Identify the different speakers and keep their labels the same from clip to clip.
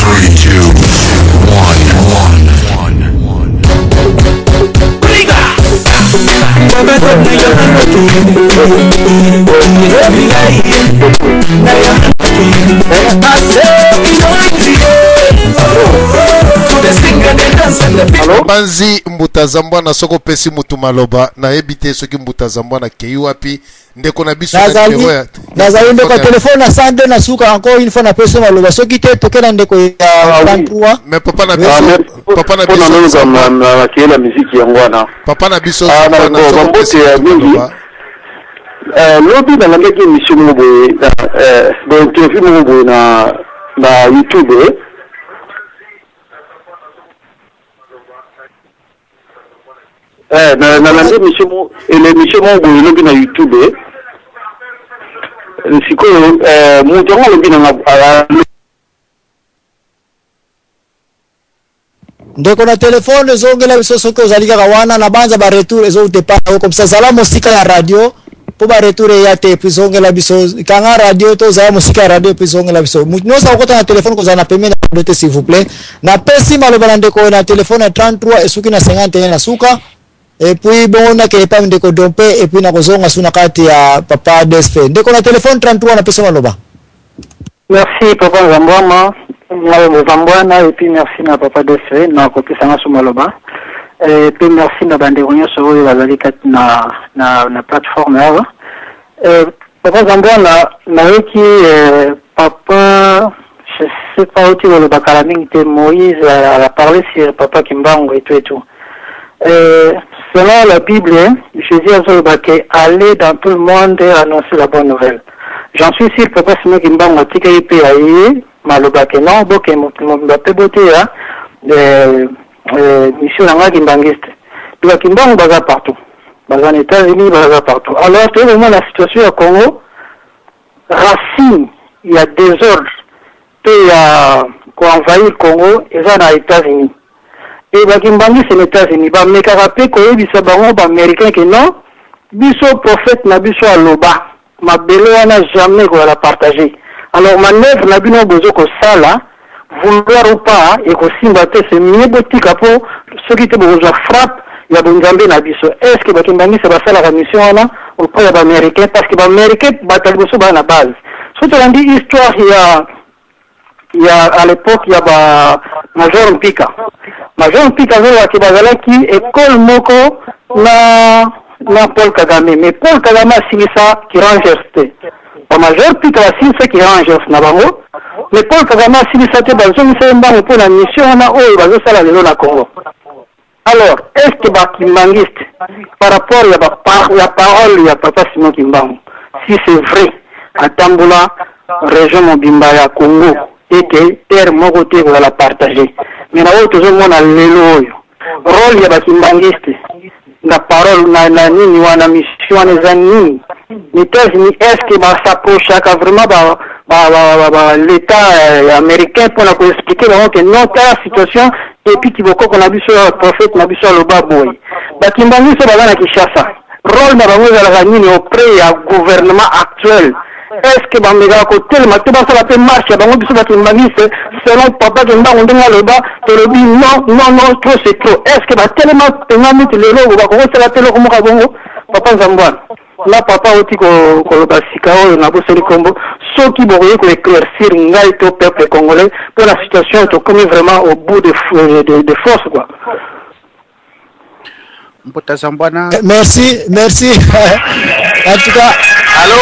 Speaker 1: Banzi mbutazambwa na soko pesi mutu maloba na ebite soki mbutazambwa na kei wapi ndeko na biso na numéro ya
Speaker 2: nazali ndeko telefone na sande na suka encore une fois na pesi maloba soki te tokela ndeko ya 23
Speaker 1: mais papa na biso
Speaker 3: na kiela muziki yango wana
Speaker 1: papa na biso
Speaker 3: na soko pesi ya mingi lobi na ngaki mission mo boye na interview mo boye na YouTube na lande mission mo boye lobi na YouTube siko mutu ngo lobi na
Speaker 2: ndeko na telefone zongela biso soki ozalika kawana na banza ba retour ezo te pa comme ça sala musika ya radio po ba retour ya te puis zongela biso kanga radio to za musika ya radio puis zongela biso mutu nosa ukota na telefone ko za na pemena dote s'il vous plaît na pesi maloba ndeko na telefone 33 esuki na 51 na suka et puis bon na ke pa ndeko dompe et puis na kozonga suna kati ya papa Desfe ndeko na telefone 33 na pesi maloba.
Speaker 4: Merci papa Zambwana Zambwana et puis merci na papa Desfe na ko pesa na sumaloba et puis merci na bandeko nyoso oyo bazali kati na plateforme awa papa Zambwana na yoki papa je sais pas où tu veux le bakalaming te Moïse a parlé sur papa Kimbangu et tout. Selon la Bible, Jésus a dit aller dans tout le monde et annoncer la bonne nouvelle. J'en suis sûr, papa Simon Kimbangu tika ipe aye malobake non boke mbape bote ya mission nanga kimbangiste. Donc Kimbangu baza partout. Baza en États-Unis, baza partout. Alors tout le monde la situation au Congo racine, il y a désordre. Il y a quoi envahir le Congo et ça dans les États-Unis. Et bakimbangi c'est les États-Unis. Ba mekarape ko yebisa bango ba américain que non, biso prophète na biso aloba. Ma belo wana jamais ko la partager. Alors manœuvre na bino bozo ko sala, vouloir ou pas et ko simba te c'est mieux botika po ceux qui te bozo frappe ya bonzambe na biso. Est-ce que bakimbangi c'est ba sala la mission wana ou pas ba américain parce que ba américain bataliboso ba na base. So tu as dit histoire il y a à l'époque il y a Major Mpika. Major Mpika qui bazala qui école moko na Paul Kagame, mais Paul Kagame a signé ça qui range resté. Major Mpika a signé ça qui range na bango, mais Paul Kagame a signé ça te bazo msemba pour la mission na oyo bazo sala lelo na Congo. Alors, est-ce que bakimangiste par rapport à parole ya papa Simon Kimbangu, si c'est vrai à Tamboula région Mobimba ya Congo et que terre moko te ko la partager. Mais na oyo tozomona lelo oyo rôle ya bakimbangiste na parole na nini wana mission eza nini les États-Unis est-ce que ba s'approche vraiment ba l'état américain pour nous expliquer que non ta situation et puis qui beaucoup qu'on a vu sur le prophète na biso loba boy bakimbangiste ba na Kinshasa rôle na bango za nini auprès du gouvernement actuel. Est-ce que bamega ko tellement te basa la pe marche bango biso bakimbangiste selon papa Kimbangu ndenge loba to lobi non trop c'est trop. Est-ce que ba tellement tengami te lelo ba ko sala telo ko moka bongo papa Zambwana la papa oti ko loba sika o na bo seli kombo soki boye ko éclaircir ngai to peuple congolais pour la situation to comme vraiment au bout de force quoi.
Speaker 5: Mpota Zambwana
Speaker 2: merci en tout cas
Speaker 5: allô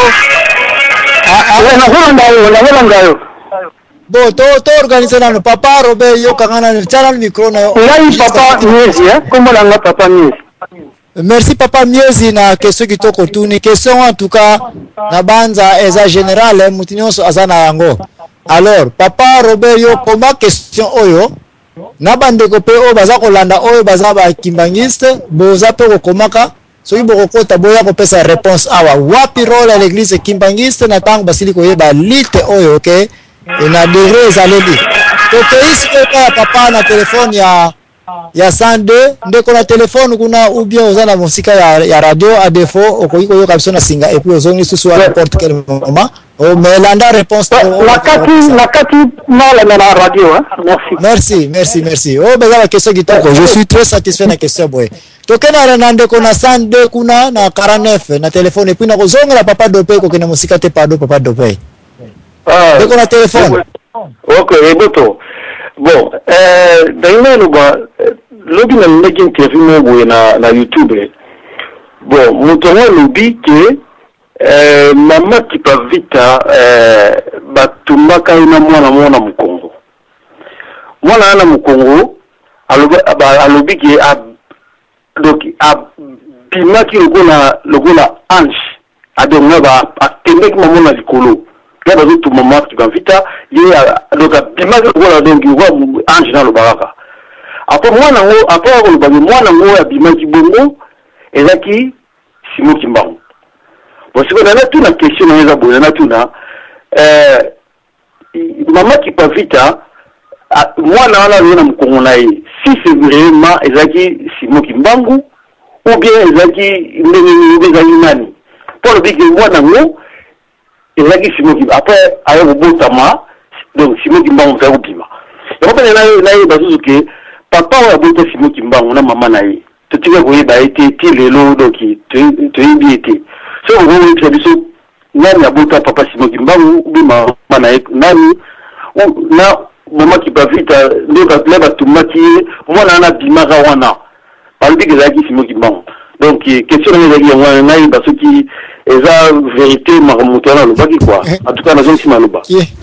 Speaker 2: bon to organiser na papa Robert yo kangana na channel micro na
Speaker 4: oui papa Miezi comment la papa Miezi.
Speaker 2: Merci papa Miezi na question kitoko tuni question en tout cas na banza eza général mutinyoso azana yango. Alors papa Robert yo koma question oyo na bandeko pe o baza kolanda oyo baza ba kimbangiste boza pe ko komaka soki bokokota boya kopesa réponse awa wapi role à l'église kimbangiste na tango basili koyeba lite oyo okay et na degré ezaleli to pays ko papa na telefone ya 102 ndeko na telefone kuna ou bien oza na musika ya radio à défaut okoki koyoka biso na singa et puis ozongi susu à n'importe quel moment Oh, mais landa réponse.
Speaker 4: La Kati, non, la radio, hein.
Speaker 2: Merci. Oh, ben la question qui je suis très satisfait de la question, boy. Tokena renande kona 102 kuna na 49 na téléphone et puis na kozonga la papa dopé ko kena musika te pado papa dopé. Ah. Donc on a téléphone.
Speaker 3: OK, eboto. Bon, d'ailleurs lobi na ndeki interview mo boye na YouTube. Bon, mutongo lobi ke mama Kipavita batumbaka ina mwana mukongo. Mwana ana mukongo alobi ke donc bimaki lokola ange adonga atendeki mama na likolo. Ya bazo tu mama Kipavita ye donc bimaki lokola donc ange na lobaka. Après mwana ngo après ko lobaki mwana ngo abimaki bongo ezaki Simon Kimbangu. Parce que dans toute la question on a besoin tout là maman Kipavita moi na mkongo na ye si c'est vraiment ezaki Simon Kimbangu ou bien ezaki nani pour le dire moi nango ezaki Simon Kimbangu après ayo botama donc Simon Kimbangu ça obima et on na bazuzu ke papa wa bota Simon Kimbangu na maman na ye to tika ko yeba été lelo donc to yebi été so on va introduire nani abota papa Simon Kimbangu bima mana nani na maman Kipavita leba tumaki mwana na bimaka wana palbi que zaki Simon Kimbangu donc question na zaki wana nai parce que eza vérité makamutana lobaki quoi en tout cas na zone simaloba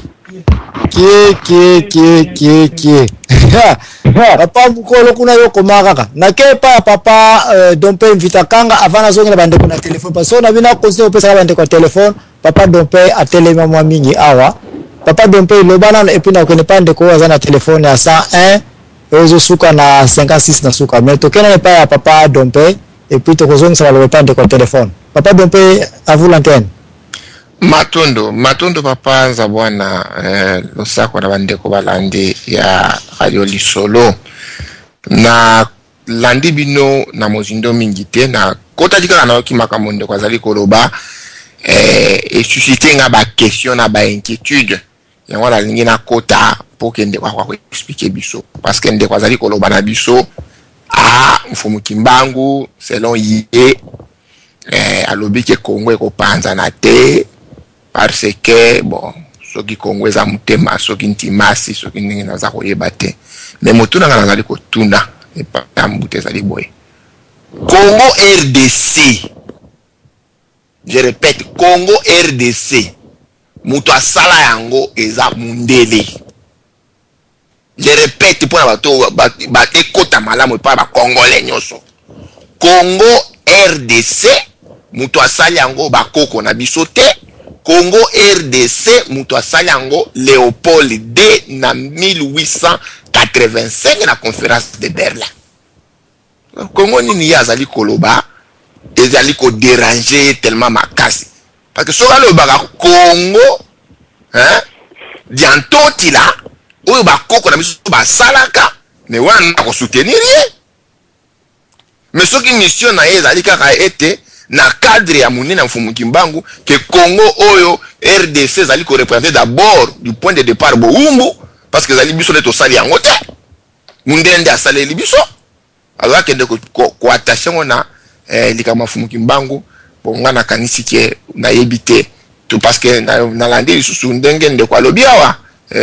Speaker 2: qui papa mukolo kuna yoko makaka nakepa papa dompe invita kanga avana zonge na bande kuna telefone parce on a bina conseiller pesa bande kwa telefone papa dompe atelema mwa mingi awa papa dompe lobana et puis na kone pande ko azana telefone ya 101 ezo suka na 56 na suka mais tokena ne pas papa dompe et puis to kozonga sa le pande kwa telefone papa dompe à vous l'antenne.
Speaker 5: Matondo papa zabwana losako na bandeko balandi ya radio lisolo na landi bino na mozindo mingi te na kota dikala na okimaka monde kwa zali koloba et susciter nga ba question na ba inquiétude ya wala lingi na kota pour kende kwa expliquer biso parce que ndeko zali koloba na biso mfumu Kimbangu selon yé alobi ke Kongo ko panza na te parce que bon soki Kongo za mutema soki ntimasi soki ningi na za koyeba te mais motuna ngana zali ko tuna et pas tambute zali boy Congo RDC, je répète, Congo RDC mutu asala yango eza mundele. Je répète pour ba ekota malamu pa ba congolais nyoso. Congo RDC mutu asala yango ba koko na biso te. Congo RDC mutu asala yango Léopold D na 1885 na conférence de Berlin. Congo nini yazali koloba ezali ko déranger tellement makasi parce que soka le baga Congo hein diantoti la oyo ba koko na biso ba salaka mais wana ko soutenir ye mais soki mission na ezali kaka ete na cadre ya munene na mfumu Kimbangu que Congo oyo RDC ezali ko représenter d'abord du point de départ Boumbu parce que ezali biso le to sali yango te mundende asale libiso alors que de ko attention na likama mfumu Kimbangu bon ngana kanisi ke na yebite tout parce que na lande lisusu ndenge ndeko alobi awa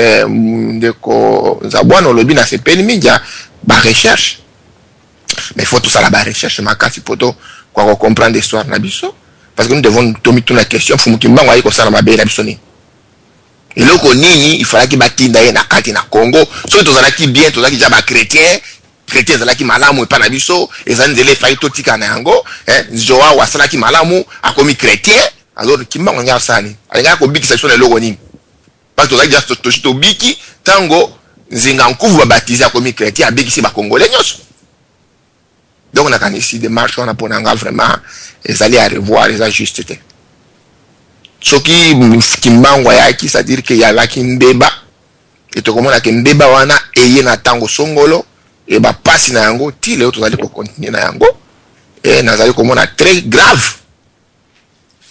Speaker 5: ndeko zabwana olobi na sepeli media ba recherche mais faut tout ça la ba recherche makasi poto kwa comprendre l'histoire na biso parce que nous devons tomber toute la question mfumu Kimbangu ayiko sala mabe na biso ni eloko nini il fallait que batinda ye na kati na Congo so tozalaki bien tozalaki ja ba chrétien zalaki malamu epa na biso ezanzele fai totika na yango Joa wasalaki malamu akomi chrétien alors Kimbangu nya sani alinga ko biki session eloko nini parce que tozalaki just to biki tango nzinga nkuvu ba baptiser akomi chrétien abiki si ba congolais nyos donc on a kanisi de marche on a ponanga vraiment ezali à revoir les ajustés soki Kimbangu yaki c'est-à-dire que ya laki mbeba et to komona ke mbeba wana eye na tango songolo et ba passe na yango ti leo tozali ko continuer na yango et nazali komona très grave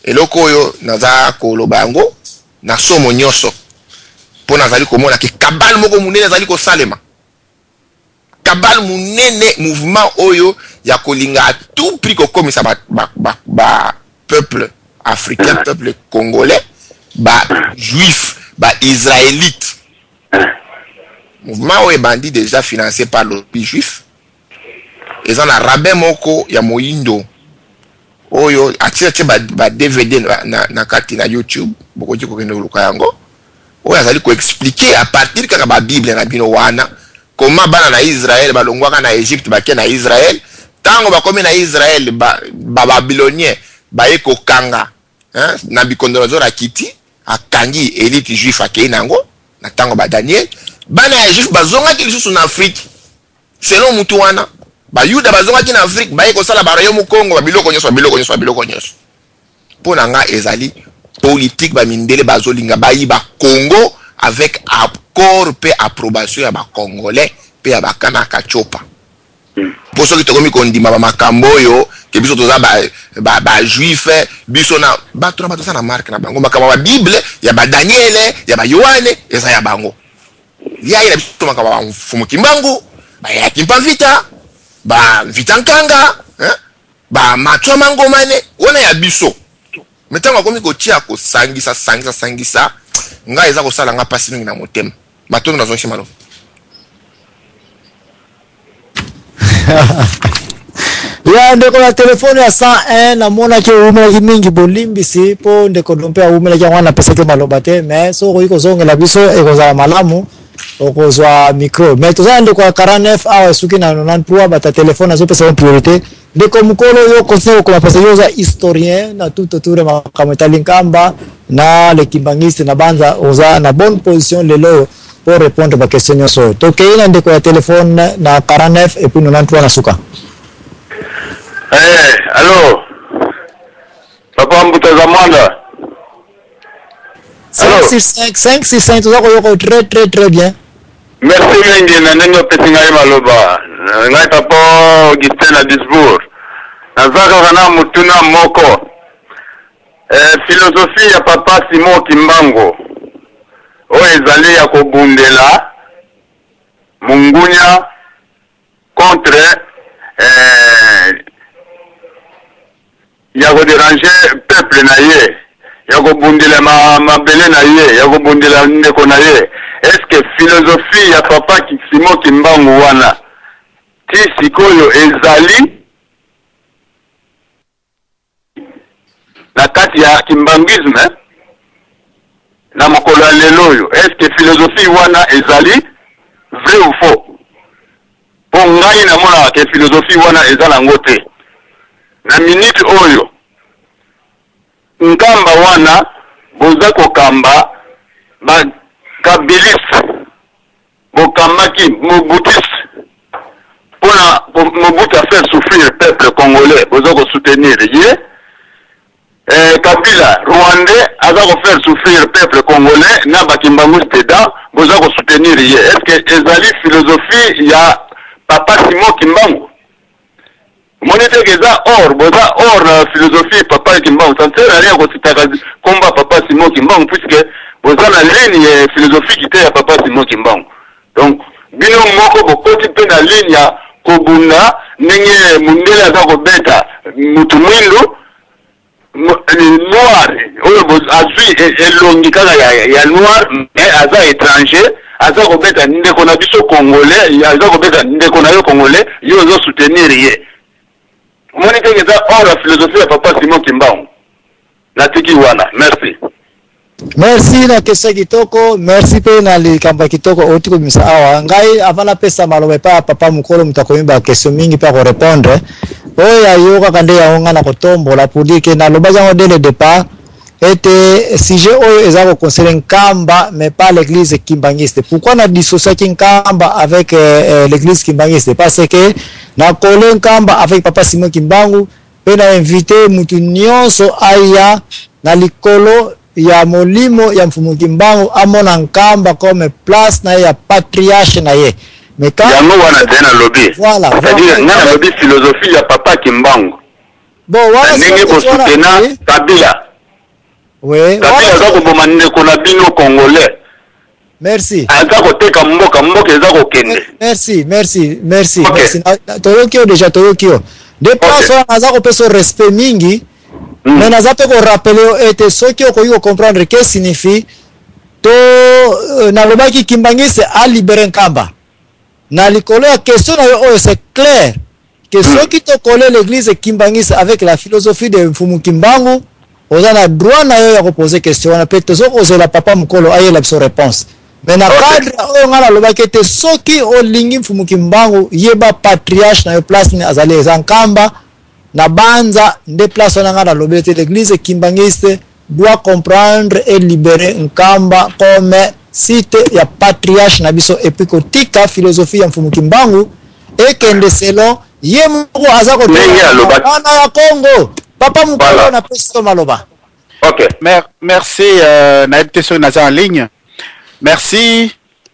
Speaker 5: eloko oyo naza koloba yango na somo nyonso po nazali komona ke kabal moko munene azali kosalema kabal munene mouvement oyo ya kolinga à tout prix kokomisa ba peuple africain peuple congolais ba juif ba israélite mouvement oyo bandi déjà financé par le juif ils ont un rabbin moko ya moindo oyo atie ba DVD na kati na YouTube bokoki kokende luka yango oyo azali ko expliquer à partir kaka ba Bible na bino wana comment bana na Israël balongwaka na Egypte ba ke na Israël tango ba komi na Israël ba babylonien ba eko kanga na bikondolozo la kiti akangi élite juif akei nango na tango ba Daniel bana ya juif bazonga ki lisusu na Afrique selon mutu wana ba yuda bazonga ki na Afrique ba eko sala ba royaume Congo ba biloko nyonso pona nga ezali politique ba mindele bazolinga ba yiba Congo avec accord pe approbation ya ba congolais pe ya bakana kachopa poso ki tokomi kondima ba makambo yo ke biso toza ba juif biso na ba tona ba na marque na bango makambo ba Bible ya ba Daniel ya ba Yohane eza ya bango ya ila biso makambo ba mfumu kimbangu ba ya kimpavita ba vitankanga ba matwa mangomane ona ya biso metango komi ko tia ko sangisa nga eza ko sala nga pasi ningi na motema matondo nazo shimalo
Speaker 2: ya ndeko na telefone ya 101 na mona ke umela kimingi bolimbisi po ndeko dompe ya umela kia wana pesa ke maloba te mais so ko iko zongela biso ekoza malamu okozwa micro mais toza ndeko ya 49 awa suki na 93 bata telefone azo pesa priorité ndeko mukolo yo conseil ko pesa yo za historien na tout autour makameta linkamba na le kimbangiste na banza oza na bonne position lelo pour répondre à question nyonso tokei ndeko ya telefone na 49 et puis 93 na suka.
Speaker 3: Allô Papa Mbutaza Mwanda
Speaker 2: 565 tout ça ko très bien.
Speaker 3: Merci mingi na neno pesi ngai maloba ngai papa Augustin na Disbourg nazaka kana mutuna moko philosophie ya papa Simon Kimbango oyo ezali ya kobundela mungunya contre ya kodéranger peuple na ye ya kobundela mabele na ye ya kobundela ndeko na ye. Est-ce que philosophie ya papa Simon Kimbangu wana ti sikoyo ezali na kati ya kimbangisme na mokolo ya lelo oyo? Est-ce que philosophie wana ezali vrai ou faux? Po ngai namona ke philosophie wana eza nango te. Na minute oyo nkamba wana boza kokamba ba kabiliste bokamaki Mobutis pona Mobutu a fait souffrir le peuple congolais boza ko soutenir ye Kabila Rwandais a faire souffrir le peuple congolais na bakimbangu steda boza ko soutenir ye. Est-ce que ezali philosophie ya papa Simon Kimbangu? Monete keza or boza or philosophie papa Kimbangu ça ne sert à rien ko sitaka combat papa Simon Kimbangu puisque boza na ligne philosophie qui ya papa Simon Kimbangu. Donc bino moko bokoti pe na ligne ya kobunda ndenge mundele aza kobeta mutu mwindo noir oyo azwi elongi kaka ya noir mais aza étranger aza kobeta ndeko na biso congolais aza kobeta ndeko na yo congolais yo ozo soutenir ye. Moni ke eza or la philosophie ya papa Simon Kimbangu natiki wana.
Speaker 2: Merci na kesa kitoko, merci pe na likamba kitoko otiko bimisa awa ngai avana pesa malobe pa papa mukolo mutakoyimba question mingi pa ko répondre oya yoka kande ya onga na kotombola pour dire que na lobaza ngo dès le départ était sujet oyo ezako concerner Nkamba mais pas l'église kimbangiste. Pourquoi na dissocier Nkamba avec l'église kimbangiste? Parce que na kole Nkamba avec papa Simon Kimbangu pe na invité mutu nyonso aya na likolo ya molimo ya mfumu Kimbangu amona Nkamba comme place na ya patriarche na ye. Mais quand
Speaker 3: yango wana tena lobby.
Speaker 2: Voilà.
Speaker 3: C'est-à-dire na lobby philosophie ya papa Kimbangu.
Speaker 2: Bon, voilà.
Speaker 3: Ndenge ko soutenir Kabila.
Speaker 2: Oui.
Speaker 3: Kabila za koboma ndeko na bino congolais.
Speaker 2: Merci.
Speaker 3: Aza koteka mboka eza kokende.
Speaker 2: Merci.
Speaker 3: Okay.
Speaker 2: Merci. Toyokio déjà Toyokio. De place on aza ko peso respect mingi. Mais naza pe ko rappeler ete soki okoki comprendre que signifie to nalobaki Kimbangiste a libéré Nkamba. Na likolo ya question na yo c'est clair que soki to coller l'église Kimbangiste avec la philosophie de Mfumu Kimbangu, oza na droit na yo ya ko poser question na pe tozo kozela papa mukolo aye la réponse. Mais na cadre oyo ngala lobaki ete soki olingi Mfumu Kimbangu yeba patriarche na yo place ni azali Nkamba na banza nde place on ngala lobete l'église Kimbangiste doit comprendre et libérer Nkamba comme site ya patriarche na biso et puis kotika philosophie ya Mfumu Kimbangu et kende selon ye moko azako na ya Congo papa mukolo na pesto maloba.
Speaker 3: OK.
Speaker 6: Merci na question na en ligne. Merci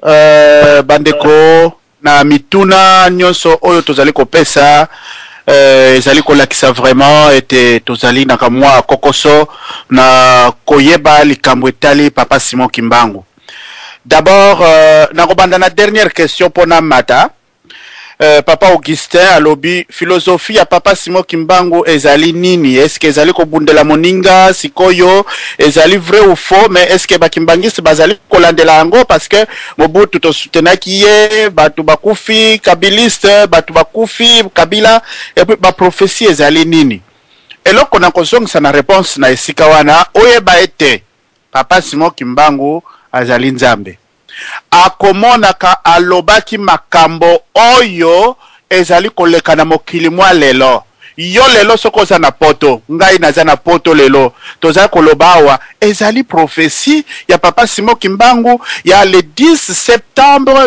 Speaker 6: bandeko na mituna nyonso oyo tozali kopesa ezali kolakisa vraiment ete tozali na kamwa kokoso na koyeba likambo etali papa Simon Kimbangu. D'abord nakobanda na dernière question pona mata papa Augustin alobi philosophie ya papa Simon Kimbangu ezali nini? Est-ce que ezali kobundela moninga sikoyo ezali vrai ou faux? Mais est-ce que ba Kimbangiste bazali kolandela yango parce que Mobutu to soutenaki ye batu bakufi kabiliste batu bakufi Kabila et puis ba prophétie ezali nini? Eloko na kozongisa na réponse na esika wana oyeba ete papa Simon Kimbangu azali nzambe. Akomonaka alobaki makambo oyo ezali koleka na mokili mwa lelo. Yo lelo soko za na poto, ngai naza na poto lelo. Toza kolobawa ezali prophétie ya papa Simon Kimbangu ya le 10 septembre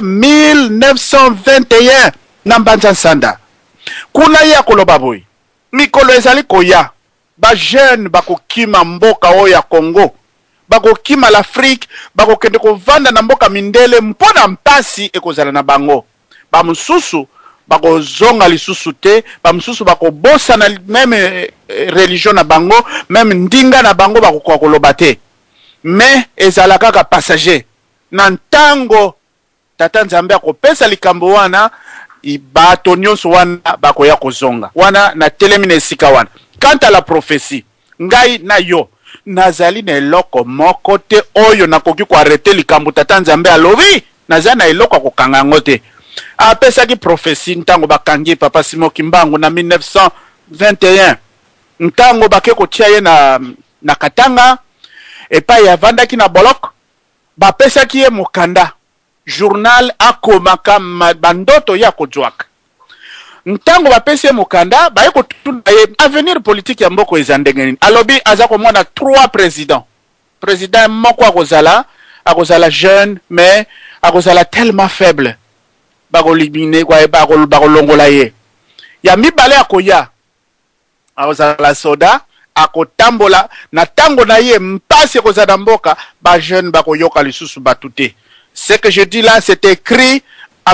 Speaker 6: 1921 na Mbanza Nsanda. Kuna ya koloba boy. Mikolo ezali koya. Ba jeune bakokima mboka oyo ya Congo. Bakokima l'Afrique, bakokende kovanda na mboka mindele mpona mpasi ekozala na bango. Ba mususu bakozonga lisusu te, ba mususu bakobosa na même religion na bango, même ndinga na bango bakokoka koloba te. Mais ezala kaka passager. Na ntango tata Nzambe akopesa likambo wana, bato nyonso wana bakoya kozonga. Wana na telemi na esika wana. Quant à la prophétie, ngai na yo nazali na eloko moko te oyo nakoki ko arrêter likambo tata Nzambe alobi nazali na eloko kokanga ngo te. Apesaki prophétie ntango bakangi papa Simon Kimbangu na 1921 ntango bake kotia ye na Katanga epa ya vandaki na bolok bapesaki ye mokanda journal akomaka bandoto ya kozwaka ntango bapesi ye mokanda baye kotuna ye avenir politique ya mboko ezandengeni alobi aza komona 3 président moko akozala jeune mais akozala tellement faible bakolimine kwa bakolongola ye ya mibale akoya akozala soda akotambola na tango na ye mpasi ekozala mboka ba jeune bakoyoka lisusu batute. Ce que je dis là c'est écrit en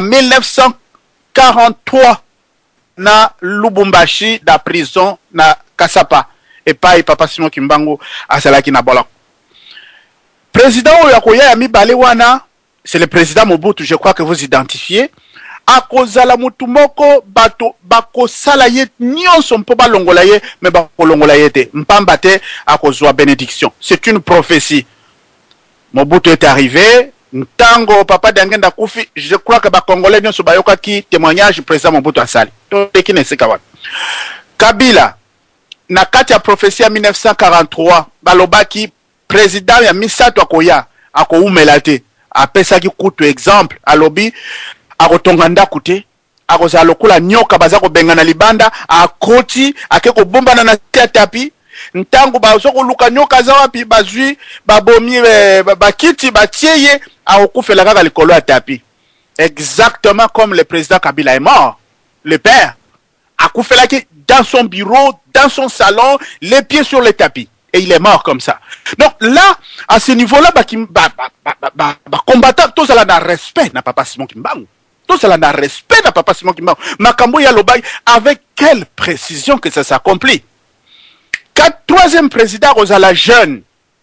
Speaker 6: 1943 na Lubumbashi da prison na Kasapa et pas papa Simon Kimbangu asalaki na bolok. Président oyo akoya ya mibale wana c'est le président Mobutu, je crois que vous identifiez. Akozala mutu moko bato bakosala ye nyonso mpo balongola ye mais bakolongola ye te mpamba te akozwa bénédiction. C'est une prophétie. Mobutu est arrivé ntango papa Dangenda kufi, je crois que ba congolais nyonso bayoka ki témoignage président Mobutu asali to tekine sekawa. Kabila na kati ya prophétie ya 1943 balobaki président ya misato akoya akoumela te apesaki kutu exemple alobi akotonga ndaku te akozala lokola nyoka baza kobengana libanda akoti akeko bombana na tapi ntango bazoko luka nyoka za wapi bazwi babomi bakiti batieye akokufela kaka likolo ya tapi. Exactement comme le président Kabila est mort, le père akufelaki dans son bureau, dans son salon, les pieds sur le tapis. Et il est mort comme ça. Donc là, à ce niveau-là, combattant, tout cela n'a respect, n'a papa Simon Kimbangu. Tout cela n'a respect, n'a papa Simon Kimbangu. Makambo Yalobay, avec quelle précision que ça s'accomplit. Troisième président, Rosala jeune,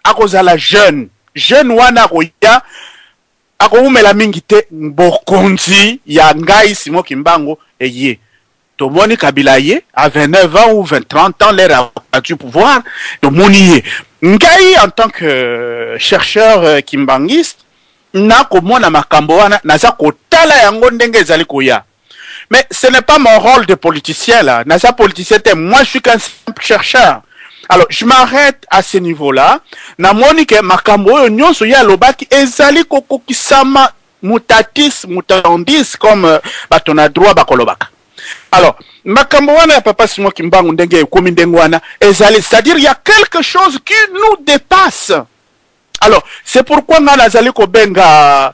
Speaker 6: akozala jeune wana akoya akoumela mingi te bokonzi ya ngai Simon Kimbangu eye tomoni Kabila ye à 29 ans ou 30 ans l'air a du pouvoir tomoni ye ngai en tant que chercheur kimbangiste na komona makambo wana naza kotala yango ndenge ezali koya. Mais ce n'est pas mon rôle de politicien là. Naza politicien, moi je suis qu'un simple chercheur. Alors je m'arrête à ce niveau-là. Na moni ke makambo nyonso ya lobaki ezali koko kisama mutatis mutandis comme batona droit bakolobaka. Alors makambo wana ya papa Simon Kimbangu ndenge ekomi ndenge wana ezali, c'est-à-dire il y a quelque chose qui nous dépasse. Alors, c'est pourquoi nous avons kobenga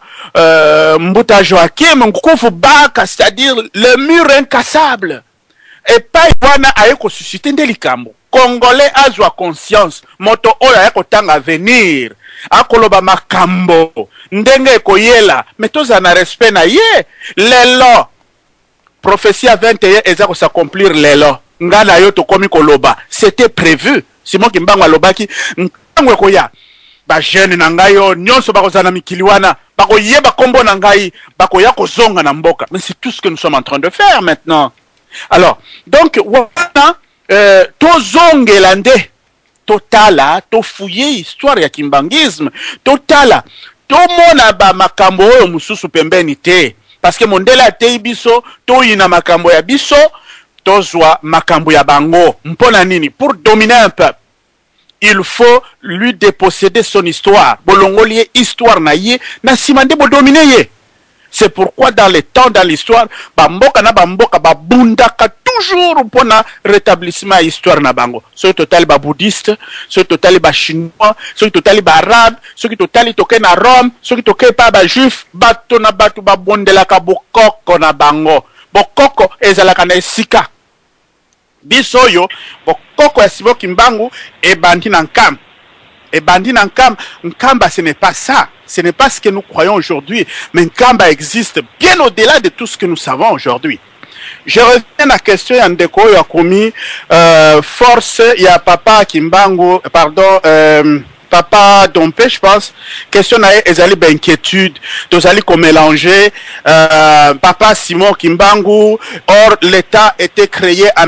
Speaker 6: Mbuta Joachim Nkufu Baka, c'est-à-dire le mur incassable. Et pas wana ayeko susciter ndelikambo. Congolais azwa conscience, moto oyo ayeko tanga venir. Akoloba makambo, ndenge koyela, mais toza na respect na ye. Lelo, prophétie à 21 ezako s'accomplir lelo. Ngana yo to komi koloba, c'était prévu. Simon Kimbangu alobaki, ntango koya. Ba jeune na ngai yo nyonso bakozana mikili wana bakoyeba kombo na ngai bakoya kozonga na mboka. Mais c'est tout ce que nous sommes en train de faire maintenant. Alors donc wana tozongela nde totala tofouiller histoire ya kimbangisme totala tomona ba makambo oyo mususu pembeni te parce que mondela te biso toyina makambo ya biso tozwa makambo ya bango mpona nini pour dominer un peuple. Il faut lui déposséder son histoire. Bolongolier histoire na ye na simande bo dominer ye. C'est pourquoi dans les temps dans l'histoire bamboka na bamboka babundaka toujours pour na rétablissement histoire na bango. Ce total ba bouddhiste, ce total ba chinois, ce total ba arabe, ce qui total toke na Rome, ce qui toke pa ba juif, bato na batu ba bondela ka bokoko na bango. Bokoko ezalaka na esika. Bisoyo bokoko ya Simon Kimbangu et bandi na nkam. Et bandi na nkam, nkamba ce n'est pas ça. Ce n'est pas ce que nous croyons aujourd'hui, mais nkamba existe bien au-delà de tout ce que nous savons aujourd'hui. Je reviens à la question Yandeko Yakomi force il y a papa Kimbangu pardon papa Dompe, je pense, question na ezali ba inquiétude, tozali ko mélanger papa Simon Kimbangu, or l'État était créé en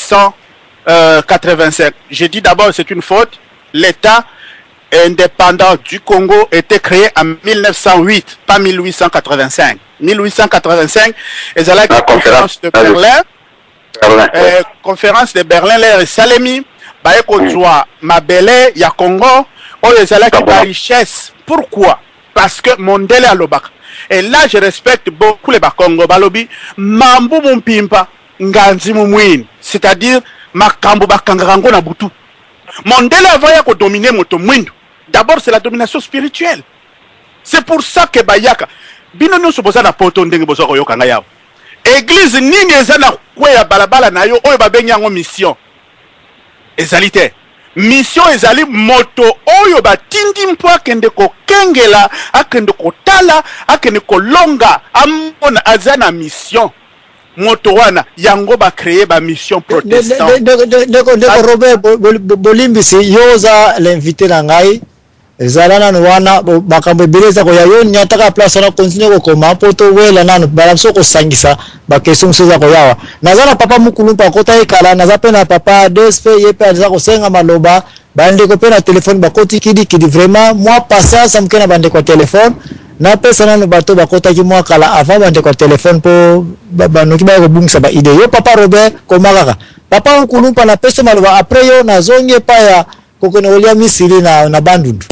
Speaker 6: 1885. J'ai dit d'abord c'est une faute, l'État indépendant du Congo était créé en 1908, pas 1885. 1885, ezali la conférence de Berlin, conférence de Berlin, les Salemi, baye kozwa mabele ya Congo. Oh, les qui la richesse. Pourquoi? Parce que Mondele a l'obak. Et là, je respecte beaucoup les Bakongo Balobi. Mambu Mumpimpa, Nganzi Mumwin. C'est-à-dire, Makambo Bakangarango Nabutu. Mondele a voyé qu'on dominer Moto Mwindu. D'abord, c'est la domination spirituelle. C'est pour ça que Bayaka. Bino nous supposons na poto ndenge bozo koyo kanga yao. Église nini ezana kweya balabala na yo oyo babengi yango mission. Ezalité. Mission ezali moto oyo batindi mpo akende ko kengela akende ko tala akende ko longa amona azana mission moto wana yango ba créer ba mission protestant
Speaker 2: de Robert Bolimbisi yoza l'invité na ngai ezalana wana makambo beleza ko yayo nyataka place na continue ko koma poto wela nanu balamso ko sangisa ba question soza ko yawa nazana papa mukulu pa kota ekala nazape na papa DSP yepe aliza ko senga maloba bande ko pena téléphone ba koti kidi vraiment moi passage ça mkena bande ko téléphone na pesa nanu bato ba kota ki moi kala avant bande ko téléphone po banoki ba ko bungisa ba idée yo papa Robert ko makaka papa mukulu pa na pesa maloba après yo na zonge pa ya ko kono olia misiri na bandundu.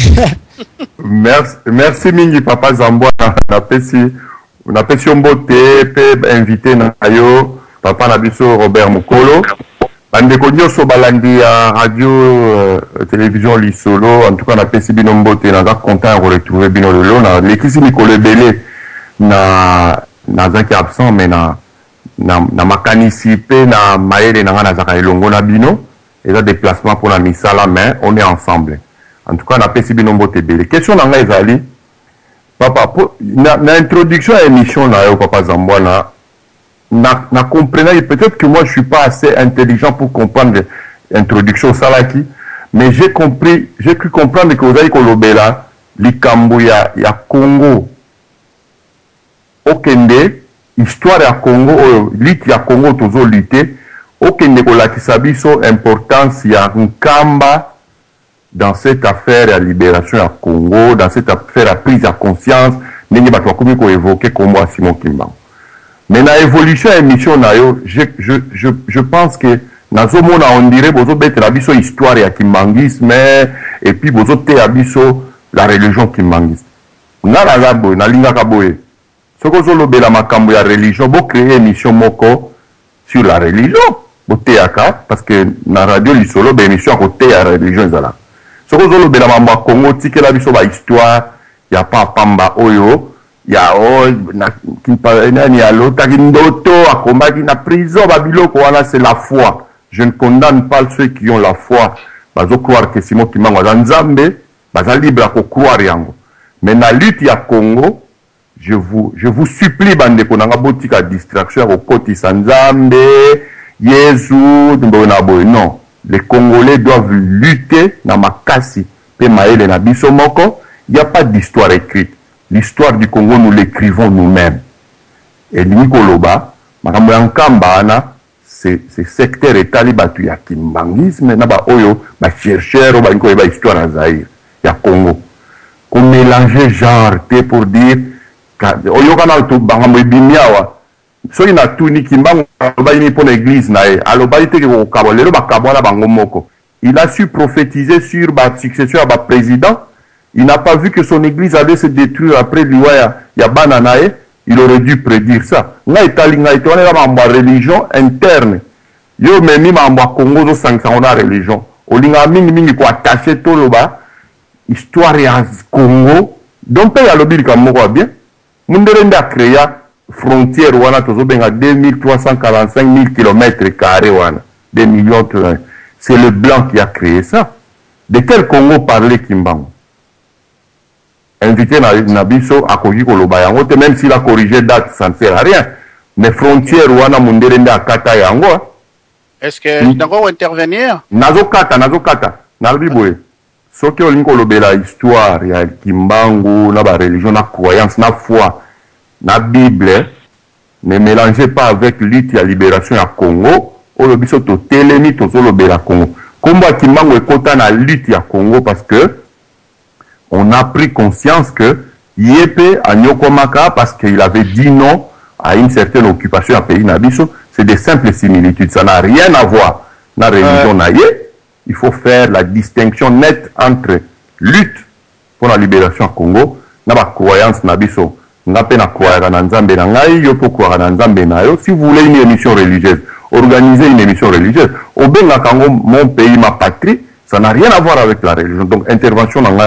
Speaker 7: Merci mingi papa Zambwa na pesi mbote pe invité na yo papa na biso Robert Mukolo bande ko nyoso balandi ya radio télévision Lisolo en tout cas na pesi bino mbote na za content de retrouver bino lelo na lekisi Mikolo Belé na zaki absent mais na makanisi pe na maele na ngana zaka elongo na bino et ça déplacement pour la misala mais on est ensemble. En tout cas, on a fait si nombre de belles questions dans les alliés. Papa, na introduction à l'émission là, papa Zambouana, na comprenant peut-être que moi je suis pas assez intelligent pour comprendre l'introduction Salaki, Mais j'ai cru comprendre que vous avez kolobela likambo ya Congo. Okende, histoire ya Congo, lit ya Congo tozo lutter, okende kolakisa biso importance ya Nkamba dans cette affaire ya libération ya Congo, dans cette affaire ya prise ya conscience, ndenge bato bakomi ko évoquer kombo ya Simon Kimbangu. Mais na évolution ya émission na yo, je pense que nazomona on dirait bozo betela biso histoire ya kimbangisme et puis bozo te ya biso la religion kimbangisme. Nga naza boye nalingaka boye soko ozolobela makambo ya religion bo créer émission moko sur la religion boteyaka parce que na radio lisolo ba émission kote ya religion ezala soko ozolobela mambo ya Congo tikela biso ba histoire ya pamba oyo ya nani alotaki ndoto akombaki na prison babiloko wana c'est la foi. Je ne condamne pas ceux qui ont la foi. Bazo croire que Simon Kimbangu aza nzambe, baza libre à croire yango. Mais na lutte ya Congo, je vous supplie bande konanga botika distraction ya kokotisa nzambe, Yesu, ndona boy. Non, les Congolais doivent lutter na makasi pe maele na biso moko. Il n'y a pas d'histoire écrite. L'histoire du Congo nous l'écrivons nous-mêmes. Et Nikoloba, makambo ya Nkamba ana c'est secteur etali batu ya kimbangisme na ba oyo ba chercheur ba nko ba histoire ya Zaïre ya Congo ko mélanger genre te pour dire oyo kana to bangambo ebimiawa so ina tuni Kimbangu ba ini pour l'église na e alo ba ite ko kabolelo ba kabola bango moko. Il a su prophétiser sur ba successeur ba président. Il n'a pas vu que son église allait se détruire après liwa ya bananae. Il aurait dû prédire ça. Nga itali nga ito wana ba religion interne. Yo memi ma Congo zo sanctionner religion. Olinga mingi ko attacher toloba histoire ya Congo. Donc pe ya lobili ka moko bien. Mundere nda créer frontière wana tozo benga 2345 000 km² wana. 2 millions. C'est le blanc qui a créé ça. De quel Congo parlait Kimbangu? Invité Nabiso à Kogi Koloba yango, même s'il a corrigé date, ça ne sert à rien. Mais frontières wana munderende akata yango.
Speaker 6: Est-ce que d'accord intervenir?
Speaker 7: Nazokata. Nalbiboye. Soki olingi kolobela histoire ya Kimbangu na ba religion na croyance na foi na Bible, ne mélangez pas avec lutte ya libération ya Congo. Oyo biso to telemi to zolobela Congo. Kombo ya Kimbangu ekota na lutte ya Congo parce que on a pris conscience que Yépe a Nyokomaka parce qu'il avait dit non à une certaine occupation à pays Nabiso. C'est des simples similitudes. Ça n'a rien à voir dans la religion naïe. Il faut faire la distinction nette entre lutte pour la libération au Congo, na ba croyance Nabiso. Na pe na croire na Nzambe na ngai, yo po croire na Nzambe na yo. Si vous voulez une émission religieuse, organisez une émission religieuse. Au Benga Congo, mon pays, ma patrie, ça n'a rien à voir avec la religion. Donc intervention dans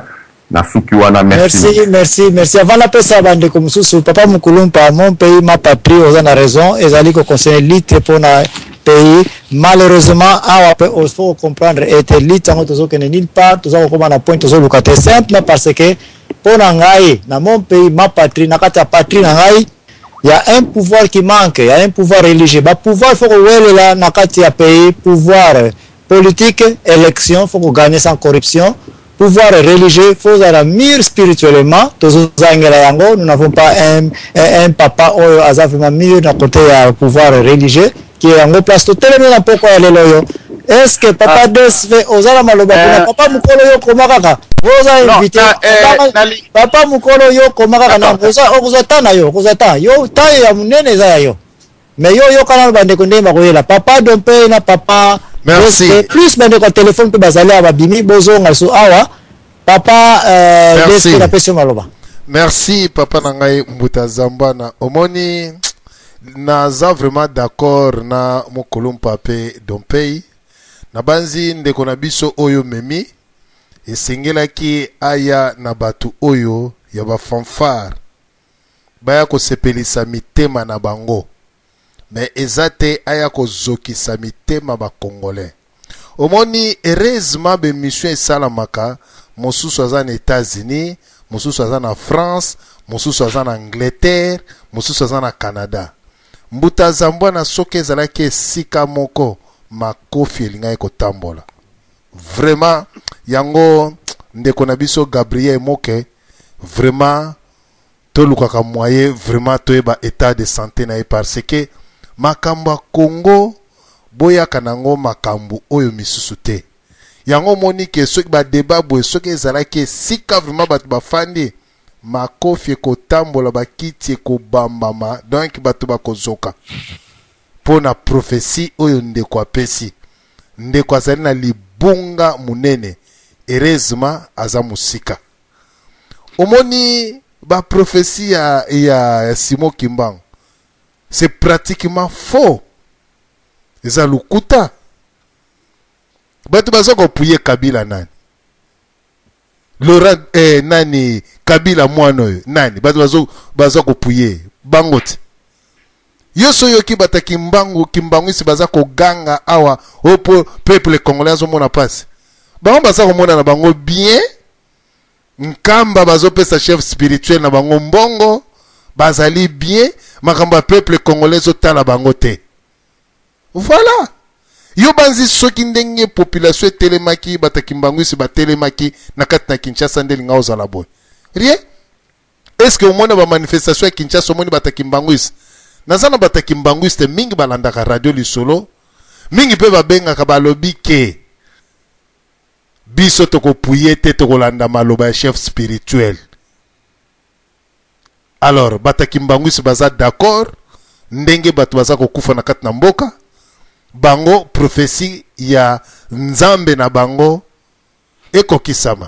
Speaker 2: Merci. Avant la paix, ça va comme sous papa Mukulumpa, mon pays, ma patrie, on a raison. Et ça dit qu'on conseille l'île pour notre pays. Malheureusement, il faut comprendre, et l'île, on n'est nulle part, tout ça, on a point, tout ça, c'est simple parce que pour Nangaï, dans mon pays, ma patrie, dans ta patrie, Nangaï, il y a un pouvoir qui manque, il y a un pouvoir religieux. Le pouvoir, il faut que là, dans ta pays, pouvoir politique, élection, il faut gagner sans corruption. Pouvoir religieux, il faut la mire spirituellement. Nous n'avons pas un papa ou un vraiment mire d'un côté pouvoir religieux qui est en place. Tout le monde pourquoi elle est là. Est-ce que papa Desve osala maloba papa mukolo yo komaka vous invité papa mukolo yo komaka na ozata yo taille ya munene za yo mais yo kana bande kondema koyela papa dompe na papa.
Speaker 1: Merci.
Speaker 2: Plus bande ko téléphone pe bazali ababimi bozonga so awa papa Desve na pesi maloba.
Speaker 1: Merci papa nangai Mbuta Zamba na omoni naza vraiment d'accord na mokolo mpape dompei na banzi ndeko na biso oyo memi esengelaki aya na batu oyo ya ba fanfare baya kosepelisa mitema na bango mais ezate aya kozokisa mitema ba congolais omoni heureusement be mission esalamaka mosusu aza na États-Unis mosusu aza na France mosusu aza na Angleterre mosusu aza na Canada. Mbuta Zambwa na soke ezalaki esika moko makofi elingai kotambola vraiment yango ndeko na biso Gabriel Moke vraiment tolukaka moyen vraiment toyeba état de santé na ye parce que makambo Congo boyaka nango makambo oyo misusu te yango moni ke soki ba débat boye soki ezalaki sika vraiment bato bafandi makofi ekotambola bakiti ekobambama donc bato bakozoka mpo na prophétie oyo ndeko apesi ndeko azali na libunga munene heureusement aza musika omoni ba prophétie ya Simon Kimbangu c'est pratiquement faux eza lukuta bato baza kopuye Kabila nani Laurent nani Kabila mwana oyo nani bato baza kopuye bango te yoso yoki bata Kimbangu isi baza koganga awa opo peuple congolais azomona pasi bango baza komona na bango bien nkamba bazopesa chef spirituel na bango mbongo bazali bien makambo ya peuple congolais otala bango te voilà yo banzi soki ndenge population etelemaki bata Kimbangu isi batelemaki na kati na Kinshasa ndelinga ozala boy rien est-ce que omona ba manifestation ya Kinshasa omoni bata Kimbangu isi nazana bata Kimbangu isi mingi balandaka radio lisolo mingi pe babengaka balobi ke biso tokopuye te tokolanda maloba ya chef spirituel alors bata Kimbangu isi baza d'accord ndenge bato baza kokufa na kati na mboka bango prophétie ya nzambe na bango ekokisama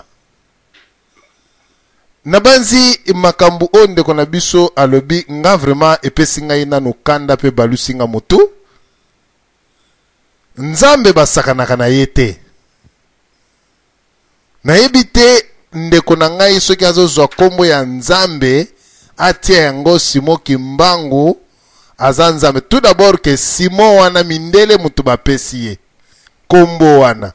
Speaker 1: na banzi makambu onde kona biso alobi nga vraiment epesi ngai nanu kanda pe balusi nga motu nzambe basakanaka na ye te nayebi te ndeko na ngai soki azozwa kombo ya nzambe atia yango Simon Kimbangu aza nzambe. Tout d'abord que Simon wana mindele mutu bapesi ye kombo wana.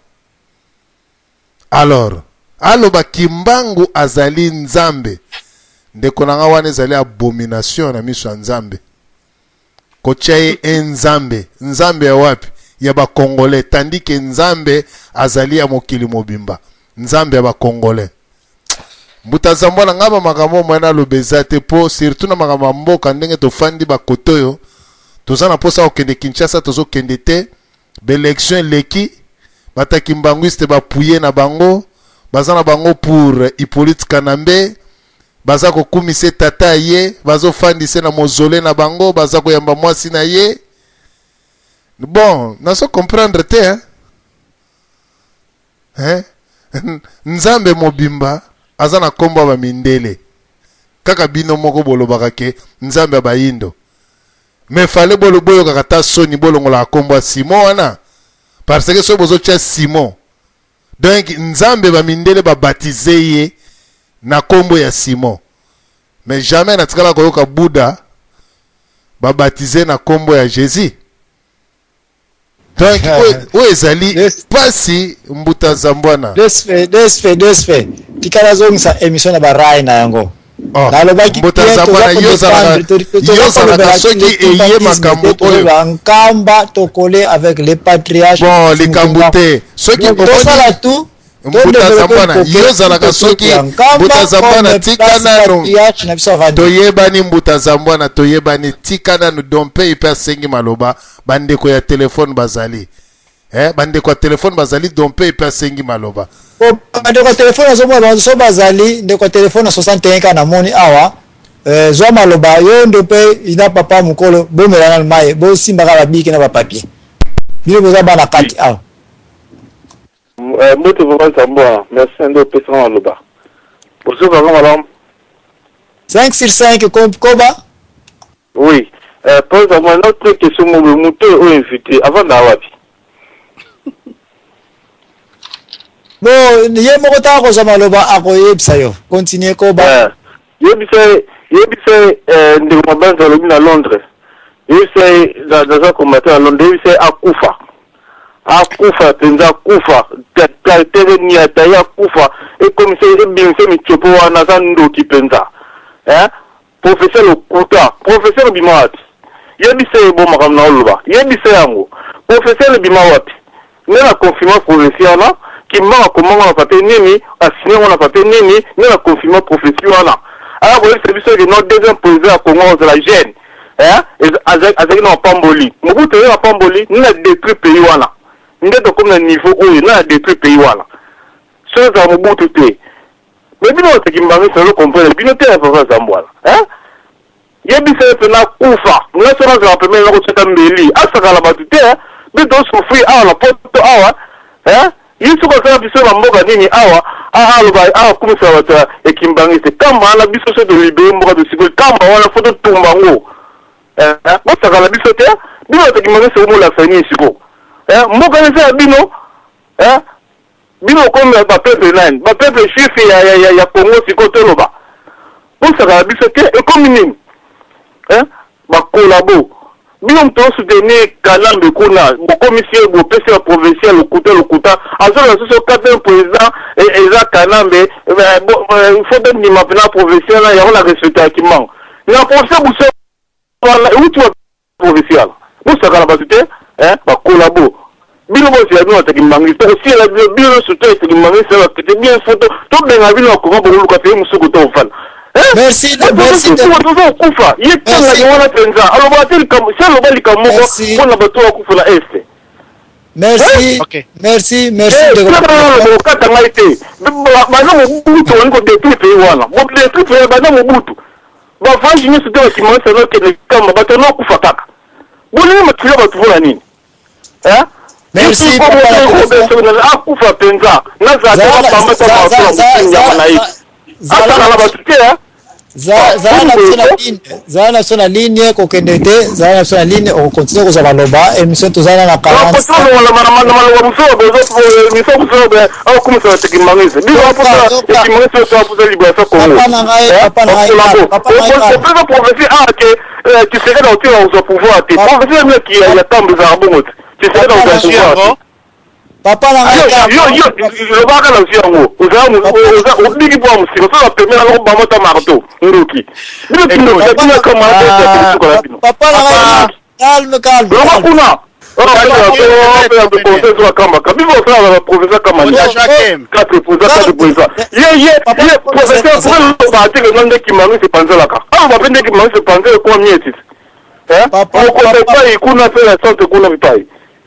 Speaker 1: Alors aloba Kimbangu azali nzambe, ndeko nanga wana ezali abomination na miso ya nzambe. Kochaye nzambe, nzambe ya wapi? Ya ba Congolais, tandis que nzambe azali ya mokili mobimba, nzambe ya ba Congolais. Mbuta zambona ngaba makambo mwana lobezate po surtout na makambo mboka ndenge tofandi ba kotoyo tozana posa okende Kinshasa tozo kende te l'élection leki bata Kimbanguiste ba puye na bango bazana bango pour Hippolyte Kanambe baza ko kumise tata ye bazo fandise na mozole na bango baza ko yamba mwasi na ye. Bon, naso comprendre te hein nzambe mobimba azana komba ba mindele kaka bino moko bolobaka ke nzambe ba yindo me fale bolo boyo kaka soni bolo ngola komba Simon wana parce que so bozo cha Simon donc nzambe ba mindele ba baptiser ye na kombo ya Simon mais jamais na tikala koyoka Buddha ba baptiser na kombo ya Jésus. Donc o ezali pasi mbuta zambwana
Speaker 2: desfe tikala zongisa emission na barai na yango
Speaker 1: mbuta zambwana yoza na soki eye makambo oyo
Speaker 2: nkamba tokole avec les patriarches
Speaker 1: bon likambute soki
Speaker 2: tosala tout
Speaker 1: mbuta zambwana yoza na soki mbuta zambwana tikana no toyebani mbuta zambwana toyebani tikana no dompe ipe asengi maloba bandeko ya telefone bazali bandeko ya telefone bazali dompe ipe asengi maloba
Speaker 2: bandeko ya telefone azomwa banzo bazali ndeko ya telefone 61 kana moni awa zwa maloba yo ndope ina papa mukolo bomelana na maye bo simba kala biki na ba papier bino boza bana kati awa
Speaker 3: Moto vraiment Zambwa, merci ndo pesa maloba. Bonjour vraiment madame.
Speaker 2: 5 sur 5 Koba.
Speaker 3: Oui. Pour Zambwa notre question mon moto ou invité avant d'awapi.
Speaker 2: Bon, yé moko ta ko zama loba akoyebisa yo. Continuer Koba.
Speaker 3: Yebise ndeko mabanza lobi na Londres. Yebise dans combattant à Londres, yebise akufa. Akufa penza kufa tere ni ataya kufa et comme c'est bien fait mitchopo wana zando ki penza professeur Okuta professeur Bimawat yebise bo makamna oluba yebise yango professeur Bimawat nena confirmer professeur na Kimba comment on a papier nini, assigné on a papier nini, nous la confirmation professionnelle. Alors vous savez que notre deuxième président Congo c'est la gêne. Hein? Avec nos Pamboli. Mobutu na Pamboli, nous a détruit pays wana. Nous sommes comme le niveau où nous a détruit pays wana. Ce ça Mobutu té. Mais bino te Kimba c'est le comprendre. Bino té papa Zambwala. Hein? Yebi c'est na kufa. Nous sommes en premier na ko tsaka mbeli. Asaka la batute, mais donc souffrir à la porte awa. Hein? Yisu ko sa biso na mboka nini awa awa kumisa wata ekimbangise kama ala biso so de libérer mboka de sikol kama wala foto tumbango bo saka la biso te bino ekimbangise umo la fani siko mboka ne sa bino bino comme ba peuple nine ba peuple chief ya Congo siko toloba bo saka la biso te e comme nini ba collabo bino mto soutenir Kalambe kuna bo commissaire bo PC provincial le kuta azona so quatre président et za Kalambe faut de ni mapena provincial ya on a respecté qui manque na provincial bu so wala utu provincial bo saka la basité ba collabo bino bo sia no ta kimbangi to si la bino soutenir ta kimbangi ça que bien photo to benga bino ko bo lu ka te musuko to fan.
Speaker 2: Merci de
Speaker 3: kufa yetanga yona tenza alobatil kam selo bali kam moko kona bato kufa la este.
Speaker 2: Merci. Merci de
Speaker 3: ko kata ngaite bana mobutu ngo de tout pays wana mo de tout pays bana mobutu ba fanji ni sute wa kimansa no ke kama bato no kufa kaka boni ni matilo bato vola nini
Speaker 2: merci
Speaker 3: kufa tenza na za ta pamata ma
Speaker 2: zana sona ligne ko kendete zana sona ligne o continue ko zaba loba émission to zana na 40
Speaker 3: ko to wala mana muso bezo miso muso be au comme ça te kimangise bi wa pour kimangise so pour libération Congo
Speaker 2: papa na
Speaker 3: papa professeur que tu serais dans au pouvoir tu professeur qui a tambe za bongo tu serais dans au pouvoir
Speaker 2: papa na
Speaker 3: yo le baka na siango uza ubigi bwa musiko so pemela no ba mota marto ndoki bino kindo sabina kama
Speaker 2: papa na calme
Speaker 3: kuna professeur kama kabibo sa professeur kama ni quatre professeurs professeur pour partir le nom de Kimangise c'est penser là ka ba pende Kimangise c'est penser quoi mieux papa ko pas ikuna fait la sorte kuna bipai.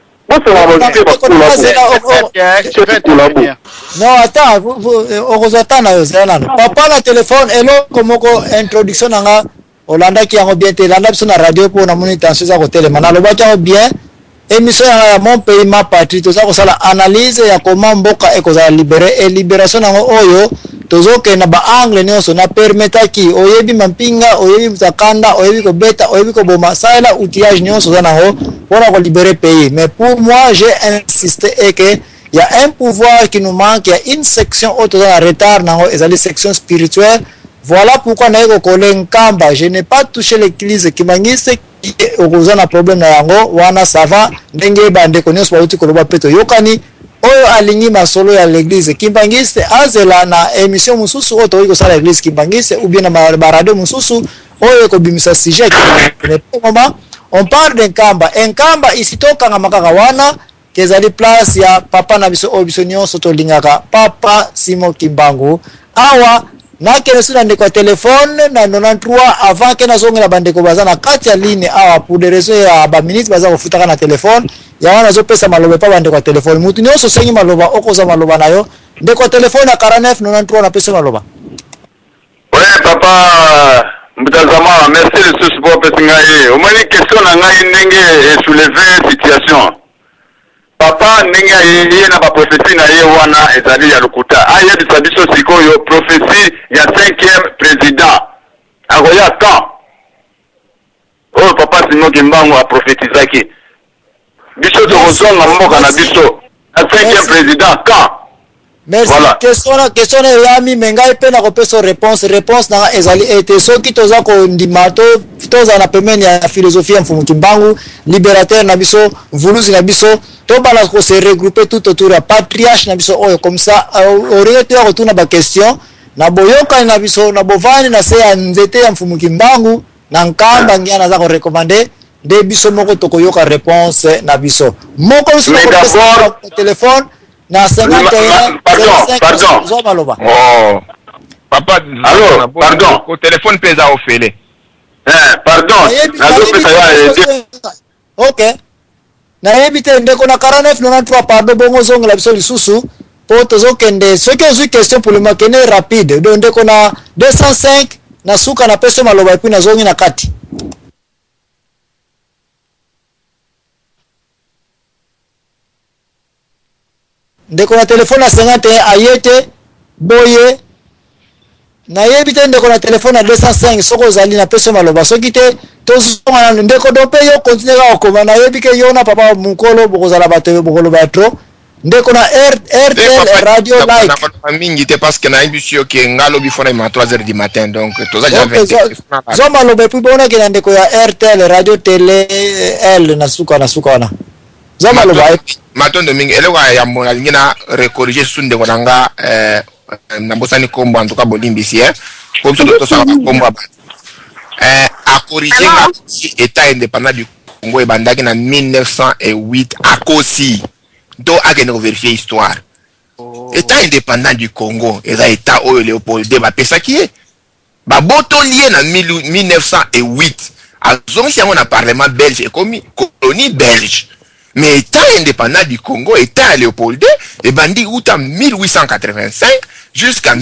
Speaker 2: Non, attends, vous attendez, papa na téléphone, hello, comment introduction nanga Olanda qui a bien été là sur la radio pour na monitation za côté mana lo ba bien émission ya mon pays ma patrie to za ko sala analyse ya comment mboka eko za libérer et libération nango oyo tozo ke na ba angle ne so na permettre ki oyebi mampinga oyebi mtakanda oyebi ko beta oyebi ko boma sala outillage ne so za nango pour ko libérer pays. Mais pour moi j'ai insisté et que il y a un pouvoir qui nous manque, il y a une section autre dans la retard nango et les sections spirituelles. Voilà pourquoi naiko kolen kamba je n'ai pas touché l'église Kimangise qui okoza na problème na yango wana sava ndenge bande konyo so uti koloba peto yokani oyo alingi masolo ya l'église Kimangise azela na émission mususu oto iko sala l'église Kimangise ou bien na barade mususu oyo ko bimisa sujet moment on parle d'un kamba un kamba isitoka nga makaka wana kezali place ya papa na biso obisonyo soto lingaka papa Simon Kimbangu awa na kene suna ndeko telefone na 93 avant que nazongela bandeko baza na kati ya ligne awa pour des raisons ya ba minutes baza kofutaka na telefone ya wana zo pesa maloba pa bandeko telefone mutu nyoso sengi maloba okoza maloba nayo ndeko telefone ya 49 93 na pesa maloba.
Speaker 3: Ouais papa mtazama merci le support pesa ngai au moins question na ngai ndenge soulever situation papa ndenge yeye na ba prophétie na yeye wana ezali ya lukuta aya bisabiso sikoyo prophétie ya 5e président akoya quand oh papa Simon Kimbangu a prophétisaki biso to kozonga mboka na biso a 5e président quand.
Speaker 2: Merci. Voilà. Question yami mengai pe na kopesa réponse na ezali ete soki toza ko ndimato toza na pemeni ya philosophie mfumu Kimbangu libérateur na biso vuluzi na biso to bala ko se regrouper tout autour ya patriarche na biso oyo comme ça oriente ya retourna ba question na boyoka na biso na bovani na se ya nzete ya mfumu Kimbangu na nkamba ngiana za ko recommander de biso moko to koyoka réponse na biso moko sur téléphone na 51
Speaker 3: pardon.
Speaker 2: Zo maloba.
Speaker 5: Oh. Papa,
Speaker 3: allô, pardon.
Speaker 5: Au téléphone pesa au fele.
Speaker 3: Pardon.
Speaker 2: OK. Na yebite ndeko na 4993 pardon bongo zonga la biso lisusu po tozo kende soki ozwi question pour le makene rapide donc ndeko na 205 na suka na peso maloba epi na zongi na kati. Ndeko na telefone na 51 ayete boye na yebite ndeko na telefone na 205 soko zali na peso maloba soki te tozonga ndeko dope yo continue ka okoma na yebike yo na papa mukolo bokozala bato bokolo batro ndeko na RTL radio like
Speaker 5: mingi te parce que na émission ki ngalo bifona ma 3h du matin donc toza ja 20
Speaker 2: zo maloba puis bona ke ndeko ya RTL radio télé L na suka wana zo maloba
Speaker 5: matondo mingi ele wa ya mona ngina recorriger sunde ko nanga na bosani kombo en tout cas bolimbisi comme ça to sa kombo a corriger la état indépendant du Congo et bandaki na 1908 à Kosi do a que vérifier histoire état indépendant du Congo et ça état o Léopold de ba pesa qui est ba boto lié na 1908 a zongi ya na parlement belge et comme colonie belge mais état indépendant du Congo état Léopold et bandi outa 1885 jusqu'à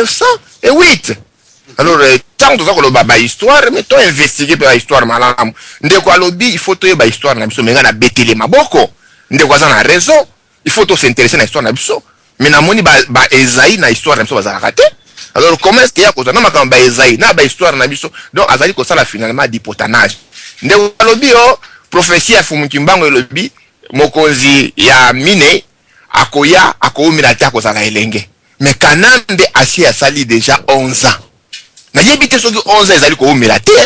Speaker 5: 1908. Alors tant que ça ba histoire mais toi investiguer par histoire malamu ndeko alobi il faut to ba histoire na biso menga na betele maboko ndeko za na raison il faut to s'intéresser na histoire na biso mais na moni ba Esaïe na histoire na biso bazala raté. Alors comment est-ce qu'il y a cosa na makamba ba Esaïe na ba histoire na biso donc azali ko sala finalement d'hypotanage ndeko alobi o prophétie ya Fumukimbango elobi mokonzi ya mine akoya akoumira ta ko sala elenge mais Kanambe asi asali déjà 11 ans na yebite soki 11 ans ezali ko umela te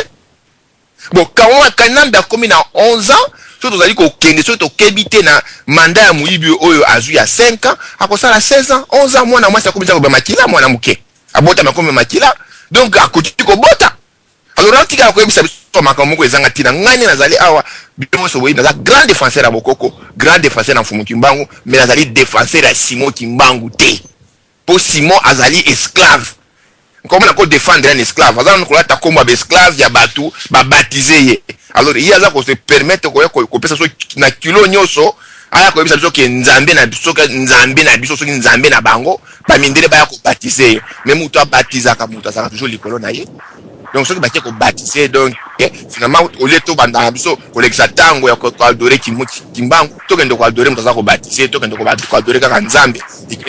Speaker 5: bon quand Kanambe a commis na 11 ans surtout ezali ko kende surtout kebite na mandat ya muibi oyo azu ya 5 ans akosala 16 ans 11 ans mwana mwasi akomisa ko makila mwana muke abota makomi makila donc akoti ko bota alors antika ko yebisa biso makambo ko ezanga tina ngani nazali awa bino so boyi na grand défenseur ya Bokoko grand défenseur na Fumukimbangu mais nazali défenseur ya Simon Kimbangu te pour Simon azali esclave. Comment on peut défendre un esclave? Azan ko lata komba ba esclave ya batu ba baptiser ye. Alors il y a ça ko se permettre ko pesa so na kilo nyoso aya ko bisa biso ke nzambe na biso ke nzambe na biso so ki nzambe na bango ba mindele ba ya ko baptiser. Mais mutu a baptiser ka mutu ça toujours likolo na ye. Donc ce qui va ko baptiser donc finalement au lieu to banda biso ko lekisa tango ya ko adorer Kimbangu to kende ko adorer mutu za ko baptiser to kende ko adorer ka nzambe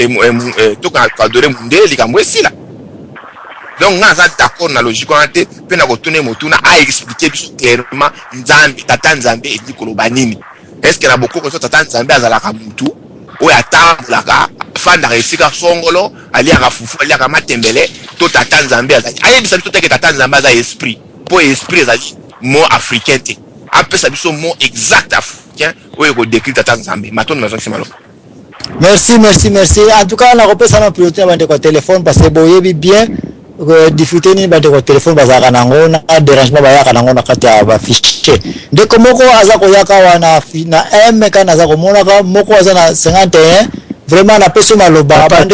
Speaker 5: to ko adorer mundeli ka mwesila. Donc on a d'accord na logique on a été pe na ko tourner motuna a expliquer biso clairement nzambe tata nzambe et dit koloba nini. Est-ce que na beaucoup ko tata nzambe azala ka mutu o ya tambulaka fanda resika songolo ali aka fufu ali aka matembele to tata nzambe azali ayebisa biso te ke tata nzambe aza esprit po esprit azali mot africain te apesa biso mot exact africain oyo ko décrire tata nzambe matondo nazo kimalo.
Speaker 2: Merci. En tout cas, on a repris ça dans priorité avant de téléphone parce que boyebi bien difficulté ni bande ko téléphone bazaka nango na dérangement bayaka nango na kati ya ba fichier. Ndeko moko aza ko yaka wana na M kana aza ko mona ka moko aza na 51 vraiment na peso maloba bande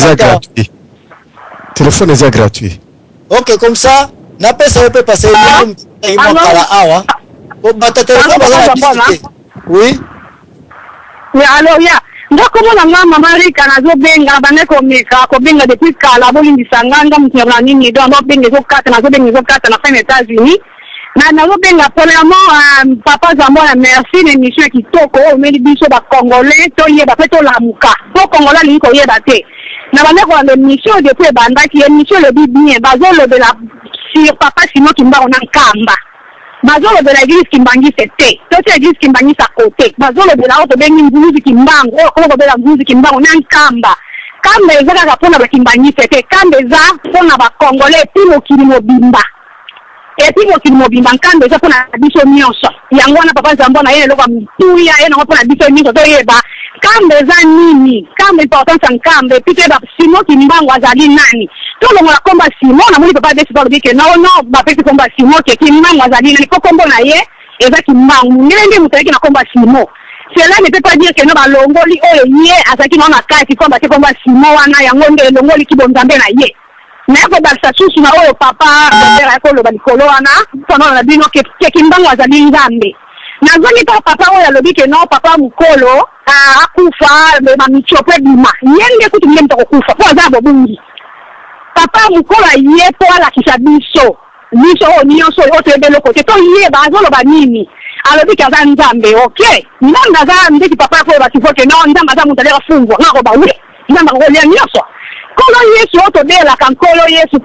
Speaker 8: téléphone est gratuit.
Speaker 2: OK comme ça na pesa peut passer ni kala awa. Ko bata téléphone bazaka difficulté. Oui.
Speaker 9: Mais alors ya ndoko mona mama Marika nazo benga bane ko meka ko benga depuis kala bolingi sanganga mutuna nini do ndo benga zo kata nazo benga zo kata na fin États-Unis na nazo benga premièrement papa Zambona merci l'émission qui toko o meli biso ba congolais to yeba pe to lamuka po congolais li ko yeba te na bane ko l'émission depuis banda ki émission le bien bazo le de la sur papa Simon Kimbangu na Nkamba bazolo de la église Kimbangi c'était toute église Kimbangi sa côté bazolo de la auto bengi Mbuzi Kimbangu ko bela Mbuzi Kimbangu na Nkamba kamba ezaka ka pona ba Kimbangi c'était kamba eza pona ba congolais timo kilimo bimba et puis kilimo bimba kamba eza pona biso nyonso yango na papa Zambona yele loka mtuya yena ko pona biso nyonso to yeba kamba eza nini kamba importance nkamba et puis ba Simon Kimbangu azali nani tout le monde a combat Simon na moni papa desi balobi ke non ba pesi combat Simon ke Kimbangu azali nani ko kombo na ye eza Kimbangu ngende mutaki na combat Simon cela ne peut pas dire que non balongoli oyo ye azaki na kati komba te komba simo wana yango nde longoli kibonzambe na ye na ko bakisa susu na oyo papa ndera ko lo balikolo wana tono na bino ke kimbango azali nzambe na zoni pa papa oyo alobi ke non papa mukolo akufa be mamichope bima yende kutumile mtoko kufa kwa zabo bungi papa mukolo ye to ala kisabiso biso o nyonso o tebe lokote to ye bazolo banini alobi kaza nzambe okay nanda za ndiki papa ko basifoke no nzamba za mutale afungwa ngako ba we nzamba ko lia nyonso kolo yesu oto bela kan kolo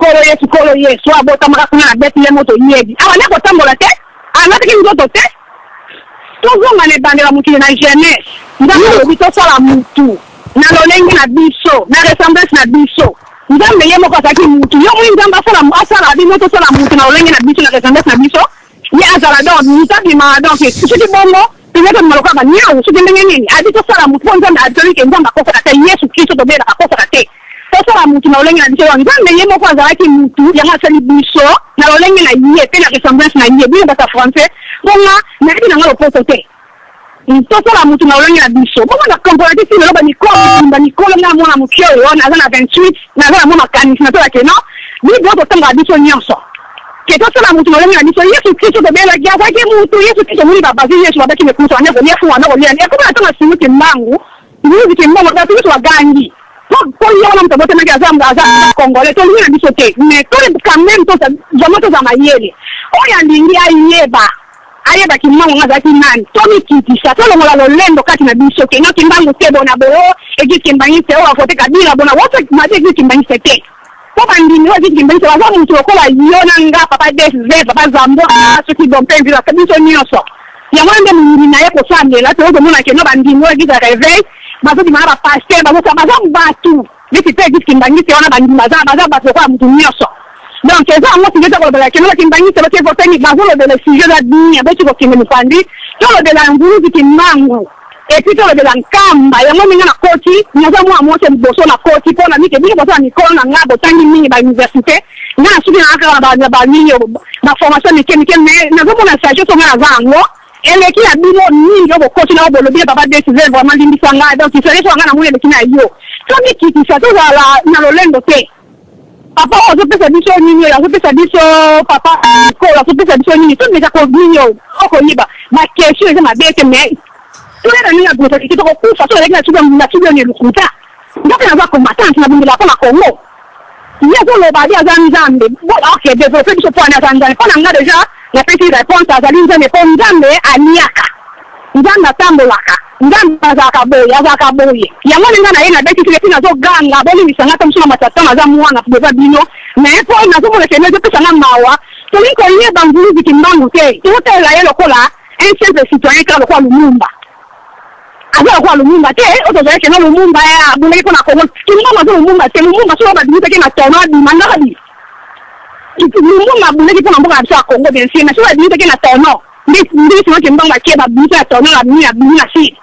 Speaker 9: yesu abota maka kuna beti le moto yedi awa ne ko tambola te anatiki nzoto te tozonga ne bandela mukile na jeunesse nzambe alobi to sala mutu na lolenge na biso na ressemblance na biso nzambe ye moko azaki mutu yo mwi nzambe asala bino tosala mutu na lolenge na biso na ressemblance na biso ye azala donc mutabima donc soki bongo peut-être maloka ba nyao soki ndenge nini adi tosala mutu po nzambe adoli ke nzambe akosaka te yesu kristo tobelaka akosaka te tosala mutu na lolenge na biso nzambe ye moko azalaki mutu yango asali biso na lolenge na ye pe na ressemblance na ye bino basa français bonga nayebi nanga lopoto te tosala mutu na lolenge na biso bongo na comparatif lelo banikolo nga mwana moke oyo naza na 28 naza na mwa makanisi natolake no bible totanga biso nyonso ke tosala mutu na lolenge na biso yesu kristo tobelaki azalaki mutu yesu kristo moni babasi yesu babaki mekusu anekoniefu wana koliani ekoma natanga simu kimbangu mbizi kimbangu biso bagangi po yona mtu abotemaki aza congolais tolingi na biso te mais tole quand même vraiment toza mayele oyo alingi ayeba kimbangu ngazalaki nani tomikitisa tolongola lolendo kati na biso ke no kimbangu te bona boo egisi kimbangi te oyo afote kabila bona wote mati egisi kimbangi te te po bandimi oyo egisi kimbangi te waza mutu lokola yo na nga papa DSV papa zambo soki dompe nzila biso nyonso yango nde mingi na ye kosambela tozomona ke no bandimi oyo egisi réveil bazodimana bapaster baza batu neti te egisi kimbangi te wana bandimi baza bato lokola mutu nyonso donc eza ngo tijeta kolobela keno kimbangi te bake voteni bazolobela sujet za dunia beti kokende mufandi tolobela nguluzi kimbangu epi tolobela nkamba yango mingi na koti naza mwa mote liboso na koti mpona mike bino boso na mikolo na nga botangi mingi bauniversité nga na suki nakaka banini baformation mike me nazomona sagesse nga naza yango eleki ya bino mingi oyo bokoti na oyo bolobile papa décision vraiment limbisa nga donc sagesse wanga na moni eleki na yo tomikitisa tozala na lolendo te papa azopesa biso nini oyo azopesa biso papa kolo azopesa biso nini tomeka konini oyo okoyiba bakestion eza mabe te mais toyena nini abotaki te tokokufa toleki na suki oni elukuta ndoke naza combatante na bundela mpo na congo ye azoloba adi aza nzambe ok développe biso mpo ani aza nzambe mpo na nga deja napesi réponse azali nzambe mpo nzambe aliaka nzambe atambolaka nzambe azalaka boye yango ninga na ye na beti tile tina zoganga bolimbisanga ta mosuna matata naza mwana kuboza bino mais po nazomona kene ezopesanga mawa tolingi koyeba nguluzi kimbangu te tozotelela ye lokola un simple citoyen kaka lokola lumumba aza lokola lumumba te otozali kena lumumba abundaki mpona kongo kimbangu aza lumumba te lumumba soki babimisaki na tono abima ndakadi lumumba abundaki mpona mboka na biso ya kongo bien sûr mais soki babimisaki na tono ndisino kimbangu akie babimisa ya tono abimi na siri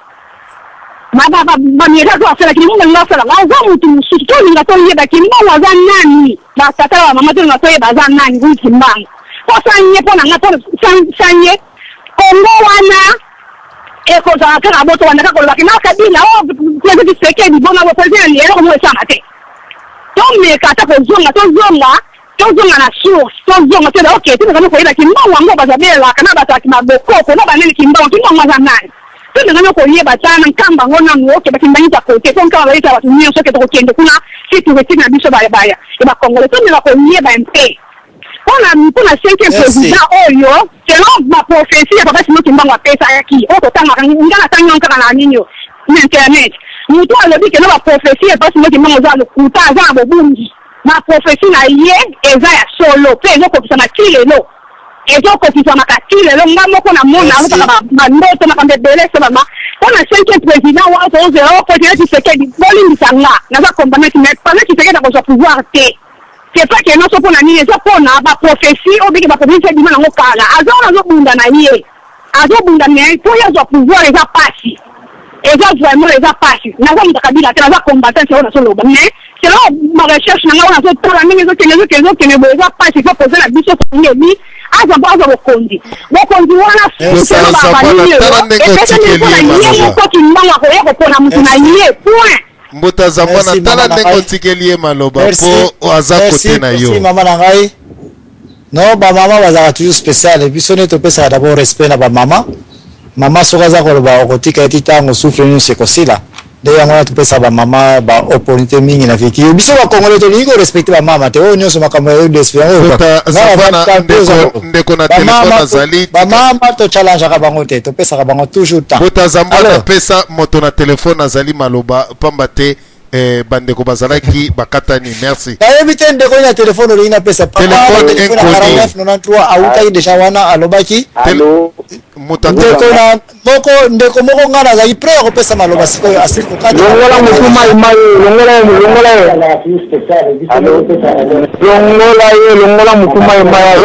Speaker 9: bamieka to asala kimbangu nga asala aza mutu mosusu tolinga toyeba kimbangu aza nani batata na bamama tolinga toyeba aza nani kuyi kimbangu po sanye mpo na nga sanye kongo wana ekozala kaka boto wanda kaka kolobaki na kabila o president Tshisekedi bona bo president eloko mo esanga te tomeka ata tozonga na source tozonga te ok tozonga koyeba kimbangu yango bazabelaka na bataki mabokoko na banene kimbangu aza nani tozonga koyeba tana nkamba ngo nango ok bakimbangisa kote po nkamba bayisa bato nyonso ke tokokende kuna si touristique na biso baya ebakongole tozonga koyeba mpe mpona 5e président oyo selon baprophétie ya papa sino kimbangu apesaki oyo totangaka nga natangi yango kaka na nini na internet mutu alobi keno baprophétie ya papa sino kimbangu eza lokuta aza na bobungi baprophétie na ye eza ya solo mpe ezokokisama ti lelo ezokokisamaka ti lelo nga moko na mona azokaka bandoto makambo ebele so bama mpona 5e président wa tozela president Tshisekedi bolimbisa nga naza compromettre mais pendant Tshisekedi akozwa pouvoir te c'est pas que non so pona nini so pona ba prophétie obiki ba prophétie dima nango kala azona zo bunda na ye azobunda mais po ya zo pouvoir eza pasi eza vraiment eza pasi naza mutakabila te naza combattant sur na solo mais c'est là ma recherche na ngona so tala mingi zo kene bo eza pasi faut poser la biso ko ngebi aza baza bokondi wana c'est ba ko kimanga ko yako pona mutu na ye point
Speaker 1: Mbota Zambwana tala ndeko tikelie maloba po aza kote na yo.
Speaker 2: Merci maman na ngai. Non ba mama bazaka toujours spécial biso ne topesa d'abord respect na ba mama. Mama soka za koloba okotika titango souffle nous c'est kosila. D'ailleurs on a topesa ba mama ba opportunité mingi na fiki. Biso ba Congolais to lingo respecter ba mama te o nyoso makambo ya d'espérance.
Speaker 1: Mbota Zambwana ndeko na téléphone azali.
Speaker 2: Ba mama to challenge ka bango te topesa ka bango toujours temps.
Speaker 1: Mbota Zambwana pesa moto na téléphone azali maloba pamba te bandeko bazalaki bakatani merci.
Speaker 2: Éviter ndeko na téléphone oli na pesa pa
Speaker 1: téléphone inconnu
Speaker 2: 93 autai deja wana alobaki
Speaker 3: allo
Speaker 2: ndeko na ndeko moko ngana za ipre ko pesa maloba siko asiko kati
Speaker 4: longola mutuma imai longola mutuma imai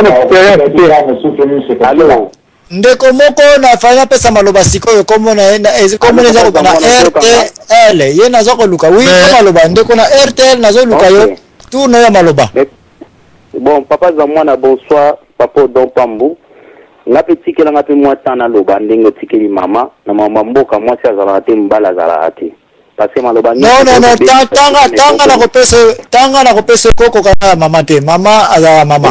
Speaker 3: allo
Speaker 2: ndeko moko na fanya pesa maloba siko komo na komo na za na RTL ye na zoko luka oui maloba ndeko na RTL na zo luka yo tout na ya maloba.
Speaker 3: Bon papa za mwana bonsoir papa Don Pambu nga petit ke nga pe moi tana loba ndengo tikeli mama na mama mboka moi sia zala te mbala zala te parce que maloba
Speaker 2: non tanga na kopesa koko kana mama te mama ala mama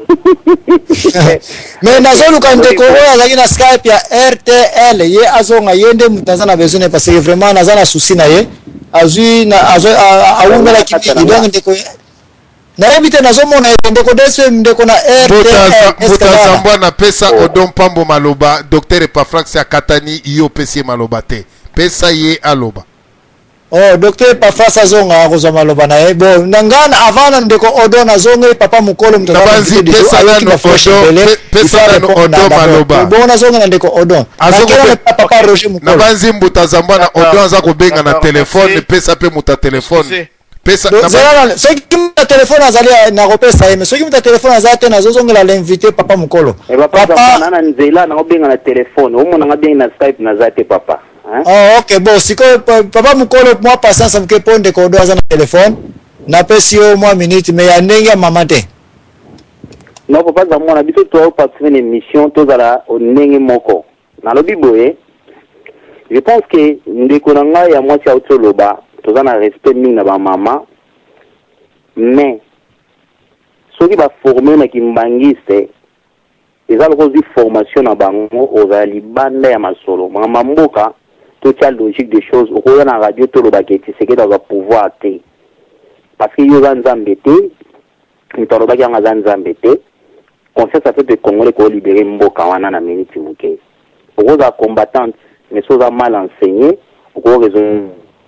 Speaker 2: mais nazoluka ndeko oyo azalaki na Skype ya RTL ye azonga yende mutaza na besoin parce que vraiment naza na souci na ye azui na aungala kipindi donc ndeko na ebite nazomona ndeko deswe ndeko na RTL
Speaker 1: Mbota pesa Odon Pambo maloba docteur Epafrax ya Katani yo pesi maloba te pesa ye aloba.
Speaker 2: Oh docteur Epafrax azonga kozwa maloba na ye bon nangana avant ndeko Odon azonga papa mukolo mtoto
Speaker 1: nabanzi pesa na Odon maloba
Speaker 2: bon azonga na ndeko Odon azonga papa Roger mukolo
Speaker 1: nabanzi Mbota Zambwana Odon aza kobenga na telefone pesa pe muta telefone pesa
Speaker 2: na soki muta telefone azali na kopesa ye mais soki muta telefone azate na zozongela l'invité papa mukolo
Speaker 3: papa nana nzela na kobenga na telefone omona nga benga na Skype na zate papa.
Speaker 2: Oh ok bon siko papa mukolo moi patience mke ponde ko do aza na telefone na pesi yo moi minute mais ya ndenge ya mama te.
Speaker 3: Non papa za mwana biso to participer na émission to zala ndenge moko na lobi boye je pense que ndeko na nga ya mwasi auto loba to za na respect mingi na ba mama mais soki ba former na kimbangiste eza lokozi formation na bango oza libanda ya masolo mama mboka toute la logique des choses au cours de la radio tout le baguette c'est que dans un pouvoir té parce que yo zanzambete ntoro baki nga zanzambete conscience ça fait de Congolais ko libérer mboka wana na minute muke au cours de la combattante mais choses mal enseigné au cours raison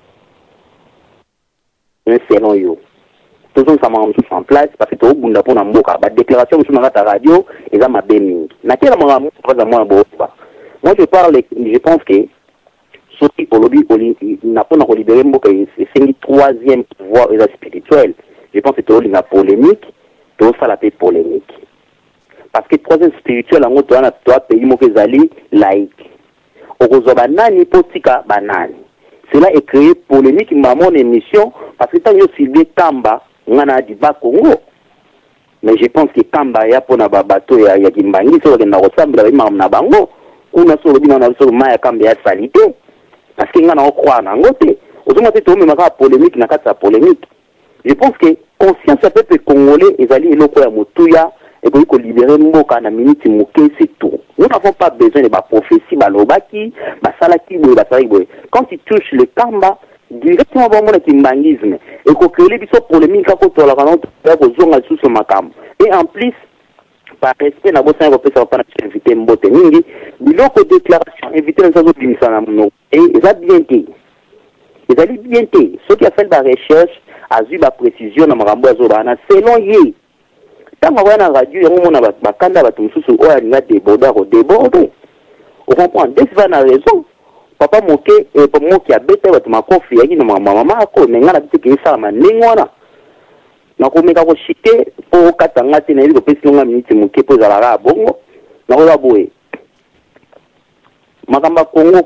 Speaker 3: selon yo tout ça m'a mis en place parce que tout bunda pour na mboka ba déclaration sur la radio et ça m'a béni na kila mwa moi je parle je pense que Soki Olobi n'a pas libéré Mboka, c'est une troisième voie spirituelle. Je pense que c'est une polémique, c'est ça la paix polémique. Parce que troisième spirituelle, en gros, tu as pays Mokezali laïque. Okozo banani potika banani. Cela est créé polémique dans mon émission parce que tant que Sylvie Kamba, on a dit bas Congo. Mais je pense que Kamba ya pour na bateau ya Kimbangi, sur le Narosam, la imam na bango, on a sur le bilan sur le Maya Kamba ya salité. Parce qu'il y a un croix en côté. Aujourd'hui, tu as une polémique, une polémique. Je pense que conscience du peuple congolais est allé et l'autre Motouya et qu'on libérer Mboka na minute Mouké, c'est tout. Nous n'avons pas besoin de ma prophétie, Balobaki, Basalaki, Basariboy. Quand tu touches le Kamba, directement dans le kimbangisme et qu'on crée les polémiques à côté de la rencontre aux zones sous ce macam. Et en plus, par respect na bossa ko pesa pa na invité mbote mingi biloko déclaration invité na zo bimisa na no et ça bien été ce qui a fait la recherche a eu la précision na makambo zo bana selon ye tanga wana radio ya mona ba kanda ba tumsusu o ya nga déborder on comprend des va na raison papa moke et pour moi qui a bête ba ma confiance ni mama ko menga na bitiki ça manengwana na komeka ko chite po katanga te na ile ko pesi nga minute muke po za la bongo na ko boye makamba Kongo ko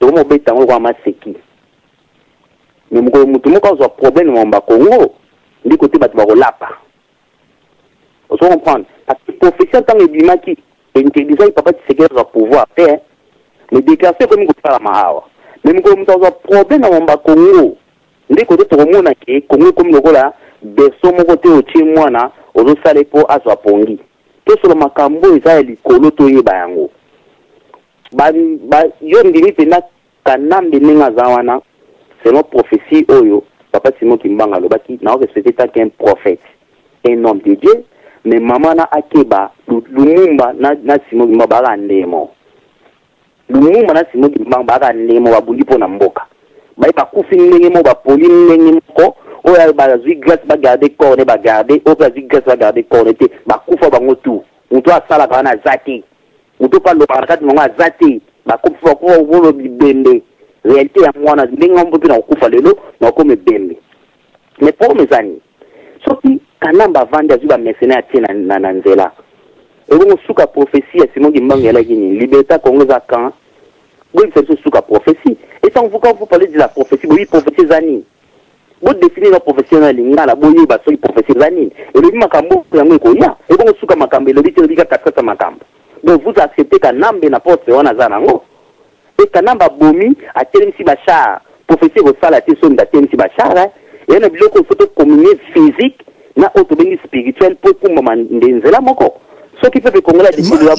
Speaker 3: tomo beta ngo kwa maseki mais moko mutu moko zo problème mamba Congo ndi côté batu ba kolapa on se comprendre parce que profession tant ebimaki intelligent papa Tshisekedi za pouvoir faire mais déclarer comme ko fala mahawa mais moko mutu zo problème mamba Congo ndi côté to mona ke Congo comme lokola beso moko te otie mwana ozo sale po azwa pongi to solo makambo eza likolo to yeba yango ba yo ndimi pena kanambe ninga zawana selon prophétie oyo papa Simon Kimbanga lobaki na respecté tant qu'un prophète un homme de Dieu mais maman na akeba lumumba na Simon Kimbanga ba ndemo lumumba na Simon Kimbanga ba ndemo babundi pona mboka ba kufi ndenge mo ba poli ndenge moko oya ba zui grâce ba garder corps ne ba garder o ba zui grâce ba garder corps te ba kufa bango tout muto asala kana zati muto pa lo barakati monga zati ba kufa ko volo bibende réalité ya mwana ndenge mbo na kufa lelo na ko mebembe mais pour mes amis soki kanamba vanda zuba mercenaire tina na nzela ebo suka prophétie ya Simon Kimbanga ya gini liberté Congo za kan oui c'est suka prophétie et quand vous parlez de la prophétie oui prophétie zani vous définir la professionnel ngala boye ba so prophétie zani et le makambo yango ko ya ebo suka makambo le biti bika katata makambo donc vous acceptez kanambe na porte wana za nango et kanamba bomi a telemsi bachar prophétie ko sala te sonda telemsi bachar et na biloko photo communier physique na autobéni spirituel pour kumba ndenzela moko so qui peut congolais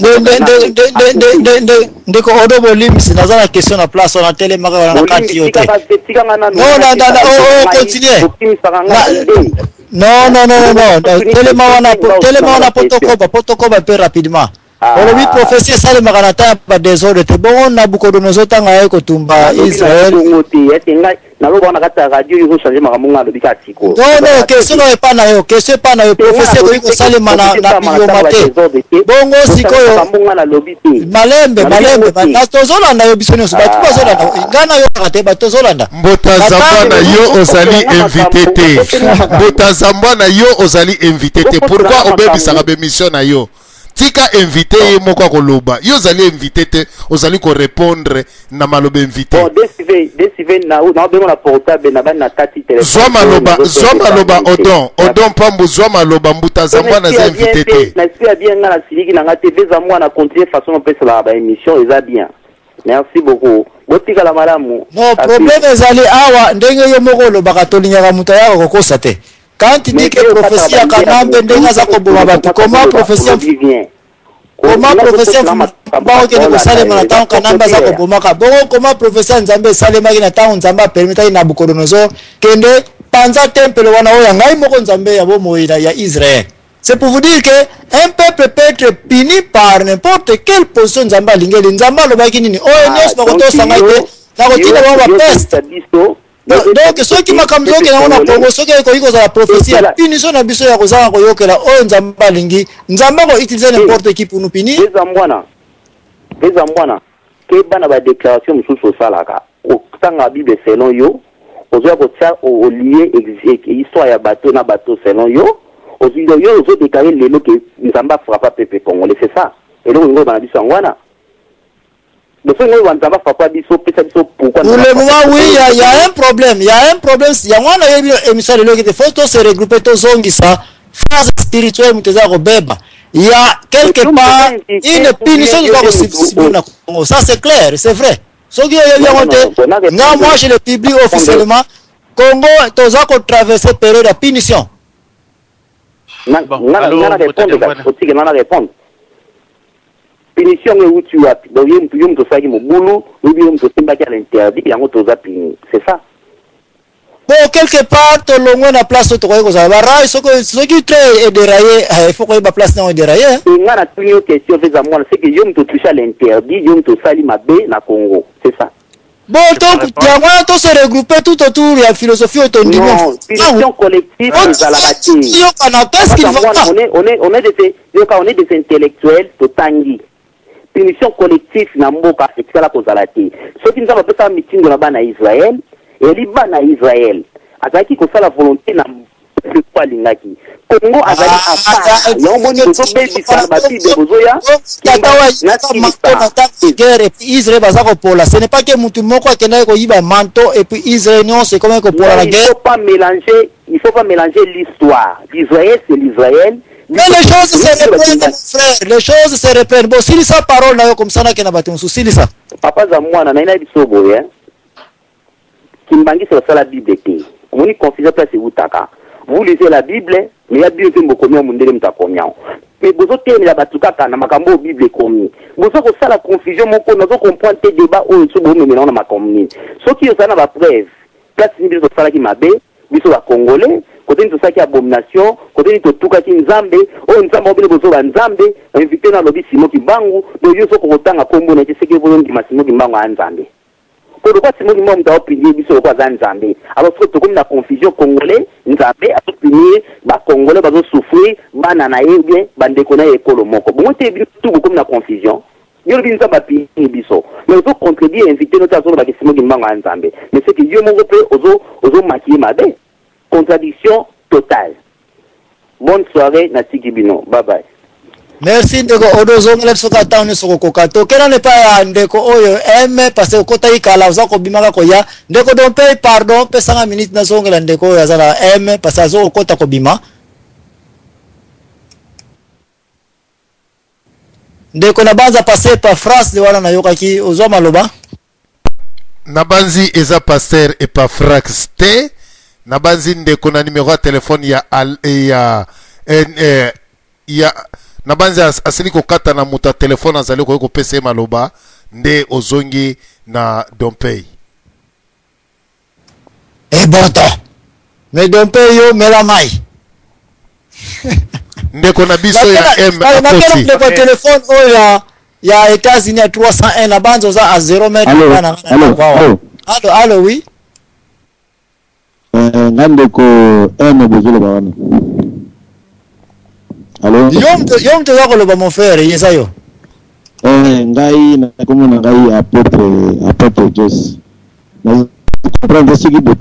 Speaker 2: ndeko odo bolim sinaza la question na place on a télé maka na kati yote non continue non télé wana potokoba peu rapidement on lui prophétie ça le maranata pas désordre te bon na Bukodonozor tanga ko tumba Israël
Speaker 3: na lo bana kata radio yo changer makamunga lo bikati ko
Speaker 2: non question no pas na yo question pas na yo prophétie ko sale mana na biyo mate bongo sikoyo makamunga na lobite malembe na tozolanda yo bisoni so batu bazolanda ngana yo kate ba tozolanda
Speaker 1: mbota zambana yo ozali invité te mbota zambana yo ozali invité te pourquoi obebisaka be mission na yo tika invité ye moko koloba yo zali invité te ozali ko répondre na maloba invité
Speaker 3: bon desive na bengo na portable na bana tati téléphone
Speaker 1: zwa maloba odon pambo zwa maloba mbuta zambana za invité te
Speaker 3: na si bien na siliki na ngate veza mwana continuer façon pesa la ba émission eza bien merci beaucoup botika la malamu
Speaker 2: non problème ezali awa ndenge yo moko lobaka tolinyaka muta yako kokosa te quand tu dis que prophétie à Kanambe ndenga za koboma batu comment prophétie ba okende ko salema na tango Kanambe za koboma ka bongo comment prophétie Nzambe salema ki na tango Nzambe permettre na Bukodonozor kende panza temple wana oya ngai moko Nzambe ya bomoina ya Israël. C'est pour vous dire que un peuple peut être puni par n'importe quelle position Nzambe alingeli Nzambe lobaki nini oyo nyos bakoto sangaite na kotina ba peste. Donc ceux qui makamzo ke na Congo ceux qui ko za la prophétie ya punition na biso ya kozanga ko yokela o Nzamba lingi Nzamba ko utiliser n'importe qui pour nous punir
Speaker 3: bezambwana ke bana ba déclaration mususu salaka o tanga Bible selon yo ozo ko tia o lier histoire ya bateau na bateau selon yo ozo yo ozo déclarer lelo que Nzamba frappe peuple congolais c'est ça et donc ngo bana biso ngwana. Pour le moment,
Speaker 2: oui, il y a un problème. Il y a un problème. Il y a un émission de l'eau qui faut se regrouper tous ensemble. Phase spirituelle, il y a quelque part une punition de la Congo. Ça, c'est clair, c'est vrai. Moi, je le publie officiellement. Congo, tous ont traversé la période de punition.
Speaker 3: Punition où tu as donc yum to saki mobulu ou bien to simbaki à l'interdit yango to zapini c'est ça
Speaker 2: bon quelque part to longo na place to ko za bara ce qui très déraillé il faut ko ba place na déraillé
Speaker 3: nga na tunyo question feza moi c'est que yum to toucher à l'interdit yum to sali mabe na Congo c'est ça
Speaker 2: bon donc yango to se regrouper tout autour ya philosophie autonomie
Speaker 3: non punition collective dans la bataille
Speaker 2: yo kana qu'est-ce qu'il va
Speaker 3: on est des intellectuels to tangi punition collective na mboka ekala kozala te soki nzamba pesa meeting na bana Israël et li bana Israël azaki ko sala volonté na peuple kwa lingaki Congo azali apa ya omoni bozo bebisa ba bible bozoya
Speaker 2: guerre et puis Israël baza ko pola ce n'est pas que mutu moko akenda ko yiba manteau et puis Israël non c'est comment ko pola la guerre.
Speaker 3: Il faut pas mélanger l'histoire. L'Israël c'est l'Israël.
Speaker 2: Mais les choses se reprennent, frère. Les choses se reprennent. Bon, si ça parole là comme ça na kena baton souci ça.
Speaker 3: Papa za mwana na ina bisobo ya. Kimbangi c'est la Bible té. On y confie place utaka. Vous lisez la Bible, mais il y a Bible qui mbokomi mundele mtakonya. Mais bozo temi la batukaka na makambo Bible komi. Bozo ko sala confusion moko nazo comprendre te débat o nso bo memena na makomni. Soki yo sana ba preuve. Place ni biso sala ki mabe, biso ba congolais. Côté de ça qui abomination, côté de tout cas qui nzambe, oh nzambe obile bozo ba nzambe, invité na lobi Simon Kimbangu, do yo soko kotanga kombo na tseke bozo ndima Simon Kimbangu a nzambe. Ko do kwa Simon Kimbangu ta opinier biso kwa za nzambe. Alors que to comme la confusion congolais, nzambe a opinier ba congolais bazo souffrir, bana na yebie, bande kona ekolo moko. Bon te tout comme la confusion. Yo le binza ba pi biso. Mais ozo contredire invité notre azo ba Simon Kimbangu a nzambe. Mais c'est que Dieu mon pe ozo maquiller mabe. Contradiction totale. Bonne soirée, Natiki Bino. Bye bye.
Speaker 2: Merci ndeko odozo ngele soka tauni soko kokato. Kena ne pa ndeko oyo eme parce que kota ikala uza ko bimaka ko ya. Ndeko don pay pardon pesa nga minute na songela ndeko oyo azala eme parce que azo kota ko bima. Ndeko na banza passer par France de wana na yoka ki ozo maloba.
Speaker 1: Nabanzi eza pasteur et pas fraxté. Nabanzi ndeko na numéro ya téléphone ya nabanzi asili kokata na muta téléphone azali ko pesa maloba nde ozongi na Dompey.
Speaker 2: Bonto. Mais Dompey yo mela mai.
Speaker 1: Ndeko na biso ya M
Speaker 2: akoti. Ndeko téléphone oya ya États-Unis à 301 na banzo za à 0 mètre na. Allô oui.
Speaker 8: Ngandeko ene bozolo bawana. Allô?
Speaker 2: Yom te zako loba mon frère, yesa yo.
Speaker 8: Ngai na komona ngai apôtre Jos. Na comprendre ce qui bout.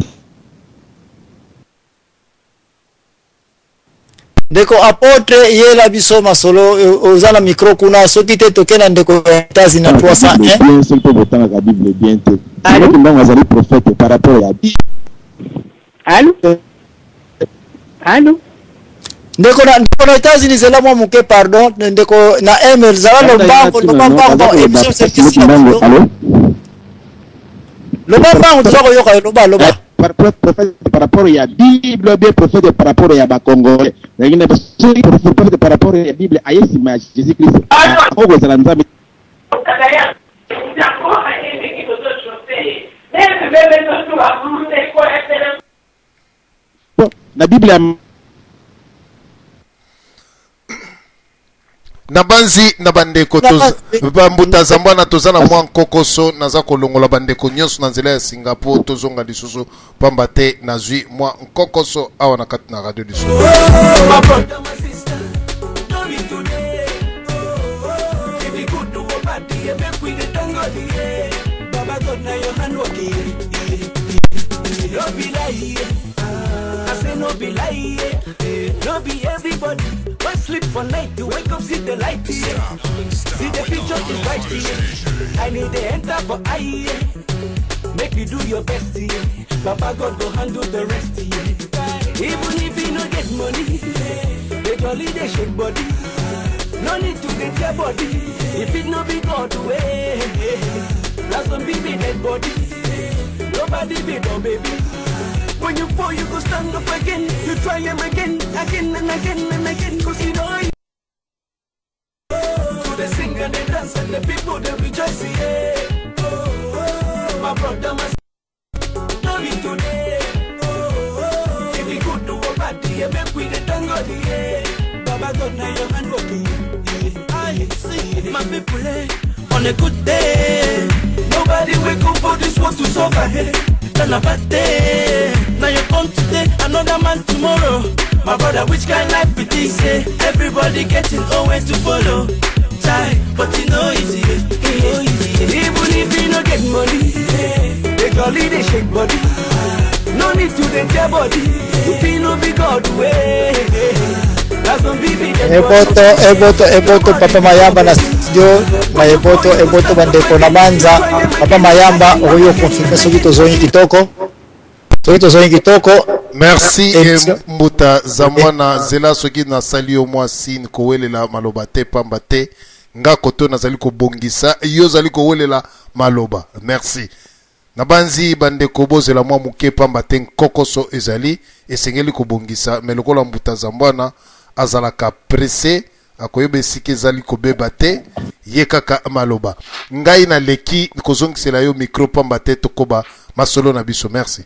Speaker 2: Ndeko apôtre yela biso masolo ozala micro kuna soki te tokena ndeko États-Unis na 301.
Speaker 8: Bien c'est que botanga ka Bible bien te. Allô? Ndanga azali prophète par rapport à Bible.
Speaker 9: Allô? Allô?
Speaker 2: Ndeko na États-Unis c'est là moi muke pardon ndeko na email zala lo bango émission service allô? Le bango toko yoka loba
Speaker 8: par rapport à Bible bien prophète par rapport à Bakongolais. Ngine prophète par rapport à Bible ayesi ma Jésus Christ. Ogo zala nzambe. La Bible
Speaker 1: Nabanzi na bandeko bambuta zambana tozana mwa nkokoso naza kolongola bandeko nyonso na nzela ya Singapore tozonga lisusu pamba te nazwi mwa nkokoso awa na kati na radio lisusu.
Speaker 10: No be lie, no be everybody. Why sleep for night to wake up, see the light here. See the picture is right here. I need to enter for eye. Make you do your best here. Papa God go handle the rest here. Even if you no get money, they jolly they shake body. No need to get your body. If it no be God way, that's when be dead body. Nobody be no baby. When you fall, you go stand up again. You try him again and again and again. Cause you know so they sing and they dance and the people they rejoice, yeah. My brother, my sister, no need today. If you good to a party, make we the tango, yeah. Baba God, now your hand working. I see my people on a good day. Nobody wake up for this world to suffer, hey. Tell about day. Now you come today, another man tomorrow. My brother, which kind life be this? Everybody getting always to follow. Try, but you know easy. Even if you don't get money, they call it a shake body. No need to the body. You feel no be God way. That's some baby.
Speaker 2: Eboto Papa Mayamba na studio na eboto bandeko na banza Papa Mayamba oyo confirmer soki tozongi kitoko.
Speaker 1: Merci Mbuta Zamwana zela soki na sali au moins sin kowelela maloba te pamba te nga koto nazali ko bongisa yo zali kowelela maloba. Merci. Nabanzi bandeko bozela mwa muke pamba te kokoso ezali esengeli ko bongisa melokola Mbuta Zamwana azalaka pressé akoyeba esike ezali kobeba te ye kaka maloba. Ngai na leki kozongisela yo micro pamba te tokoba masolo na biso. Merci.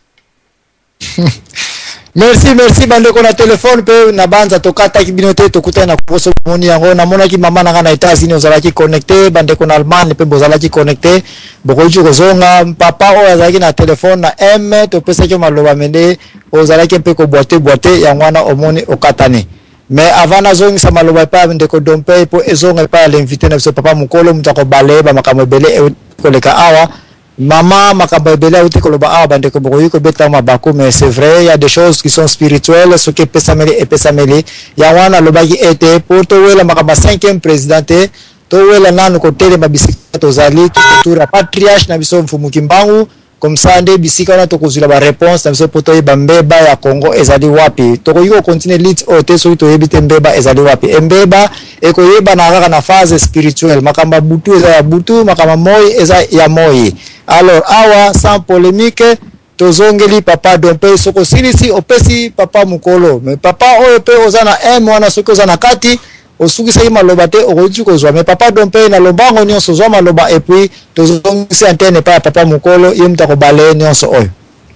Speaker 2: Merci bandeko na telefone pe na banza tokata kibinote tokuta na koso moni yango na mona ki mama na États-Unis ozalaki connecté bandeko na Allemagne pe bozalaki connecté bokoju kozonga papa o azalaki na telefone na M to pesa ki maloba mende ozalaki pe ko boite ya mwana omoni okatane. Mais avant na zongi sa maloba pa ndeko dompe po ezonga pa l'invité na papa mukolo mutako baleba makamobele koleka awa Maman makababela uti koloba awa bandeko bokoyiko beta mabako mais c'est vrai il y a des choses qui sont spirituelles ce qui pesameli ya wana lobaki ete pour to wela makaba 5e présidenté to wela nanu kotele mabisika tozali totura patriarche na biso mfumuki mbangu comme ça nde bisika na tokozula ba réponse na biso poto yeba mbeba ya Congo ezali wapi tokoyiko continuer lit ote so to yebite mbeba ezali wapi mbeba ekoyeba na kaka na phase spirituelle makamba butu eza ya butu makamba moi eza ya moi. Alors awa sans polémique tozongeli papa dompe soko silisi opesi papa mukolo mais papa oyo pe ozana M wana soko ozana kati osukisa ki maloba te okoki kozwa mais papa dompe na lombango nyonso zwa maloba et puis tozongisi antenne pa papa mukolo ye mutako bale nyonso oyo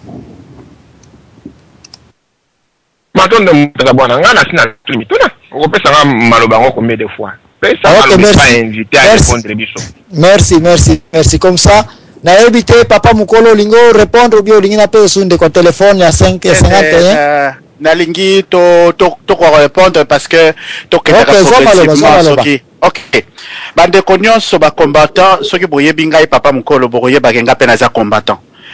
Speaker 5: matonde mutaka bwana ngana sina limitona okopesa nga maloba ngo combien de fois pesa maloba pas invité à répondre biso.
Speaker 2: Merci comme ça. Na ebite papa mukolo lingo répondre bien lingina pe sunde ko téléphone ya 551
Speaker 6: na lingi to ko répondre parce que to kenda soki OK bande konyon so ba combattant soki boye binga papa mukolo boye bagenga pe na za combattant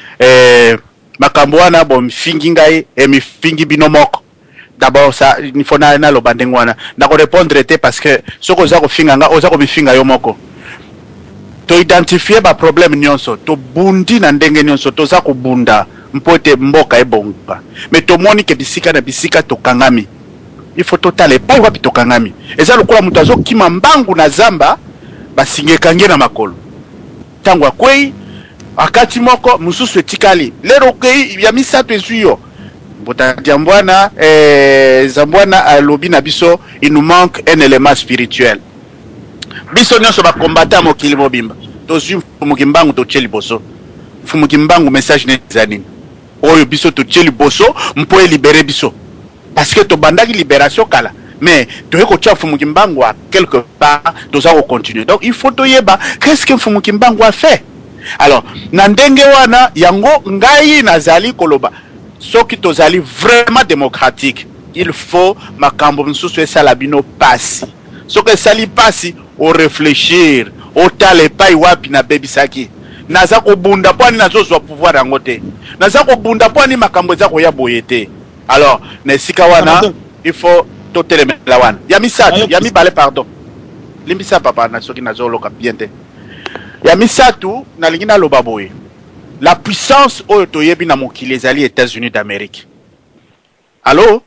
Speaker 6: makambo wana bo mfingi ngai e mifingi binomoko d'abord ça il faut na lo bande ngwana na ko répondre te parce que soko za ko finga nga oza ko bifinga yo moko to identifier ba problème nyonso to bundi na ndenge nyonso to za kubunda mpote mboka ebonga mais to moni ke bisika na bisika to kangami il faut total pas wapi to kangami eza lokola mutazo kima mbangu na zamba basinge kange na makolo tangwa kwei akati moko mususu etikali lero kwei ya misato ezuyo Mbwana Zambwana alobi na biso il nous manque un élément spirituel. Biso nyonso ba combattant mokili mobimba. Tozu mukimbangu to tcheli boso. Fumukimbangu message ne zanini. Oyo biso to tcheli boso mpo libérer biso. Parce que to bandaki libération kala. Mais to yeko tcha fumukimbangu a quelque part toza ko continuer. Donc il faut to yeba qu'est-ce que fumukimbangu a fait. Alors na ndenge wana yango ngai nazali koloba. Soki tozali vraiment démocratique, il faut makambo msusu esala bino pasi. Soki esali pasi o réfléchir, o tale pai wapi na bebisaki. Naza ko bunda pwani nazozwa pouvoir yango te. Naza ko bunda pwani makambo eza ko ya boyete. Alors, nesika wana il faut totelemela wana. Ya misatu, ya mibale pardon. Limbisa papa na soki nazoloka bien te. Ya misatu na lingina loba boye. La puissance oyotoyebi na mokili ezali États-Unis d'Amérique. Allô?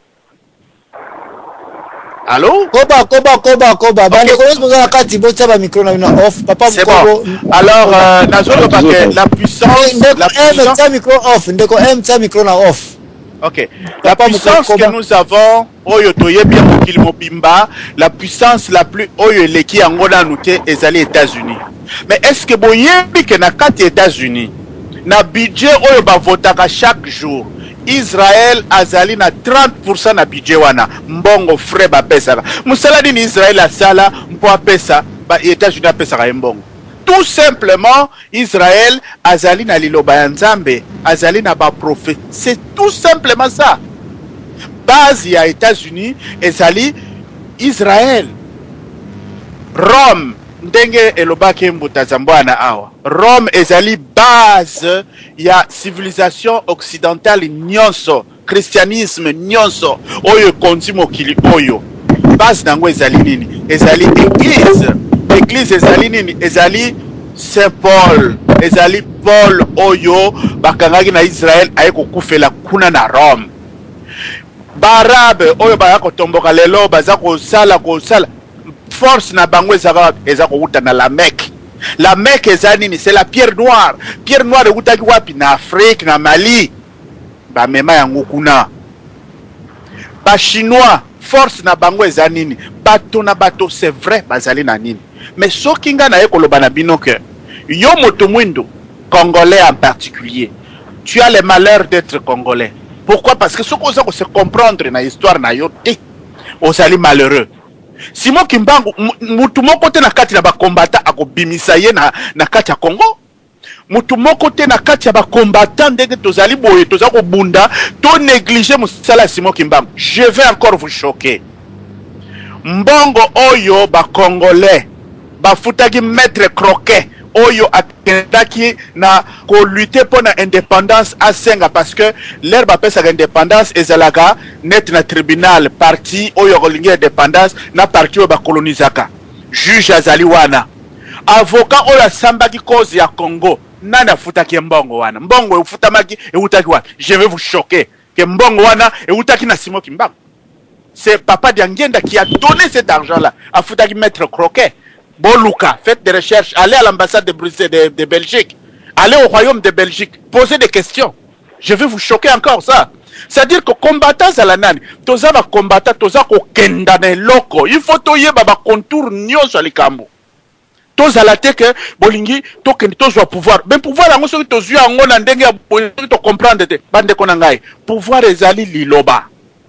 Speaker 6: Allô?
Speaker 2: Koba. Bande konos moza kati botsa ba micro na off. Papa
Speaker 6: mukolo. Alors nazolo ba que la puissance
Speaker 2: M micro off. Ndeko M micro na off.
Speaker 6: OK. La puissance que nous avons oyotoyebi ya mokili mobimba, la puissance la plus oyeleki yango na nuté ezali États-Unis. Mais est-ce que boyebi que na kati États-Unis na budget oyo ba votaka chaque jour Israël azali na 30% na budget wana mbongo frais ba pesa musala ni Israël asala mpo pesa ba États-Unis apesa ka mbongo tout simplement Israël azali na liloba ya Nzambe azali na ba prophète c'est tout simplement ça base ya États-Unis ezali Israël Rome ndenge elobaki mbuta zambwana awa Rome ezali base ya civilisation occidentale nyonso christianisme nyonso oyo konzi mokili oyo base nango ezali nini ezali église ezali nini ezali Saint Paul ezali Paul oyo bakangaki na Israël aye kokufela kuna na Rome barabe oyo baya kotomboka lelo baza kosala force na bango eza kouta na la Mecque. La Mecque eza nini c'est la pierre noire ekutaki wapi na Afrique na Mali bamema yango kuna ba chinois force na bango eza nini bato na bato c'est vrai bazali na nini mais soki nga na ye koloba na bino que yo moto mwindo congolais en particulier tu as le malheur d'être congolais. Pourquoi? Parce que ce qu'on sait se comprendre dans l'histoire na yo te ozali malheureux. Simon Kimbangu mutu moko te na kati na ba combattant akobimisa ye na kati ya Congo. Mutu moko te na kati ya ba combattant ndenge tozali boye toza ko bunda to négliger musala Simon Kimbangu. Je vais encore vous choquer. Mbongo oyo ba congolais ba futaki maître croquet oyo akendaki na ko lutter pour na indépendance à Senga parce que l'air ba pesa indépendance ezalaka net na tribunal parti oyo kolingi indépendance na parti oyo ba colonizaka juge azali wana avocat oyo asambaki cause ya Congo nana futaki mbongo wana mbongo ufutamaki eutaki wana je vais vous choquer que mbongo wana eutaki na Simon Kimbangu. C'est Papa Diangenda qui a donné cet argent là à futaki maître croquet. Boluka, faites des recherches, allez à l'ambassade de Bruxelles, de Belgique, allez au royaume de Belgique, posez des questions. Je vais vous choquer encore ça. C'est-à-dire que combattant à la nani, toza va combattre, toza ko kendane loko. Il faut toye baba contour nyos à likambo. Toza la te que bolingi to ken tozo pouvoir. Ben pouvoir ango so tozu ango na ndenge ya to comprendre te. Bande konangai. Pouvoir ezali liloba.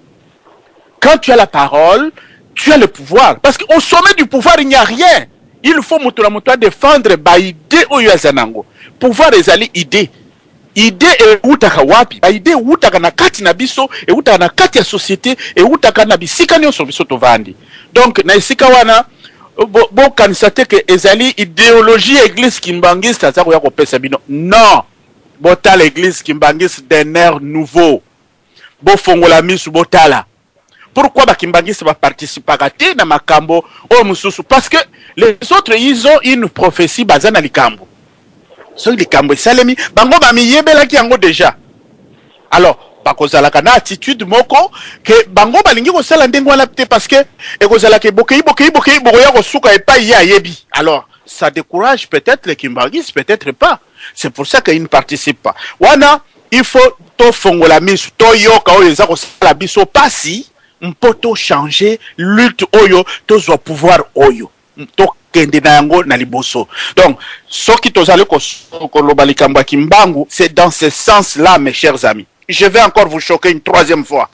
Speaker 6: Quand tu as la parole, tu as le pouvoir. Parce qu'au sommet du pouvoir, il n'y a rien. Il faut défendre ba idée oyo azanango. Pouvoir ezali idée. Idée e utaka wapi? Ba idée utaka na kati na biso, e utaka na kati ya société, e utaka na bisika nyonso biso tovandi. Donc na isika wana bo kanisate ke ezali idéologie église kimbangiste za ko ya kopesa bino. Non. Bota l'église kimbangiste d'un air nouveau. Bo fongola misu botala. Pourquoi Bakimbangis va participer à na makambo au mususu? Parce que les autres ils ont une prophétie basée na likambo. So likambo salemi bango ba miyebela ki yango déjà. Alors bakozala kana attitude moko que bango balingi ko sala ndengo la peut parce que ekozala ke bokei bokoya ko suka epa ya yebi. Alors ça décourage peut-être les Kimbangis, peut-être pas. C'est pour ça qu'ils ne participent pas. Wana il faut to fongola misu to yoka oyo za ko sala biso pasi mpoto changer lutte oyo tozo pouvoir oyo to kende na yango na liboso. Donc soki tozali ko loba likambo Kimbangu, c'est dans ce sens-là mes chers amis. Je vais encore vous choquer une troisième fois.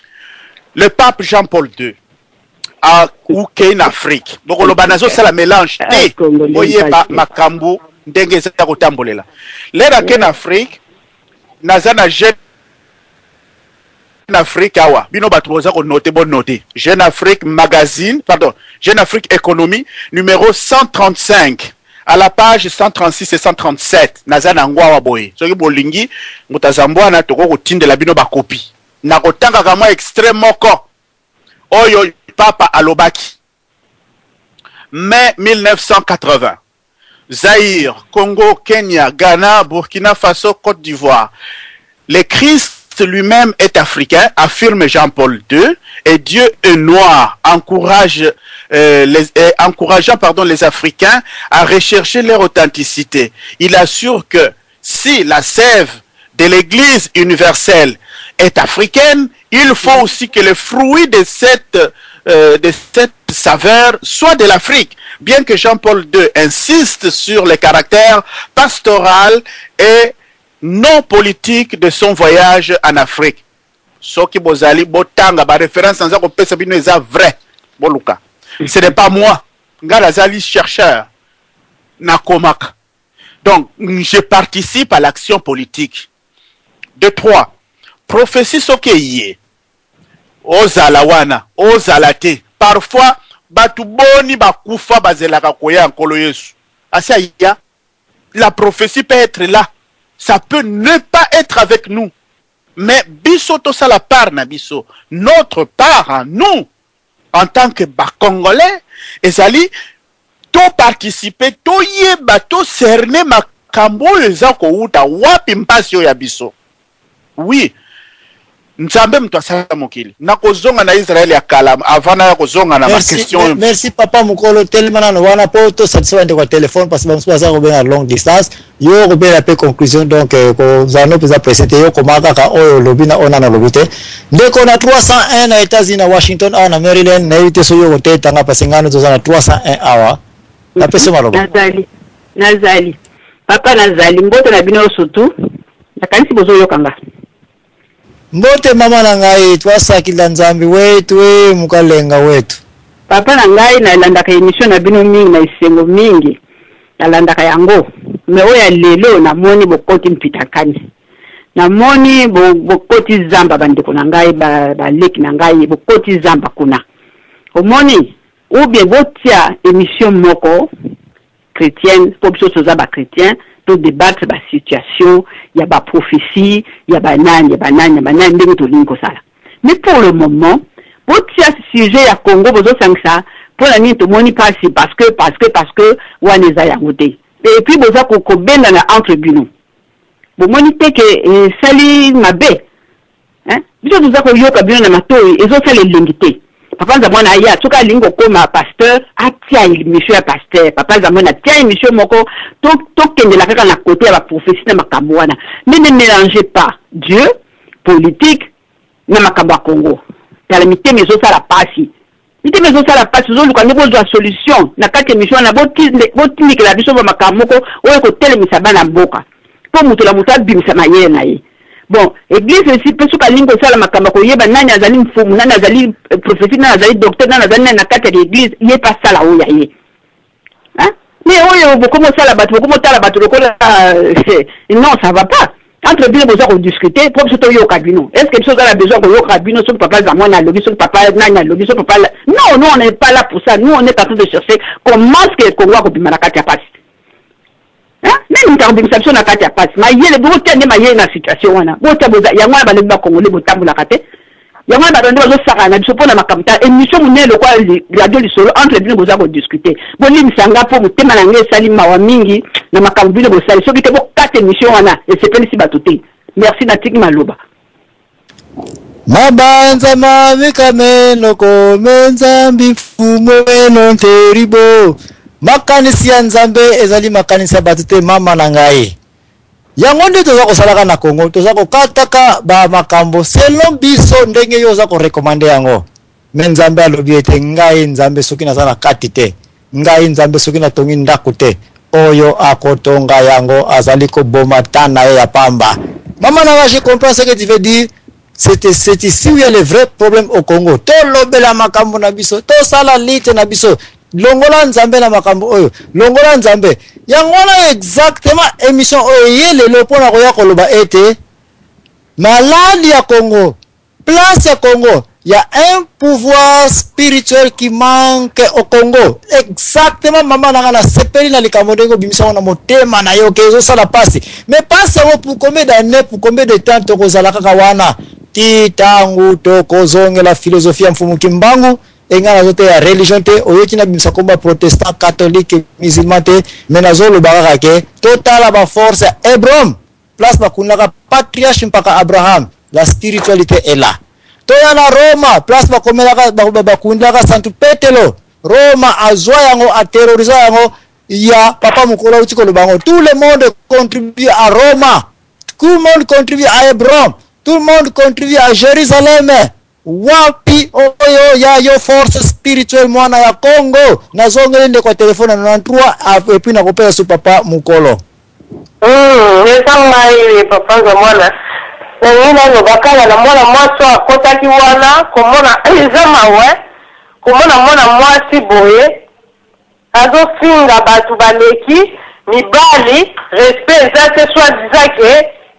Speaker 6: Le pape Jean-Paul II a ouké en Afrique. Donc loba nazo sala mélange te oye ba makambo ndenge za kotambolela. Lera ken Afrique nazana jeune Afrique awa bino batuoza ko noter bon noter Jeune Afrique magazine pardon Jeune Afrique économie numéro 135 à la page 136 et 137 nazana ngwa boye soki bolingi mutazambwana toko kotindela bino ba copie na kotanga kama extrême moko oyo papa alobaki mai 1980 Zaïre, Congo, Kenya, Ghana, Burkina Faso, Côte d'Ivoire. Le Christ lui-même est africain, affirme Jean-Paul II, et Dieu est noir, encourageant les Africains à rechercher leur authenticité. Il assure que si la sève de l'Église universelle est africaine, il faut aussi que le fruit de cette saveur soit de l'Afrique. Bien que Jean-Paul II insiste sur le caractère pastoral et non politique de son voyage en Afrique. Soki bozali botanga ba référence sans ko pesa bino eza vrai. Boluka. Ce n'est pas moi. Ngala zali chercheur na komaka. Donc, je participe à l'action politique. De 3. Prophétie soki yé. Ozala wana, ozala te. Parfois batu boni bakufa bazelaka koya nkolo Yesu. Asa ya, la prophétie peut être là. Ça peut ne pas être avec nous. Mais biso to ça la part na biso. Notre part à nous, en tant que Congolais, ezali to participer, to yeba, to cerner makambo eza ko uta wapi mpasi yo ya biso. Oui. Nzambe mtu asala mokili. Na kozonga na Israeli ya kala avant na kozonga na ma question.
Speaker 2: Merci papa mukolo tellement na wana poto satisfait de kwa téléphone parce que ba ça ko à longue distance. Yo ko la pe conclusion donc ko zano pesa presenter yo ko maka ka oyo lobina ona na lobite. Ndeko na 301 na États-Unis na Washington na Maryland na ite so yo ko tanga pasengano zo na 301 awa. Na pesa malobo.
Speaker 9: Nazali. Papa Nazali mbote na bino sotu. Na kanisi bozo yo kanga.
Speaker 2: Mbote mama na ngai twasakila nzambi wetu we mukalenga wetu.
Speaker 9: Papa na ngai na landaka emission na bino mingi na isengo mingi. Na landaka yango. Me oya lelo na moni bokoti mpitakani. Na moni bokoti zamba bandeko na ngai ba leki na ngai bokoti zamba kuna. Omoni ou bien botia émission moko chrétienne, pour biso soza ba chrétien. To débattre la situation, il y a ba prophétie, il y a banane, ndenge to linko sala. Mais pour le moment, pour ce sujet à Congo bozo sangsa, pour la nuit to moni passi parce que waneza ya ngote. Et puis boza ko benda na entre bino. Bo moni te ke sali mabe. Hein? Biso boza ko yoka bino na matoi, ezo sala lingité. Papa Zamona ya tuka lingo koma pasteur atia émission ya pasteur. Papa Zamona tia émission moko to kende la kaka na côté ya prophétie na makambo wana. Mais ne mélangez pas Dieu, politique na makambo Congo. Calamité mezo ça la passi. Mite mezo ça la passi zo luka nebo zo solution na kati émission na boti que la biso ba makambo ko oyo ko telemisa bana mboka. Po mutu la mutu abimisa mayele na ye. Bon, église aussi peut souka lingo sala makamba ko yeba nani azali mfumu nani azali prophétie nani azali docteur nani azali na kati ya église yé pas sala oya ye. Hein? Mais oyo bokomo sala batu bokomo tala batu lokola non ça va pas. Entre bien besoin de discuter pour que to yo kabino. Est-ce que chose a besoin de yo kabino sur papa za mona lobi sur papa nani lobi sur papa. Non, nous on n'est pas là pour ça. Nous on est en train de chercher comment est-ce que Congo ko bimana kati ya pasi. Hein? Même une organisation na kati ya passe. Ma yele bo tende ma yele na situation wana. Bo taboza ya ngwana ba le ba Congolais bo tambula kate. Ya ngwana ba ndo zo saka na biso pona makamta émission munene kwa radio lisolo entre bino boza ko discuter. Bo limisanga po mutema na ngé sali mawa mingi na makambu bino bo sali. So kite bo 4 émissions wana et c'est pelisi batoté. Merci na tiki maloba.
Speaker 2: Mabanza mavika meno ko menza mbifumo eno teribo. Makanisi ya Nzambe ezali makanisi ya batute mama na ngai. Yango nde toza kosalaka na Congo, toza kokataka ba makambo selon biso ndenge yo za ko recommander yango. Me Nzambe alobi ete ngai Nzambe soki na zana kati te. Ngai Nzambe soki na tongi ndako te. Oyo akotonga yango azali ko boma tana ya pamba. Mama na ngai, je comprends ce que tu veux dire. C'est ici où il y a le vrai problème au Congo. To lobela makambo na biso, to sala lite na biso. Longola Nzambe na makambo oyo. Longola Nzambe. Yangola exactement émission oyo yele lopona koya koloba ete maladi ya Congo, place ya Congo, il y a un pouvoir spirituel qui manque au Congo. Exactement maman na sepeli na likambo ndeko bimisa na motema na yo kezo sala pasi. Mais passe pour combien d'années, pour combien de temps to kozala kaka wana titangu to kozonge la philosophie ya mfumu kimbangu. Engana zote ya religion te oyoki na bimisa komba protestant catholique musulman te menazo lo baraka ke total ba force Abraham place ba kunaka patriarche mpaka Abraham la spiritualité est là toya na Roma place ba komelaka ba kundaka Santo Petelo Roma azwa yango a terroriser yango ya papa mukolo utiko lo bango tout le monde contribue à Roma tout le monde contribue à Abraham tout le monde contribue à Jérusalem. Wapi oyo ya yo force spirituelle mwana ya Congo na zongele kwa telefone na 93 et puis na kopela su papa mukolo
Speaker 11: esa mai papa za mwana na nina no bakala na mwana mwaso akotaki wana komona eza mawe komona mwana mwasi boye azo finga batu baleki mibali respect za te soit disake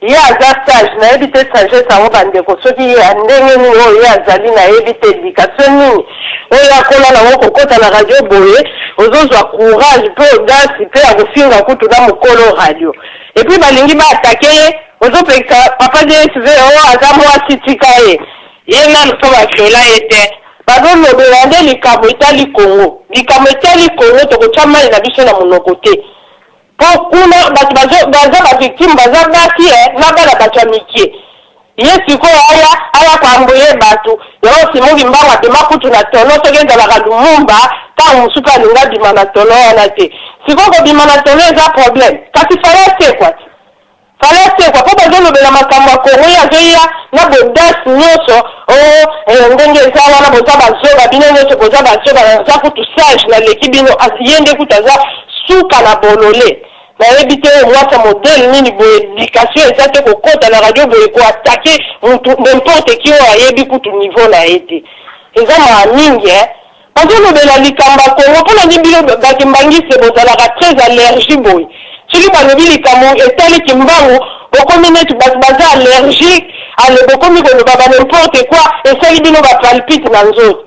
Speaker 11: ye aza sage nayebi te sagesse yango bandeko soki ndenge nini oyo ye azali nayebi te éducation nini oyo akola nango kokota na radio boye ozozwa courage mpe audace mpe ya kofinga kutu na mokolo radio epuis balingi baatake ye ozopekisa papa dsv oyo aza mwasi tika ye nanu mpo bafiola ye te bazolobela nde likambo etali kongo tokotya mai na biso na monoko te mpo kuna bato baza bavictime baza basi na bana bato ya mikie ye sikoyo aya kwamboye bato yango simoki mbango apema kutu na tono soki ezalaka lumumba ntango mosuku alinga bima na tono wana te sikoyo kobima na tono eza problème kasi fala sekwa mpo bazolobela makambo ya kongo ye azoya na bodasi nyonso ndenge eza wana boza bazoba bino nyonso boza bazoba naza kutu sage naleki bino ye nde kutu aza suka na bolole nayebi te mwasa modele nini boye éducation eza te kokota na radio boye koatake mutu n'importe qui oyo ayebi kutu niveau na ye te eza maa mingi bazolobela likambo ya kongo mpona nde bino bato mbangisi bozalaka très allergie boye soki balobi likambo etali kimbangu bokomi neti bato baza allergique bokomi koloba ba n'importe quoi esali bino bapalpite na nzoto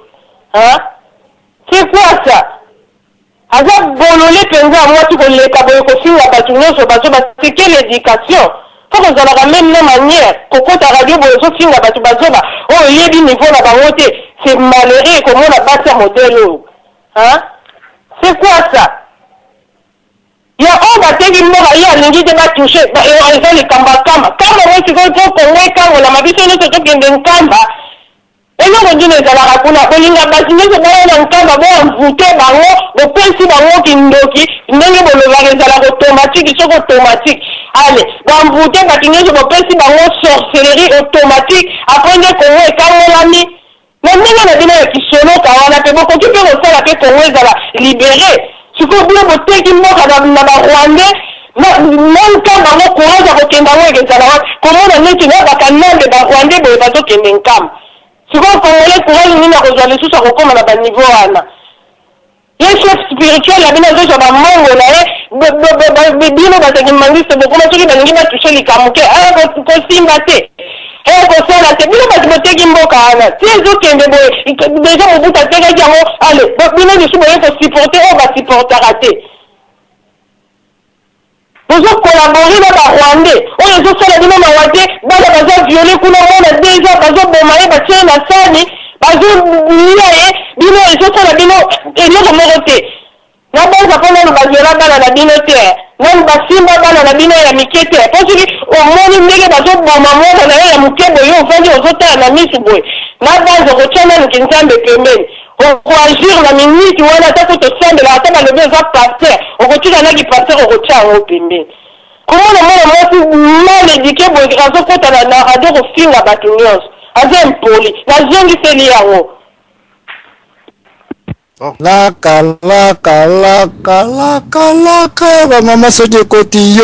Speaker 11: c'est quoi ça aza bolole mpenza mwati koleka boye kofinga bato nyonso bazoba c'est quelle éducation fo kozalaka même na manière kokota radio boye ozofinga bato bazoba oyo oyebi niveau na bango te c'est malheureux komona basi ya modele oyo c'est quoi ça ya oyo bateki mboka ye alingi te batouche eza likambo ya kamba mo sikoyo mpo kongo ekangola biso nyonso tokende nkamba eloko ndino ezalaka kuna kolinga basi nyonso baona nkamba boamvute bango bopesi bango kindoki ndenge bolobaka ezalaka automatique soko automatique ale bamvute bato nyonso bopesi bango sorcellerie automatique apres nde kongo ekangolami na ndenge na bino ya kisoloka wana mpe bokoki mpe kosala mpe kongo ezala libere sikoyo bino boteki mboka na barwandais nankamba ngo courage ya kokenda ngo ekezala wana komona neti na bakanambe barwandais boye bazokende nkamba sikoyo kongole courage nini akozwa lisusu akokoma na baniveau wana ye chef spirituel ya bino azozwa bamongo na ye bino bateki mangiste bokoma soki balingi batushe likambo ke kosimba te kosala te bino bato boteki mboka wana ti ezokende boye deja mobutu atekaki yango ale bino lisu boye kosupporte oyo basupportaka te bozokolabore na barwandais oyo ezosala bino mawa te bana baza viole kuna mona deja bazoboma ye batie na sani bazolia ye bino ezosala bino eloko moko te nabanza mpo nanu bazela bana na bino te nanu basimba bana na bino ya mike te mpo soki omoni ndenge bazoboma mwana na yo ya moke boye ovandi ozotala na misu boye nabanza kotya nanu kinzambe pembeni okoagir na miniti wana ata ko tosambela ata balobi eza paster okotika naki paster okotya yango pembeni komona mwana mwasi mal éduqué boye azokota na radio kofinga bato nyonso aza impoli nazongiseli yango
Speaker 2: laka bamama soki ekoti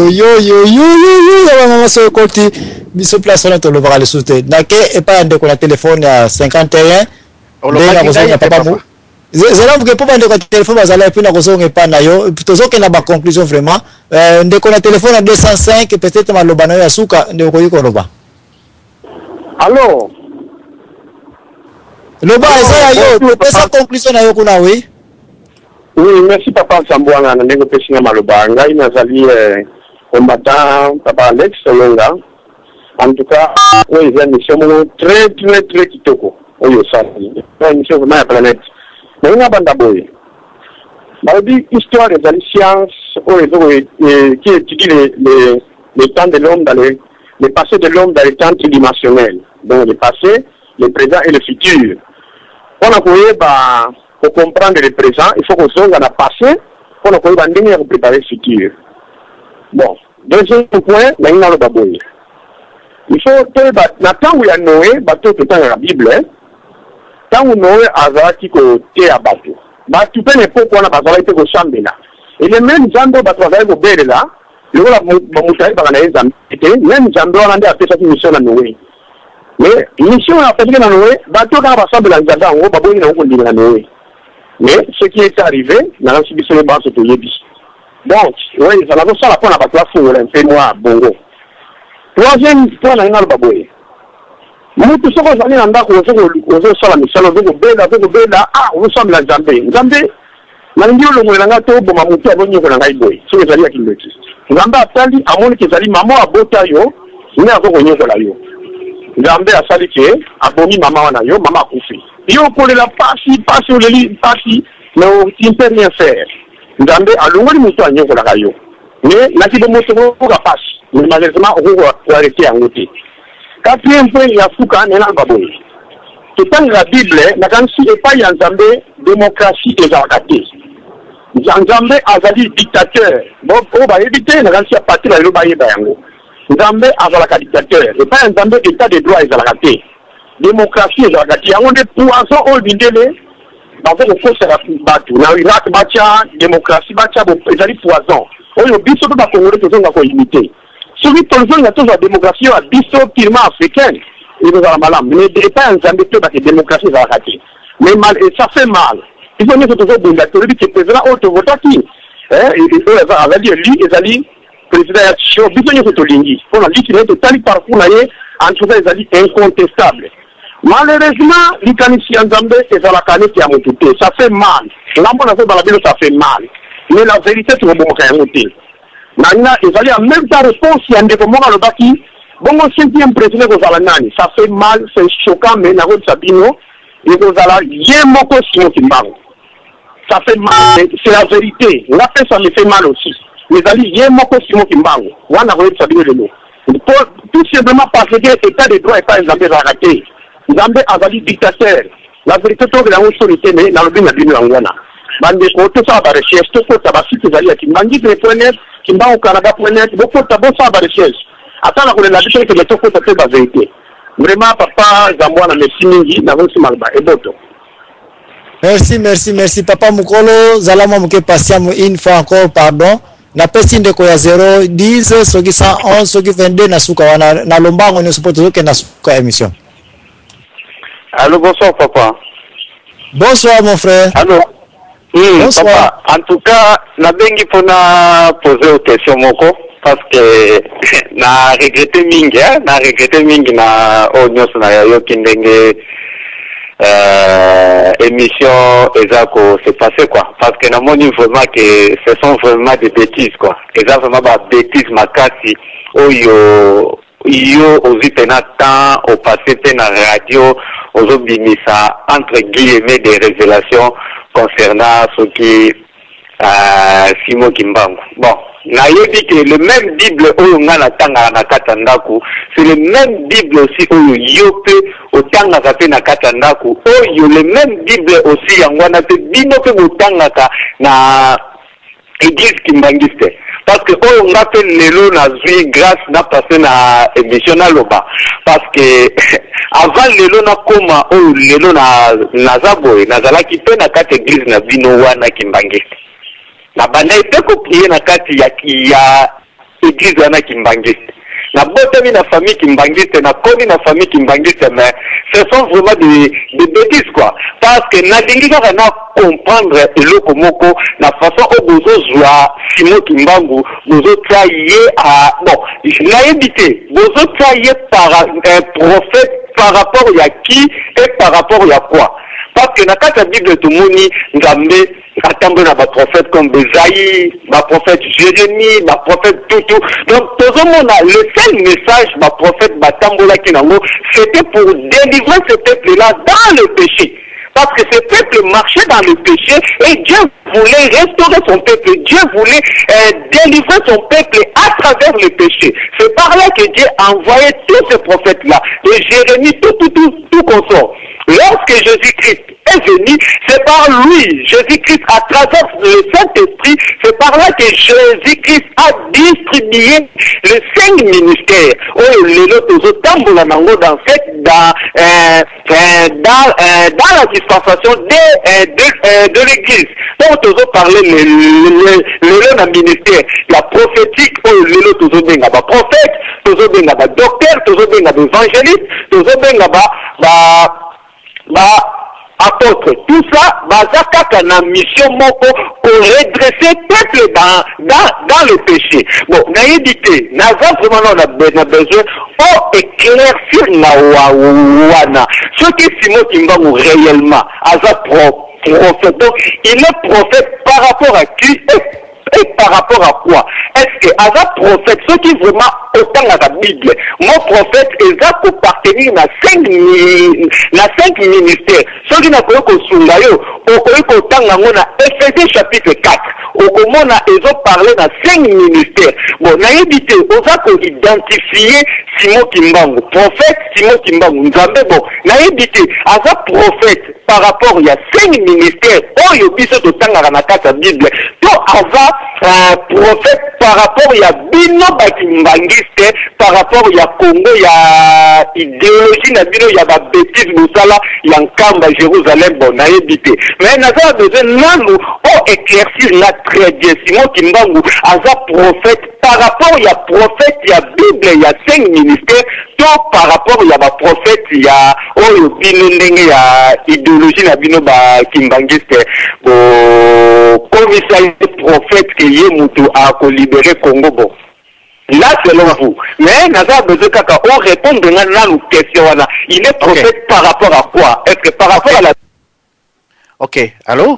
Speaker 2: yo bamama soki ekoti biso place wana tolobaka lisusu te nake epai ya ndeko na telefone ya 51 ndenge nakozonga papa mu zela mbuke mpo bandeko ya telefone bazala epuis nakozonga epai na yo tozokenda baconclusion vraiment ndeko na telefone ya 205 peut-être maloba na yo ya suka nde okoki koloba
Speaker 3: allo
Speaker 2: loba eza ya yo topesa conclusion na yo kuna oui
Speaker 3: merci papa Nsambwanga na ndenge pesinga maloba ngai nazali combattant papa Alex Olonga en tout cas oui j'ai une mission très kitoko oyo sali une mission vraiment ya planète mais nga banda boye balobi histoire ezali science oyo qui étudie les temps de l'homme dans le passé de l'homme dans les temps tridimensionnels donc le passé le présent et le futur. On a pour comprendre le présent, il faut qu'on soit dans le passé, on a pour préparer le futur. Bon, deuxième point, il y a le baboui. Il faut que, tant où il y a Noé, tout le temps dans la Bible, tant où Noé a qui côté à bateau. Tu peux n'importe quoi, on a pas été au chambre là. Et les mêmes gens qui ont travaillé au Bel là, le rôle de Moutaï par les même gens qui ont fait cette mission à Noé. Mais mission a fait dans Noé, bateau dans la chambre de la Jada, on va pas y aller dans Noé. Mais ce qui est arrivé, dans la subissé les bases de Yébi. Donc, oui, ça n'a pas ça la peine à battre la foule, un peu moi, bongo. troisième point na ngal baboye mutu soko zali na ndako ozo sala misalo zoko bela ozo sala nzambe na ndio longo na ngato boma mutu abonye ko na ngai boye soko zali akindeki nzambe atali amoni ke zali mama abota yo ni akoko nyoko la yo nzambe asali ke abomi mama wana yo mama akufi yo kolela pasi oleli pasi mais tu ne peux rien faire nzambe alongoli mutu anyoko la yo mais na kibo moto ko ka pasi mais malheureusement on va arrêter yango te. Quatrième point ya fuka nena baboye. Ketang la Bible na kansi epai ya Nzambe démocratie ezalaka te. Nzambe azali dictateur. Bon ba éviter na kansi ya parti la loba yeba yango. Nzambe azalaka dictateur. Epai ya Nzambe état de droit ezalaka te. Démocratie ezalaka te. Yango de poison oyo bindele bazo kokosela batu. Na Irak batia démocratie batia ezali poison. Oyo biso to ba Congolais tozonga ko imiter. Celui qui a toute la démocratie à biso purement africaine, il va avoir mal. Mais il n'est pas un Zambie que la démocratie va rater. Mais mal, et ça fait mal. Il faut que nous soyons bons. Celui qui est président, autre vote qui, il faut avoir dit lui, ils allaient président à Tchio, biso nous sommes lingi. On a dit qu'il est total parcours là, en tout cas, ils allaient incontestable. Malheureusement, l'Ikanisi en Zambie, c'est à la canette qui a monté. Ça fait mal. L'amour dans la Bible, ça fait mal. Mais la vérité, c'est que bon, quand même, Nana, ils allaient en même temps réponse, il y a un développement dans le bâti. Bon, mon 5e président aux Alanani, ça fait mal, c'est choquant, mais Naro Sabino, et aux Alanani, Yemoko Simon Kimbango. Ça fait mal, c'est la vérité. La paix, ça me fait mal aussi. Les alliés, Yemoko Simon Kimbango, ou Naro Sabino de nous. Tout simplement parce que l'état de droit n'est pas Zambé raté. Zambé Azali dictateur. La vérité, c'est que la autorité, mais dans le bien de l'Angwana. Bande ko to sa ba recherche to ko ta ba site zali ya kimbangi .net kimbango Canada.net beaucoup ta bo sa ba recherche atala ko la biso ke to ko ta ba vérité vraiment papa Zambwana merci mingi na vonsi malba e boto
Speaker 2: merci papa Mukolo zalama muke patient une fois encore pardon na pesi ndeko ya 010 soki 111 soki 22 na suka wana na lombango ni support zoke na suka émission.
Speaker 3: Allô, bonsoir papa.
Speaker 2: Bonsoir mon frère.
Speaker 3: Allô. Papa, en tout cas, na bengi pona poser une question moko parce que na regretté mingi na onyos na yo kindenge émission ezako c'est passé quoi parce que na moni vraiment que ce sont vraiment des bêtises quoi. Eza vraiment ba bêtises makasi oyo ozi pena temps au passé pena radio ozo bimisa entre guillemets des révélations concernant ce qui Simon Kimbangu. Bon, na dit que le même Bible oyo ngana tanga na katandaku, c'est le même Bible aussi oyo yope o tanga ka na katandaku, oyo le même Bible aussi yangwana te bino pe o tanga ka na église kimbangiste. Parce que oyo ngape lelo na zui grâce na passé na émission na loba parce que avant lelo na koma oyo lelo na zaboy na zalaki pe na kati église na bino wana kimbangiste na banda pe ko prier na kati ya église wana kimbangiste na botami na famille kimbangiste na komi na famille kimbangiste mais ce sont vraiment des bêtises quoi parce que na dingi ka na comprendre eloko moko na façon o bozo zwa Simon Kimbangu bozo traye à bon na évité bozo traye par un prophète par rapport à qui et par rapport à quoi parce que na kata Bible tout moni ngambe attendre na ba prophète comme Besaïe, ma prophète Jérémie, ma prophète tout. Donc tout le monde a le seul message ma prophète Batambola Kinango, c'était pour délivrer ce peuple-là dans le péché. Parce que ce peuple marchait dans le péché et Dieu voulait restaurer son peuple. Dieu voulait délivrer son peuple à travers le péché. C'est par là que Dieu a envoyé tous ces prophètes-là. Et Jérémie, tout consort. Lorsque Jésus-Christ est venu, c'est par lui, Jésus-Christ, à travers le Saint-Esprit, c'est par là que Jésus-Christ a distribué les 5 ministères. Oh, dans la dispensation de l'Église. Donc, nous avons parlé le ministère, la prophétique, oh, nous avons prophète, nous avons docteur, nous avons évangéliste, nous avons apôtre, tout ça, bazaka na mission moko pour redresser peuple dans le péché. Bon, naïdité, naza vraiment on a besoin pour éclaircir na wana. Ce qui Simon Kimbangu réellement, aza prophète, donc il est prophète par rapport à qui et par rapport à quoi? Est-ce que Aza prophète, ceux qui vraiment autant à la Bible, mon prophète est à appartenir à 5 ministères. Ceux qui n'ont pas eu autant à Éphésiens chapitre 4. Au comment ils ont parlé dans 5 ministères. Bon, on a évité, on a identifié Simon Kimbangu, prophète Simon Kimbangu. Bon, on a évité, Aza prophète par rapport il y a 5 ministères. Oh, il y a eu autant à la Bible. Donc, Aza prophète par rapport il y a Bino Bakimbangiste, par rapport il y a Congo, il y a idéologie, il y a bêtise, il y a un camp à Jérusalem, bon, on a évité. Mais on a besoin de éclaircir la très bien. Simon Kimbangu, Aza prophète, par rapport il y a prophète, il y a Bible, il y a 5 ministères, tout par rapport il y a prophète, il y a il y a idéologie, Bino Bakimbangiste, comme il s'agit de prophète qui est moutou à libérer Congo, bon. Là, selon vous. Mais, Naza besoin qu'on réponde à nos questions. Il est prophète par rapport à quoi? Est-ce que par rapport à la...
Speaker 6: Ok, allô?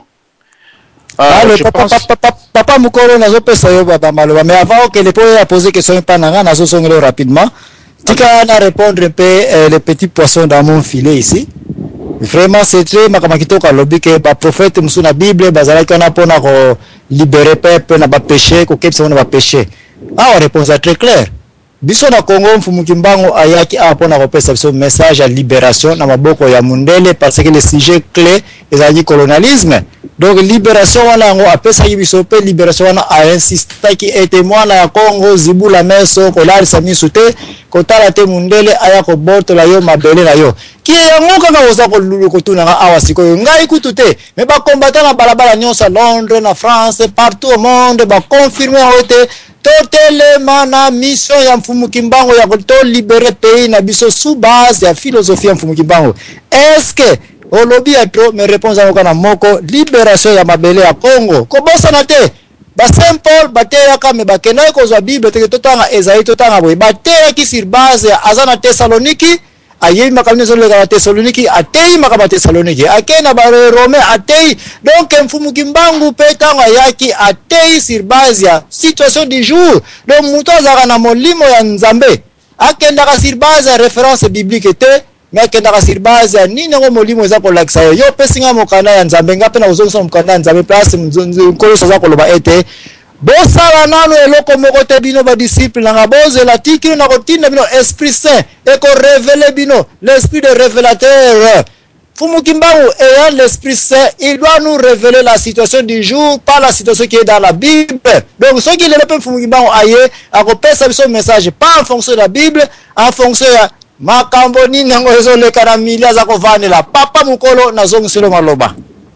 Speaker 2: Allô, papa Mukolo, nazo pesa yo baba maloba. Mais avant que les poètes poser question pananga, nazo songelo rapidement. Tika na répondre un peu les petits poissons dans mon filet ici. Vraiment, c'est très makamakito ka lobby que ba prophète musuna Bible bazala kana pona ko libérer peuple na ba péché ko kepsa na ba péché. Ah, réponse très claire. Biso na Congo mfumu Kimbangu ayaki apona ko pesa biso message à libération na maboko ya mundele parce que le sujet clé ezali colonialisme. Donc libération wana ngo apesa biso pe libération wana a insisté qui était mwana ya Congo zibula meso ko larisa misute ko tala te mundele aya ko boto la yo mabele la yo. Qui yango kaka oza ko lulu ko tuna awa siko ngai kutute mais ba combattant na balabala nyonso à Londres na France partout au monde ba confirmer ote totalement na mission ya mfumu Kimbangu ya ko libérer pays na biso sous base ya philosophie ya mfumu Kimbangu. Est-ce que au lobby a trop me réponse à kana moko libération ya mabele ya Congo ko bosa na te ba Saint Paul bateya ka me bakena ko za Bible te totanga Esaïe totanga boy bateya ki sur base ya azana Thessaloniki ayebi makalini zolo ga Thessaloniki atei makaba Thessaloniki akena ba Rome atei donc mfumu Kimbangu petanga yaki atei sur base ya situation du jour donc muto azaka na molimo ya Nzambe akenda ka sur base ya référence biblique te mais akenda ka sur base ya nini ngo molimo eza ko lakisa yo pesinga mokanda ya Nzambe ngape na uzonso mokanda ya Nzambe place nkolo soza ko loba ete bosala nano eloko moko te bino ba disciple na bozela tiki na kotinda bino esprit saint et ko révéler bino l'esprit de révélateur. Fumu Kimbangu ayant l'esprit saint, il doit nous révéler la situation du jour, pas la situation qui est dans la Bible. Donc ce qui est le peuple Fumu Kimbangu aye a repéré son message pas en fonction de la Bible, en fonction de makamboni nango ezo le kanamilia za kovanela papa mukolo na zongo silo maloba.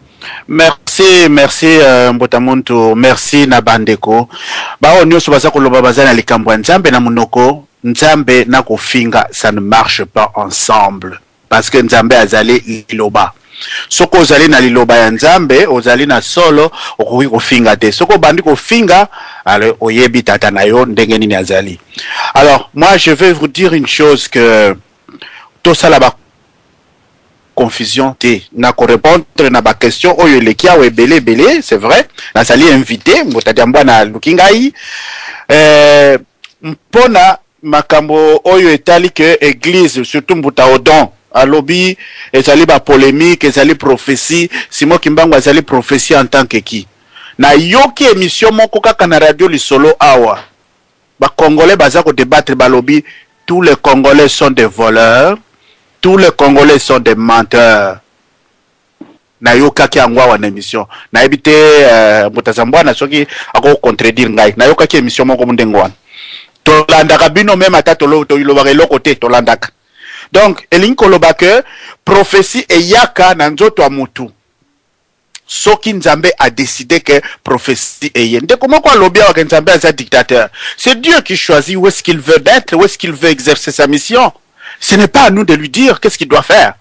Speaker 6: Merci Mbotamuntu, merci na bandeko. Ba onyo so baza koloba bazana likambo Nzambe na munoko, Nzambe na kofinga, ça ne marche pas ensemble parce que Nzambe azali liloba. Soko ozali na liloba ya Nzambe, ozali na solo okoki kofinga te. Soko bandi kofinga, alors oyebi tata na yo ndenge nini azali. Alors, moi je vais vous dire une chose que tout ça là-bas confusion te na ko répondre na ba question oyo lekia we belé c'est vrai na sali invité mbotadia mbwana lukingai mpona makambo oyo etali que église surtout mbuta odon alobi ezali ba polémique ezali prophétie Simon Kimbangu ezali prophétie en tant que qui na yoki émission moko kaka na radio lisolo awa ba congolais baza ko débattre balobi tous les congolais sont des voleurs. Tous les Congolais sont des menteurs. Na yoka ki angwa wana émission. Na ebite mutazambwa na soki ako contredire ngai. Na yoka ki émission moko mundengwana. Tolandaka bino même ata to iloba eloko te tolandaka. Donc elingi koloba que prophétie eyaka na nzoto amutu. Soki Nzambe a décidé que prophétie eye. Nde comment quoi lobia wa Nzambe est un dictateur. C'est Dieu qui choisit où est-ce qu'il veut être, où est-ce qu'il veut exercer sa mission. Ce n'est pas à nous de lui dire qu'est-ce qu'il doit faire.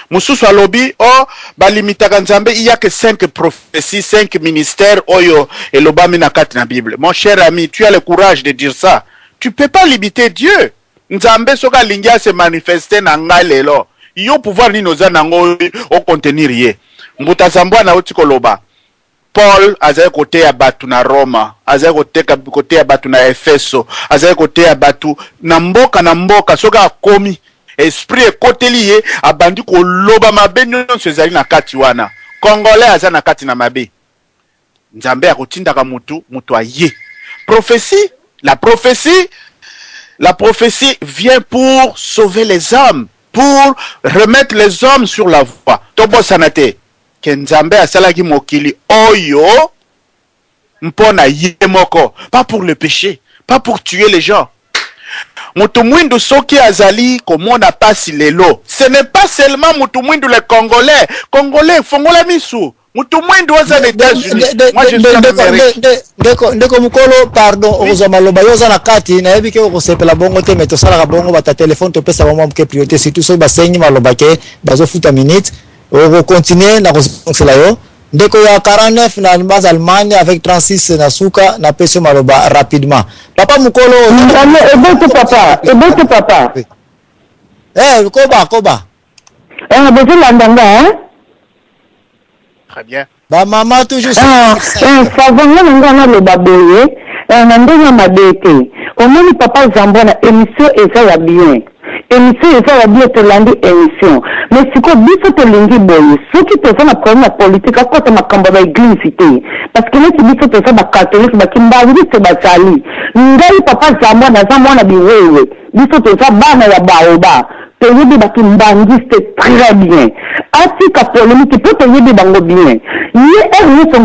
Speaker 6: Mususu alobi oh balimitaka nzambe il y a que 5 prophéties, 5 ministères oyo elobami na kati na Bible. Mon cher ami, tu as le courage de dire ça. Tu peux pas limiter Dieu. Nzambe soka lingia se manifester na ngai lelo. Yo pouvoir ni noza nango au contenir ye. Mbuta zambwa na uti koloba. Paul azaye kote ya batu na Roma, azaye kote ya batu na Efeso, azaye kote ya batu na mboka soka akomi. Esprit ekoteli ye abandi ko loba mabe nyonso ezali na kati wana. Congolais aza na kati na mabe. Nzambe akotindaka mutu aye. Prophétie, la prophétie vient pour sauver les hommes, pour remettre les hommes sur la voie. Tobo sanate ke Nzambe asalaki mokili oyo mpona ye moko, pas pour le péché, pas pour tuer les gens. Mutumwindu soki azali komona pasi lelo. Ce n'est pas seulement mutumwindu les Congolais. Congolais fongola misu. Mutumwindu waza les États-Unis. Moi je suis en Amérique.
Speaker 2: Ndeko mukolo pardon ozama loba yoza na kati na yebi ke okosepela bongo te meto sala bongo bata téléphone to pesa bongo ke priorité surtout so basenyi maloba ke bazo futa minute on continuer na kosela yo. Ndeko ya 49 na base Allemagne avec 36 na suka na peso maloba rapidement. Papa mukolo
Speaker 12: ebote papa.
Speaker 2: Koba.
Speaker 12: Bozo landanga hein?
Speaker 6: Très bien.
Speaker 2: Ba maman toujours
Speaker 12: savonga ngana le baboye na ndenge mabete. Omoni papa Zambona émission eza ya bien. Émission eza ya bien tolandi émission. Mais siko biso tolingi boye. Soki toza na problème ya politique akota makambo ba église te. Parce que neti biso toza ba catholique ba kimbangi se bazali. Ngai papa Zambona za mwana biwewe. Biso toza bana ya baoba. Toyebi baki mbangiste très bien. Atika polémique peut toyebi bango bien. Ye son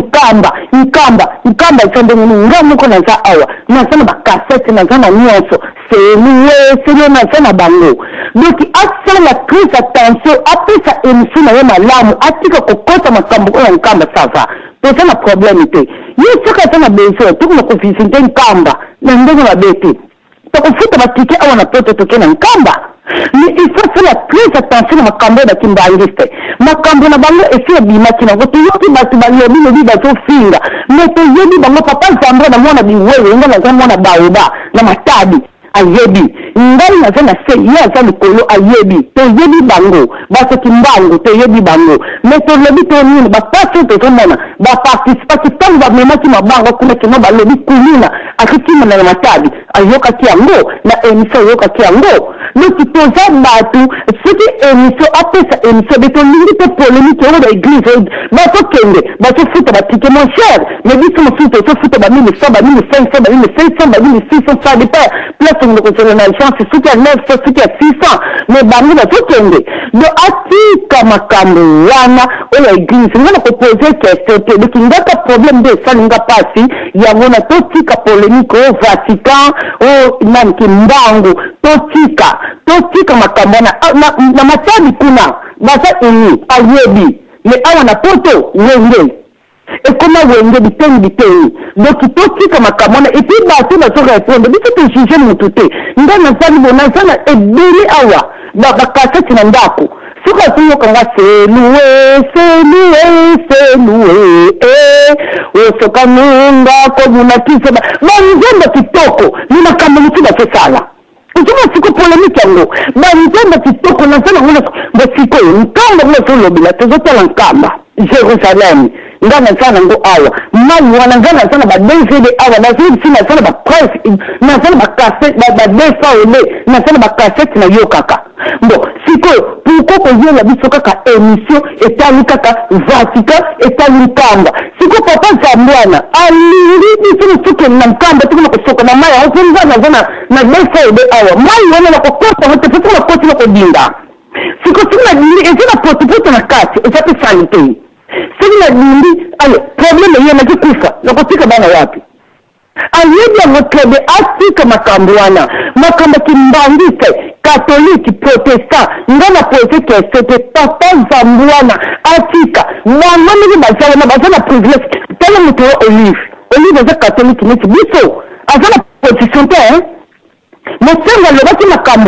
Speaker 12: nkamba sande ngamu ko na za awa. Na sana ba cassette na za na nyonso. C'est na sana bango. Donc asa la très attention après sa émission na malamu atika kokota makambo ko nkamba sava. C'est un problème te. Ye saka sana beso to ko visiter nkamba. Na ndenge mabete. Tokufuta batike awa na poto tokena nkamba. Mais il faut faire très attention à ma cambo de Kimbaliste. Ma cambo na bango et fait bimaki na goto yoki batu balobi no bi bato finga. Mais to yebi bango papa Zambra na mwana biwewe nga na mwana baoba na matadi ayebi. Ngai na zana se ya za mikolo ayebi. To yebi bango bato kimbango to yebi bango. Mais to lobi to nini ba passe to mona ba participa ki tango ba memaki mabango kuna kino ba lobi kulina akikima na matadi ayoka kiango na emisa yoka kiango. Mais tu peux battre ce qui est émission après ça émission de ton limite polémique au de l'église bah faut kende bah faut foutre bah ticket mon cher mais dis mon foutre faut foutre bah 1100 bah 1500 bah 1600 bah 1600 ça dépend place on concerne la chance c'est foutre à 900 foutre à 600 mais bah nous bah faut kende de atika makambo wana au l'église on va proposer question de kinga problème de ça n'inga passi il y a una totika polémique au Vatican au nan kimbango totika makambo na matadi kuna basa ini ayebi mais awa na poto wenge et comment wenge biteni donc totika makambo na et puis basi na so répondre biso to juger mutu te ngana sali bona sana ebili awa ba bakaseti na ndako suka tuyo kanga seluwe osoka nunga ko munakise ba nzemba kitoko ni makambo mutida sala. Ujuma siko polémique yango. Ba nzemba kitoko na sana ngona ba siko nkamba ngona solo bila tozotela nkamba. Jerusalem ngana sana ngo awa. Mali wana ngana sana ba DVD awa na sina sana ba press na sana ba cassette ba DVD na sana ba cassette na yo kaka. Bon, siko pourquoi ko yela biso kaka émission etali kaka Vatican etali nkamba. Siko papa Zambwana alingi biso tuke na nkamba tukuna kusoka na maya ozenza na zona na DVD awa. Mali wana na kokota wote tukuna koti na kodinda. Siko tukuna dindi ezina potupoto na kati ezate sanité. Sina dindi ale problème yena kikufa na kotika bana wapi? Ayebi ya motrebe atika makambwana makamba kimbangite catholique protestant ngana pose question te papa Zambwana atika mama ni bazana privilège tele muto olive za catholique ni biso azana position te hein mosenga le bati makamba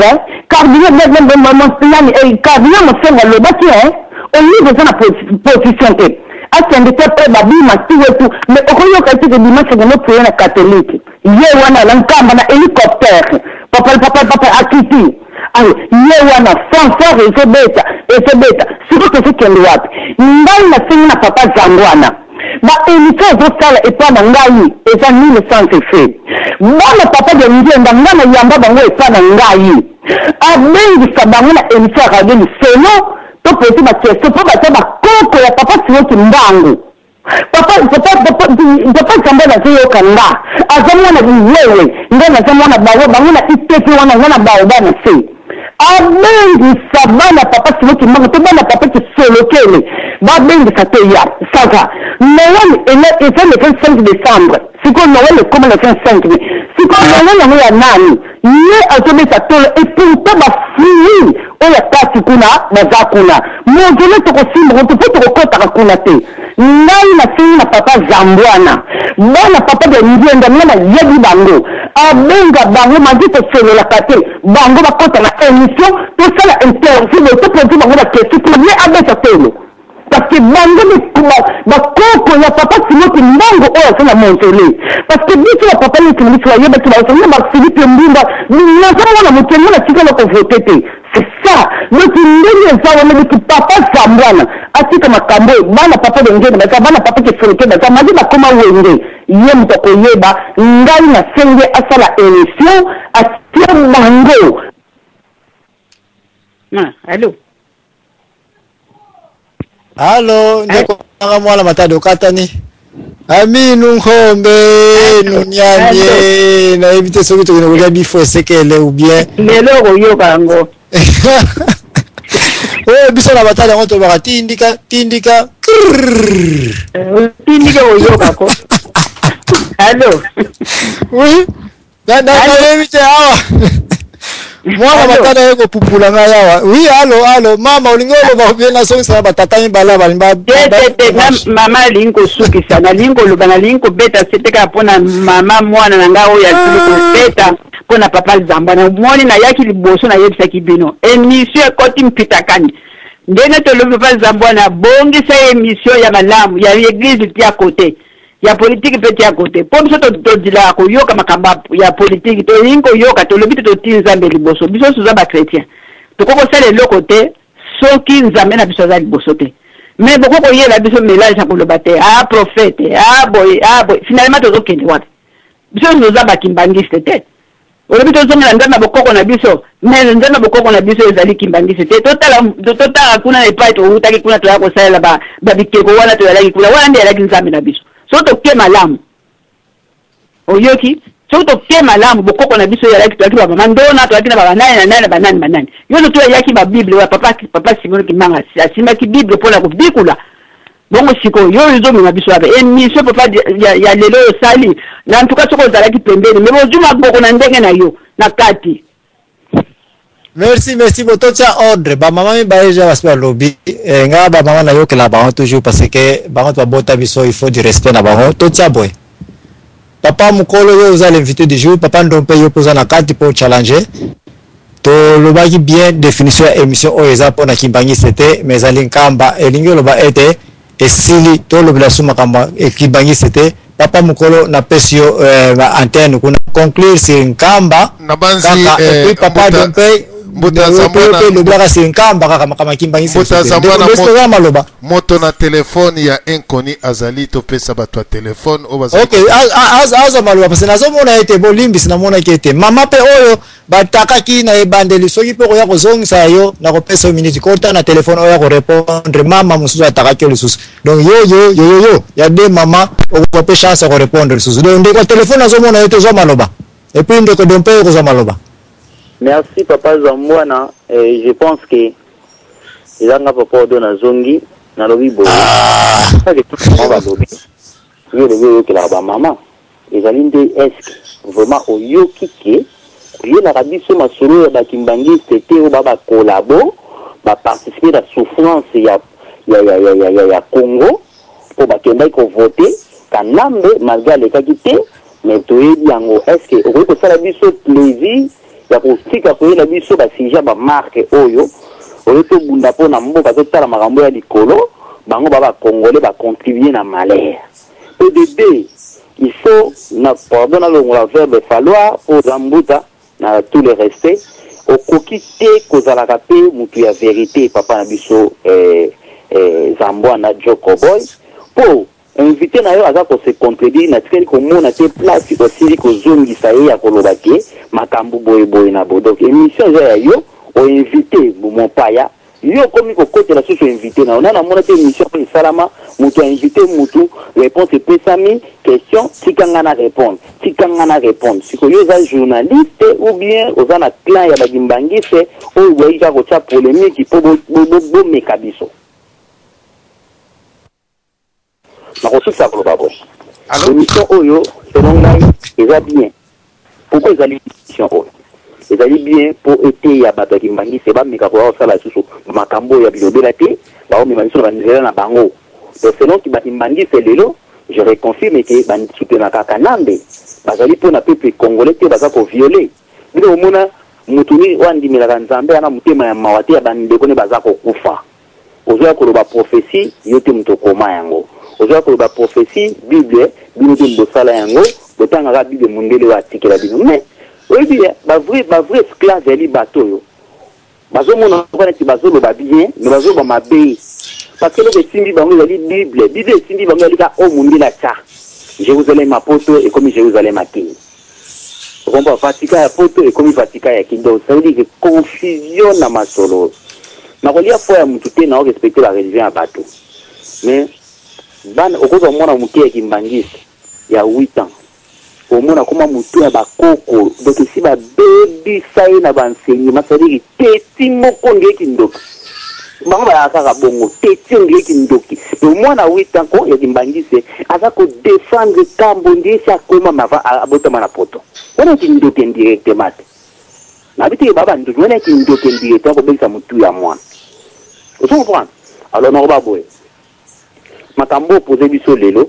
Speaker 12: carburant mosengo alobaki au niveau eza na position te akende te mpe babima tuwetu mais okoyoka ti ke dimanche gono tuye na catholique ye wana lankamba na hélicoptère papa akiti ye wana fanfare ezobeta siko tozokende wapi ngai nasengi na papa zangwana baémission ezosala epa na ngai eza nini sans effet bana papa de ngienda nga na yamba bango epa na ngai abengisa bango na émission ya radio lisolo topozi bakestion mpo batia bakoko ya papa siwoki mbangu papa zamba nazoyoka nga aza mwana biwewe ngai naza mwana bango na itepi wana nga na baoba na se abengisa bana papa siwoki mbangu to bana papa kisolokele babengisa te ya sasa Noël eza le 25 décembre siko Noël ekoma le 25 siko Noël yango ya nani ye azobeta tolo eputa bafruit oyo kasi kuna baza kuna mozole tokosimba to po tokokotaka kuna te ngai nasengi na papa zambwana bana papa de ndienda nga na yebi bango abenga bango mandi tosololaka te bango bakota na émission tosala interview topozi bango bakesi kuna ye abeta tolo parce que bango bakoko ya papa simoki mbango oyo aza na montele parce que biso ya papa neti biso ayebaki baosanga bafilipe mbumba nazomona motengo na tika na kovote te c'est ça donc ndenge eza wana biki papa zambwana atika makambo bana papa dengene baza bana papa kesoloke baza madi bakoma wenge ye moto akoyeba ngai nasenge asala émission atie bango
Speaker 2: Allo, ndeko nanga mwana matado katani. Aminu nkombe, nunyanye, na evite soki to kino bifo sekele ou bien.
Speaker 12: Lelo koyo kango.
Speaker 2: Biso na matado yango to baka tindika. Tindika
Speaker 12: oyo kako. Allo.
Speaker 2: Oui. Na evite awa. Mwana matana yeko pupula nga yawa. Oui, allo, mama ulingolo ba bien songi sa batata mbala balimba.
Speaker 12: Mama linko suki sana, linko lubana linko beta seteka pona mama mwana na ngao ya tuliko beta pona papa zambana. Mwoni na yaki liboso na yebisa kibino. Emission koti mpitakani. Ndene to lobi papa zambana bongi sa emission ya malamu ya l'église tia côté. Ya politique peti à côté. Pour ça to dila ko yoka makamba ya politique to yinko yoka to lobi to tinza mbeli boso. Biso suza ba chrétien. To koko sale le côté soki nzambe na biso za liboso te. Mais boko ko yela biso mélange ko lobate prophète boy finalement to zokende wapi. Biso suza ba kimbangiste te. Olobi to zonga ndana bokoko na biso. Mais ndana bokoko na biso ezali kimbangiste te. Totala kuna na ipai to utaki kuna to yako sala ba bikeko wana to yalaki kuna wana ndiye yalaki nzambe na biso. Soto ke malamu oyoki soto ke malamu bokoko na biso ya laki to ba mama ndona to akina ba banani yono to yaki ba bible wa papa Simon Kimanga asima ki bible pona ko bikula bongo siko yo zo mi biso abe emission papa ya lelo sali na ntuka soko zalaki pembeni mais bozuma boko na ndenge na yo na kati.
Speaker 2: Merci botocha ordre ba mama mi baeja baspa lobby nga ba mama na yo que la ba toujours parce que ba to bota biso il faut du respect na ba tocha boy papa mukolo yo vous allez inviter du jour papa ndompe yo poza na kati pour challenger to lobaki bien définition ya émission o eza pona kimbangi c'était mais alinkamba elingi loba ete esili to lobela suma kamba kimbangi c'était papa mukolo na pesio antenne kuna conclure sur nkamba
Speaker 1: na banzi
Speaker 2: papa ndompe
Speaker 1: Mbutazambana moto na telefone ya Enkoni azali to pesa batwa telefone obaza.
Speaker 2: Okay, aza maluba parce nazo mona ete bolimbi sina mona kete mama pe oyo bataka ki na ebandeli soki pe ko ya kozongisa yo na ko pesa minute kota na telefone oyo ko répondre mama mususu ataka ki lisusu. Donc yo ya de mama ko pe chance ko répondre lisusu. Donc ndeko telefone nazo mona ete zo maloba. Et puis ndeko dompe ko zo maloba.
Speaker 13: Merci papa Zambwana, je pense que il a papa de zongi na lobi bo. Ça que tout le monde va lobi. Tu veux le que la maman. Les alinde est vraiment au yo kike. Il la rabi sur ma solo ba kimbangi c'était au baba collabo, ba participer à la souffrance ya Congo pour ba kenda ko voter kanambe malgré les qualités mais to yango est-ce que au ko sala biso plaisir ya kotika koyela biso basinja bamarke oyo oyo tobunda mpona mboka totala makambo ya likolo bango bacongolais bacontribue na malheur. PDD il faut pardon na longola verbe falloir pour zambuta na tout le reste okoki te kozalaka pe mutu ya vérité papa na biso Zambwa na Joko Boy po invité na yo aza ko se contredire na tikeli komona te place osili kozongisa ye ya koloba ke makambo boye na bo. Donc émission ya yo o invité mon paya yo komi ko kotela susu invité na ona na mona te émission pe salama mutu invité mutu réponse pesami question tikanga na répondre siko yo za journaliste ou bien oza na clan ya bagimbangise o boyika ko cha polémique po bo mekabiso na kosusa koloba bo. L'émission oyo selon ngai eza bien. Pourquoi ezali émission oyo ezali bien pour ete ya bato kimbangise ba meka ko sala susu makambo ya bilobela te ba o mimaniso na nzela na bango. Donc selon ki bakimbangise lelo je reconfirme que ban soutenir kaka nambe bazali pour na peuple congolais te baza ko violer. Bino omona mutuni wandimela kanzambe ana mutema ya mawate ya bandeko ne baza ko kufa. Ozoya koloba prophétie yote mutokoma yango. Ozoya koloba prophétie Bible bino te mbosala yango botanga ka Bible mundele wa tikela bino. Mais oui bien ba vrai esclave eli bato yo. Bazo mona ko ti bazo lo ba bien mais bazo ba mabe. Parce que le simbi bango ezali Bible simbi bango eli ka o mundela cha. Jérusalem ma poto et comme Jérusalem a king. On va Vatika ya poto et comme Vatika ya king. Donc ça veut dire que confusion na masolo. Na kolia fois ya mutute na respecter la religion ya bato. Mais ban okozo mona muke ya kimbangisi ya 8 ans. Omona koma mutu ya bakoko donc si ba baby sai na bansenyi masali teti moko ngeki ndoki. Bango ba kaka bongo teti ngeki ndoki. Omona 8 ans ko ya kimbangisi aza ko défendre kambo ndisi akoma mava abotama na poto. Wana kindoki indirectement. Na biti baba ndoki wana kindoki indirectement ko besa mutu ya mwana. Vous comprenez? Alors non ba boy. Makambo posé biso lelo.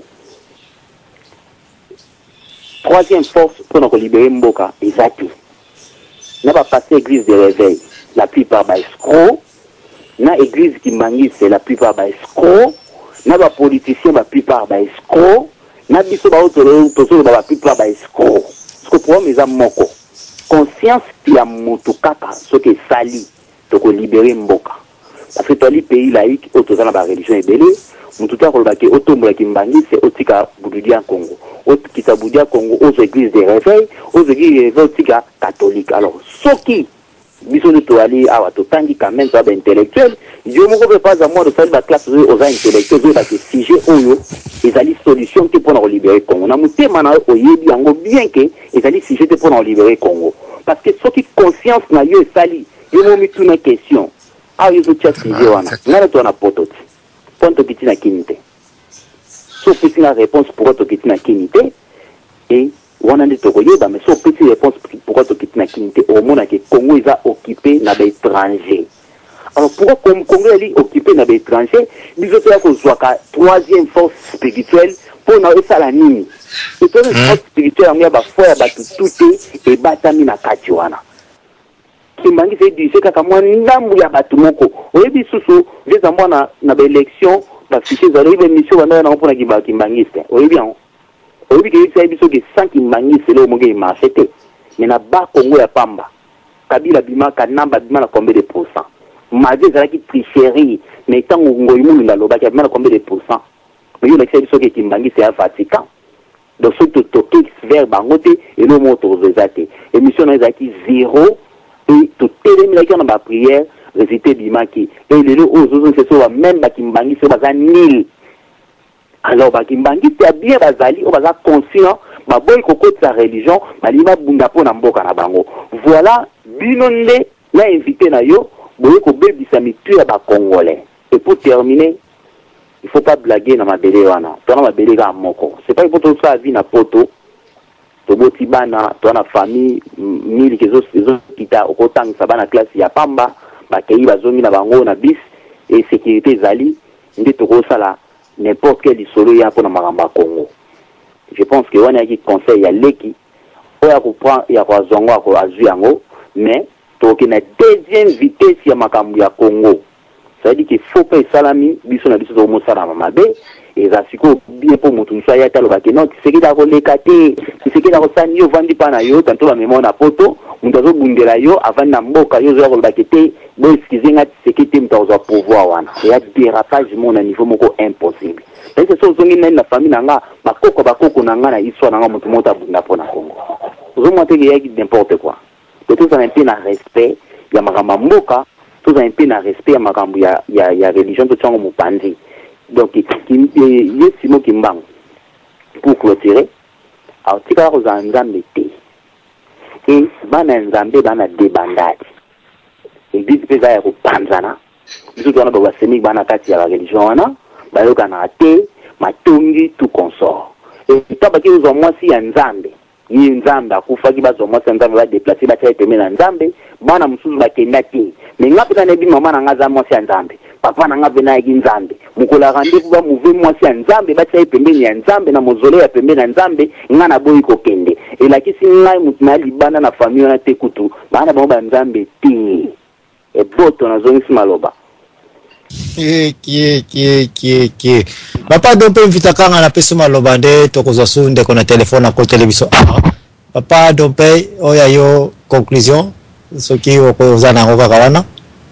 Speaker 13: Troisième force pour nous libérer Mboka, Isaki. N'a pas passé église de réveil, la plupart par escroc. N'a église qui manie, c'est la plupart par escroc. N'a pas politicien, la plupart par escroc. N'a biso ba autour, la plupart par escroc. Ce que pour mes amis moko. Conscience qui a motukaka, ce qui est sali, pour libérer Mboka. Parce que dans les pays laïcs, autour de la religion est belle. Mututa kolobaki otombola kimbangi c'est otika bududia Congo. Otika bududia Congo aux églises de réveil, aux églises de otika catholique. Alors soki biso ne to ali awa to tangi quand même ça intellectuel, yo moko peut pas à moi de faire la classe aux intellectuels ba que sujet oyo ezali solution te pour libérer Congo. Na mutema na oyebi yango bien que ezali sujet te pour libérer Congo. Parce que soki conscience na yo sali, yo mo mitu na question. Ah yo tia sujet wana. Ngana to na pototi. Ponto kiti na kinite. So petit la réponse pourquoi to kiti na kinite et wana ndi to koyeba mais so petit réponse pourquoi to kiti na kinite au monde que Congo est occupé na étranger. Alors pourquoi comme Congo est occupé na étranger, biso to ya ko zwaka troisième force spirituelle pour na esala nini. Et to force spirituelle ngia ba foi ba tuté et batami na kati wana. Kimbangi c'est dit c'est kaka mwa ndambu ya batu moko oyebi susu veza mwana na ba élection ba fichier za lebe mission wana na mpona kimbangiste oyebi an oyebi ke c'est biso ke 100 kimbangiste le moge marchete mais na ba Congo ya pamba kabila bima kanamba bima na combien de pourcents maze za ki tricherie mais tango ngoyimu na loba ka bima na combien de pourcents mais yo na c'est biso ke kimbangiste ya Vatican donc ce to toke vers bangote et le moto zezate émission na zaki 0 et tout télémi dans ma prière réciter bimaki et les autres c'est ça même bakimbangi c'est baza nil alors bakimbangi c'est bien bazali on baza conscient ba boy koko de sa religion balima bunda pona mboka na bango voilà binonde na invité na yo boy ko bebisa mitu ya ba congolais et pour terminer il faut pas blaguer na mabele wana tona mabele ga moko c'est pas pour tout ça vie na poto toboti bana to na famille mili kezo kita okotang sabana classe ya pamba bakei bazongi na bango na bis et sécurité zali ndé toko sala n'importe quel solo ya pour na maramba Congo. Je pense que wana ki conseil ya leki oya ko prend ya ko zongo ko azu yango mais toke na deuxième vitesse ya makambu ya Congo. Ça veut dire qu'il faut pas salami biso na biso to mosala mabe et za siko bien pour mutu nso ya talo ba ke non c'est que da ko lekate c'est que da ko sani yo vandi pa na yo tanto ba memo na poto mutu zo bundela yo avant na mboka yo zo ko ba kete bo excusez nga c'est que tem ta zo pouvoir wana et ya dérapage mon na niveau moko impossible. C'est ça zo ngina na famille nanga bakoko nanga na histoire nanga mutu mota bunda pona Congo. Zo monte que ya n'importe quoi. Tout ça un peu na respect ya makamba mboka, tout ça un peu na respect ya makambu ya religion to tsango mupandi. Donc Simo Kimbangu pour clôturer article aux nzambe te et bana nzambe bana débandade et dit pesa ya kupanzana biso twana ba semi bana kati ya religion wana bayoka na te matongi tout consort et tabaki uzo mwasi ya nzambe yi nzambe akufaki bazo mwasi nzambe ba déplacer ba tete mena nzambe bana musuzu bakenda te mais ngapi na nebi mama na ngaza mwasi ya nzambe papa na ngabe na yiki nzambe mukola rendez-vous ba mouve mwasi ya nzambe ba tsaye pembeni ya nzambe na mozole ya pembeni ya nzambe ngana boyi ko kende et la kisi ngai mutu na libana na famille na te kutu bana ba nzambe ti e boto na zongi maloba
Speaker 2: Qui. Papa Dompe invita kanga na peso maloba nde tokozwa sunde kona telefone na ko television. Papa Dompe oya yo conclusion soki okoza na ngova kawana.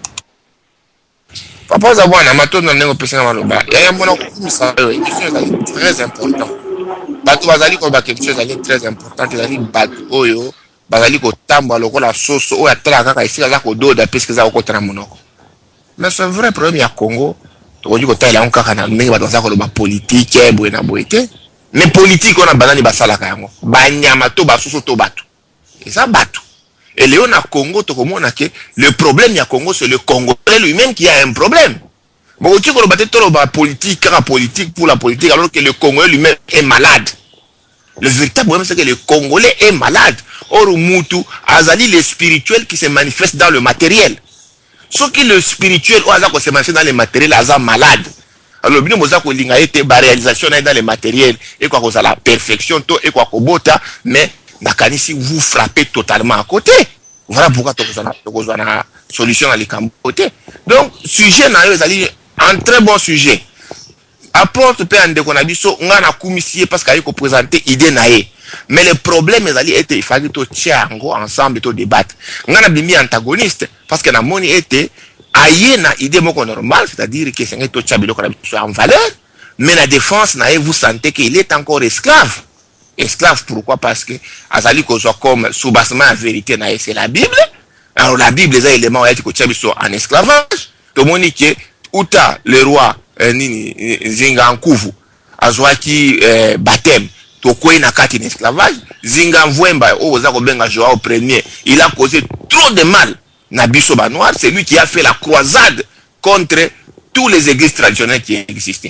Speaker 5: Papa Zabwana matona nengo pesa maloba. Ya mbona kumisa très important. Batu bazali ko ba quelque chose ali très important ezali batu oyo bazali ko tamba lokola soso oyo atala kaka isika za ko doda peske za ko tana monoko. Mais c'est un vrai problème ya Congo. Tu dis que tu as un cas na ndenge bato za ko ba politique boye na boete. Mais politique on a banani basala kango. Banyama to basusu to batu. Et ça batu. Et Léon à Congo to komona que le problème ya Congo c'est le Congolais lui-même qui a un problème. Bon tu ko baté to ba politique car politique pour la politique alors que le Congolais lui-même est malade. Le véritable problème c'est que le Congolais est malade. Or mutu azali le spirituel qui se manifeste dans le matériel. Ce qui le spirituel ou azako se manifeste dans le matériel aza malade. Alors bino mozako linga ete ba réalisation dans le matériel et quoi que la perfection to et quoi bota mais nakanisi vous frappez totalement à côté. Voilà pourquoi tokozana na solution à l'écamboté. Donc sujet na yo ezali un très bon sujet. Apporte pe ande konabiso ngana kumisie parce qu'il faut présenter idée nae. Mais le problème ezali ete il fallait to tiango ensemble to débattre. Ngana bimi antagoniste parce que na moni ete aye na idée moko normal, c'est-à-dire que c'est to tchabilo konabiso en valeur, mais la défense nae vous sentez qu'il est encore esclave. Esclave pourquoi? Parce que azali ko soit comme soubassement en vérité nae c'est la Bible. Alors la Bible les éléments ete ko tchabiso en esclavage. To moni que uta le roi nini zinga nkuvu azwaki baptême tokoi na kati esclavage zinga mvwemba oza ko benga Joao premier il a causé trop de mal na biso ba noir, c'est lui qui a fait la croisade contre tous les églises traditionnelles qui existaient,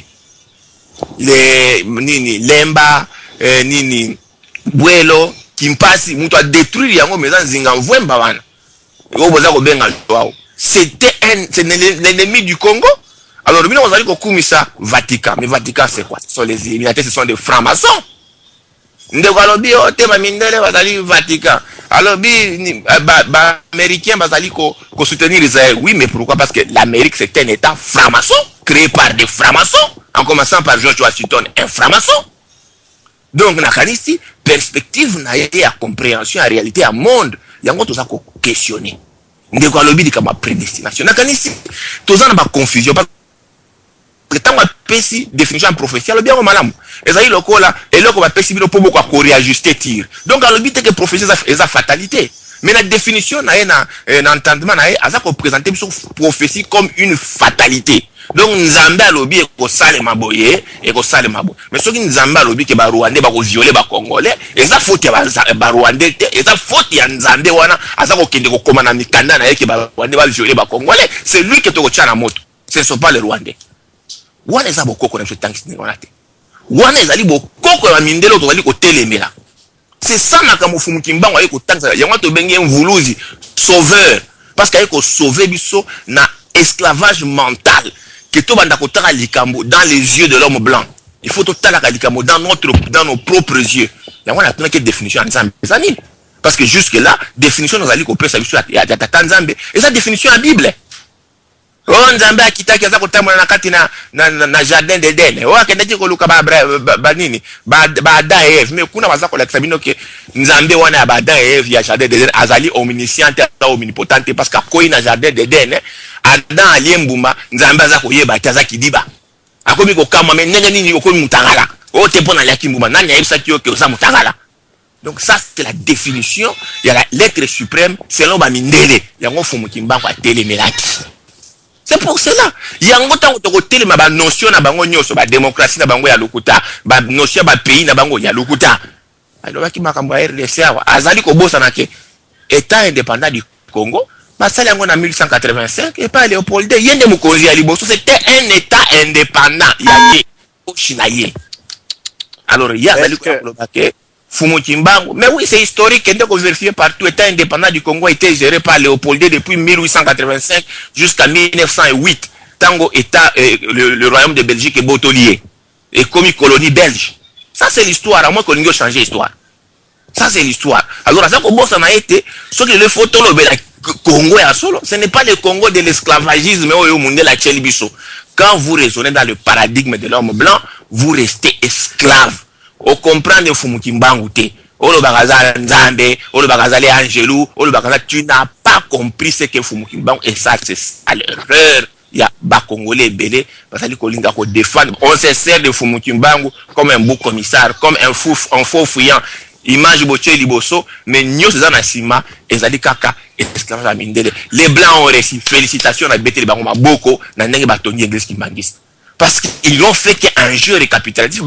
Speaker 5: les nini lemba nini bwelo kimpasi mutu a détruire yango meza zinga mvwemba wana oza ko benga Joao. C'est l'ennemi du Congo. Alors, nous avons dit que ça Vatican. Mais Vatican, c'est quoi? Ce sont les Illuminati, ce sont des francs-maçons. Nous avons dit que Vatican. Alors, les Américains vont soutenir Israël. Oui, mais pourquoi? Parce que l'Amérique, c'est un État franc-maçon, créé par des francs-maçons, en commençant par George Washington, un franc-maçon. Donc, nous avons ici perspective, à compréhension, en réalité, à monde. Il y a un autre questionner. Ndeko alobi di kama prédestination nakanisi tozana ba confusion parce que tant pesi définition prophétie alobi ngo malamu ezali lokola eloko ba pesi bino po boko ko réajuster tir donc alobi te que prophétie eza fatalité mais la définition na na entendement na aza ko présenter biso prophétie comme une fatalité. Donc nzambe alobi ko salema boye et ko salema bo mais soki nzambe alobi ke ba Rwandais ba ko violer ba Congolais eza faute ya ba Rwandais te eza faute ya nzambe wana aza ko kende ko koma na mikanda na yeke ba Rwandais ba violer ba Congolais, c'est lui qui to ko tchana moto, ce ne sont pas les Rwandais. Wana eza bokoko na tanki ni wana te wana ezali bokoko ya mindelo to bali ko telemela. C'est ça makambo Kimbangu ayi ko tanka yango to bengi mvuluzi sauveur parce qu'il ko sauver biso na esclavage mental que tout banda kotaka likambo dans les yeux de l'homme blanc. Il faut tout talaka likambo dans nos propres yeux. Yango na tuna ke définition en ensemble. parce que jusque là définition nous allons copier ça biso ya tata nzambe et ça définition en Bible. Oh nzambe akitaki aza kotambola na kati na jardin d'Eden. Oh akendaki koluka ba nini ba Adam et Ève, mais kuna baza kolakisa bino ke nzambe wana ya ba Adam et Ève ya jardin d'Eden azali omniscient et omnipotent parce que koyi na jardin d'Eden Adam aliembuma nzambe aza koyeba kaza kidiba akomi kokama mais ndenge nini okomi mutangala o te pona ya kimbuma nani ayebisa ki oke oza mutangala. Donc ça c'est la définition ya la lettre suprême selon ba mindele yango fumu kimbango atele melaki. C'est pour cela. Il y a un temps où tu as une notion de démocratie, de notion de pays, de lokuta. Alors, il y a un RDC, Azali Kobo Sanake, État indépendant du Congo, Basali en 1885, et pas Léopold, il y a des Moukozi à Liboso, c'était un État indépendant. Il y a au Chinaïe. Alors, il y a Azali Kobo Fumukimbangu. Mais oui, c'est historique, et donc vérifié partout, l'État indépendant du Congo a été géré par Léopold depuis 1885 jusqu'à 1908. Tango État, le royaume de Belgique est botolier. Et comme colonie belge. Ça, c'est l'histoire. À moins qu'on ait changé l'histoire. Ça, c'est l'histoire. Alors, à ça, ça a été, ce que les photos, le Congo est à solo, ce n'est pas le Congo de l'esclavagisme, mais au monde de la Tchélibiso. Quand vous raisonnez dans le paradigme de l'homme blanc, vous restez esclave. On comprend le Fumukimbangu te. Olo Bagaza Nzambe, Olo Bagaza les Angelou, Olo Bagaza, tu n'as pas compris ce que Fumukimbangu et ça, c'est à l'erreur. Il y a bas Congolais belé, parce que Kolinga ko défendre. On se sert de Fumukimbangu comme un beau commissaire, comme un faux fouillant. Image Boche Liboso, mais Nyo Sezana Sima, Ezali Kaka, et esclavage à Mindele. Les Blancs ont reçu félicitations à Bété les Bangoma Boko, na Nenge Batoni Église Kimbangis. Parce qu'ils l'ont fait qu'un jeu récapitulatif.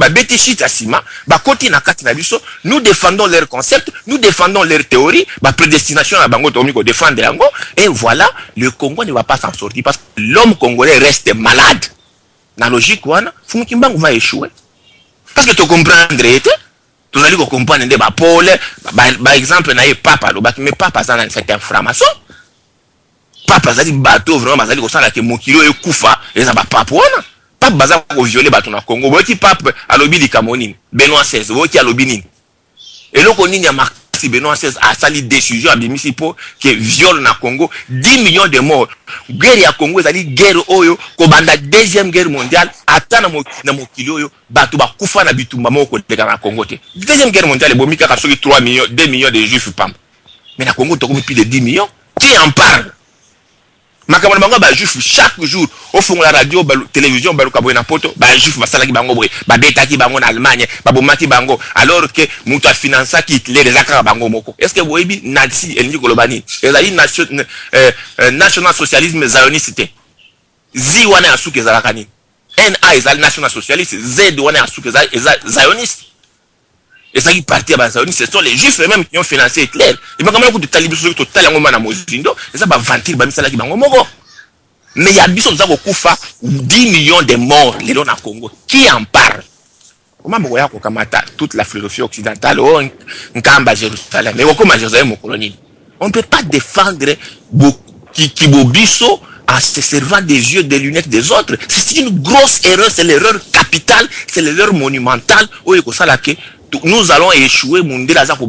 Speaker 5: Nous défendons leur concept, nous défendons leur théorie, prédestination à Bango Tomiko défendre l'ango. Et voilà, le Congo ne va pas s'en sortir parce que l'homme congolais reste malade. Dans la logique, Fumukimbangu va échouer. Parce que tu comprends, tu vas comprendre, par exemple, papa, mais papa, c'est un franc-maçon. Papa, c'est un bateau, vraiment, c'est un mokilo et koufa, et ça va pas pour eux. Pape baza ko violer bato na Congo. Boki pape alobi di Cameroun. Benoît XVI. Boki alobi nini. Et loko nini ya makasi Benoît XVI a sali décision à bimisipo que viole na Congo 10 millions de morts. Guerre ya Congo ezali guerre oyo ko banda deuxième guerre mondiale ata na mokili oyo bato ba kufa na bitumba moko leka na Congo te. Deuxième guerre mondiale bomika ka soki 3 millions 2 millions de juifs pam. Mais na Congo to plus de 10 millions. Qui en parle? Makamana bango ba juif chaque jour au fond la radio ba télévision ba luka boyena poto ba juif ba salaki bango boy ba betaki bango na Allemagne ba bomaki bango alors que mutu a financé Hitler les akara bango moko. Est-ce que boyebi nazi elingi kolobani ezali national socialisme zioniste zi wana ya suke zalakani NA ezali national socialiste Z wana ya suke zioniste. Et ça qui partit à Zioniste, ce sont les juifs eux-mêmes qui ont financé Hitler. Et bien, comme on a dit total en moment mozindo, et ça va vantir ba misala ki bango moko. Mais il y a biso za kokufa 10 millions de morts les dans le Congo. Qui en parle? Comment boya ko kamata toute la philosophie occidentale o nkamba Jérusalem. Mais comment Jérusalem mon colonie. On ne peut pas défendre qui bobiso en se servant des yeux des lunettes des autres. C'est une grosse erreur, c'est l'erreur capitale, c'est l'erreur monumentale o ko sala ke nous allons échouer, nous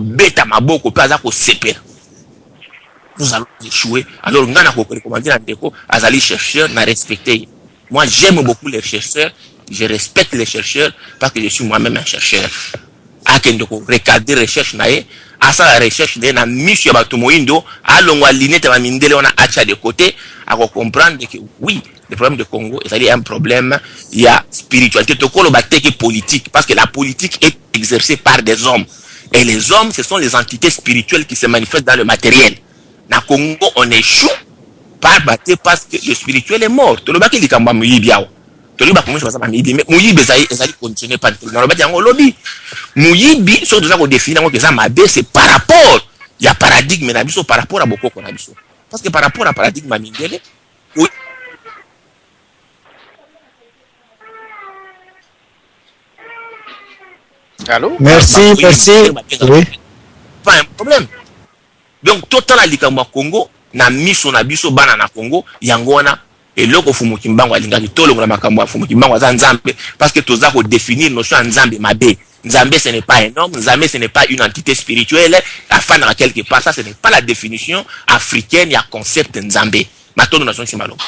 Speaker 5: allons échouer. Alors, nous allons recommander à Ndeko, Azali chercheur, n'a respecté. Moi, j'aime beaucoup les chercheurs, je respecte les chercheurs parce que je suis moi-même un chercheur. Akendoko, regarder recherche nae, asa la recherche na mission batumoindo, alongwa linete ma mindele on a acha de côté, à comprendre que oui, le problème de Congo, c'est un problème, il y a spiritualité, politique, parce que la politique est exercée par des hommes. Et les hommes, ce sont les entités spirituelles qui se manifestent dans le matériel. Dans Congo, on échoue par battre parce que le spirituel est mort. Tout le monde qui dit qu'on va mouiller bien. Tout le monde qui dit qu'on va mouiller bien. Mouiller bien, ça continue pas. Dans le monde, il y a un lobby. Mouiller bien, surtout ça qu'on définit, c'est par rapport. Il y a paradigme, par rapport à beaucoup qu'on a besoin. Parce que par rapport à paradigme Mindele, oui.
Speaker 6: Allô?
Speaker 2: Merci. Oui.
Speaker 5: Pas un problème. Donc, total à l'Ikamba Congo, na miso na biso bana na Congo, yangwana, et loko Fumukimbangu alingaki tolo na makambo Fumukimbangu za nzambe, parce que toza ko définir notion nzambe mabe. Nzambe, ce n'est pas un homme. Nzambe, ce n'est pas une entité spirituelle. Afin à quelque part, ça, ce n'est pas la définition africaine. Il y a concept Nzambe. Maintenant, nous sommes malo.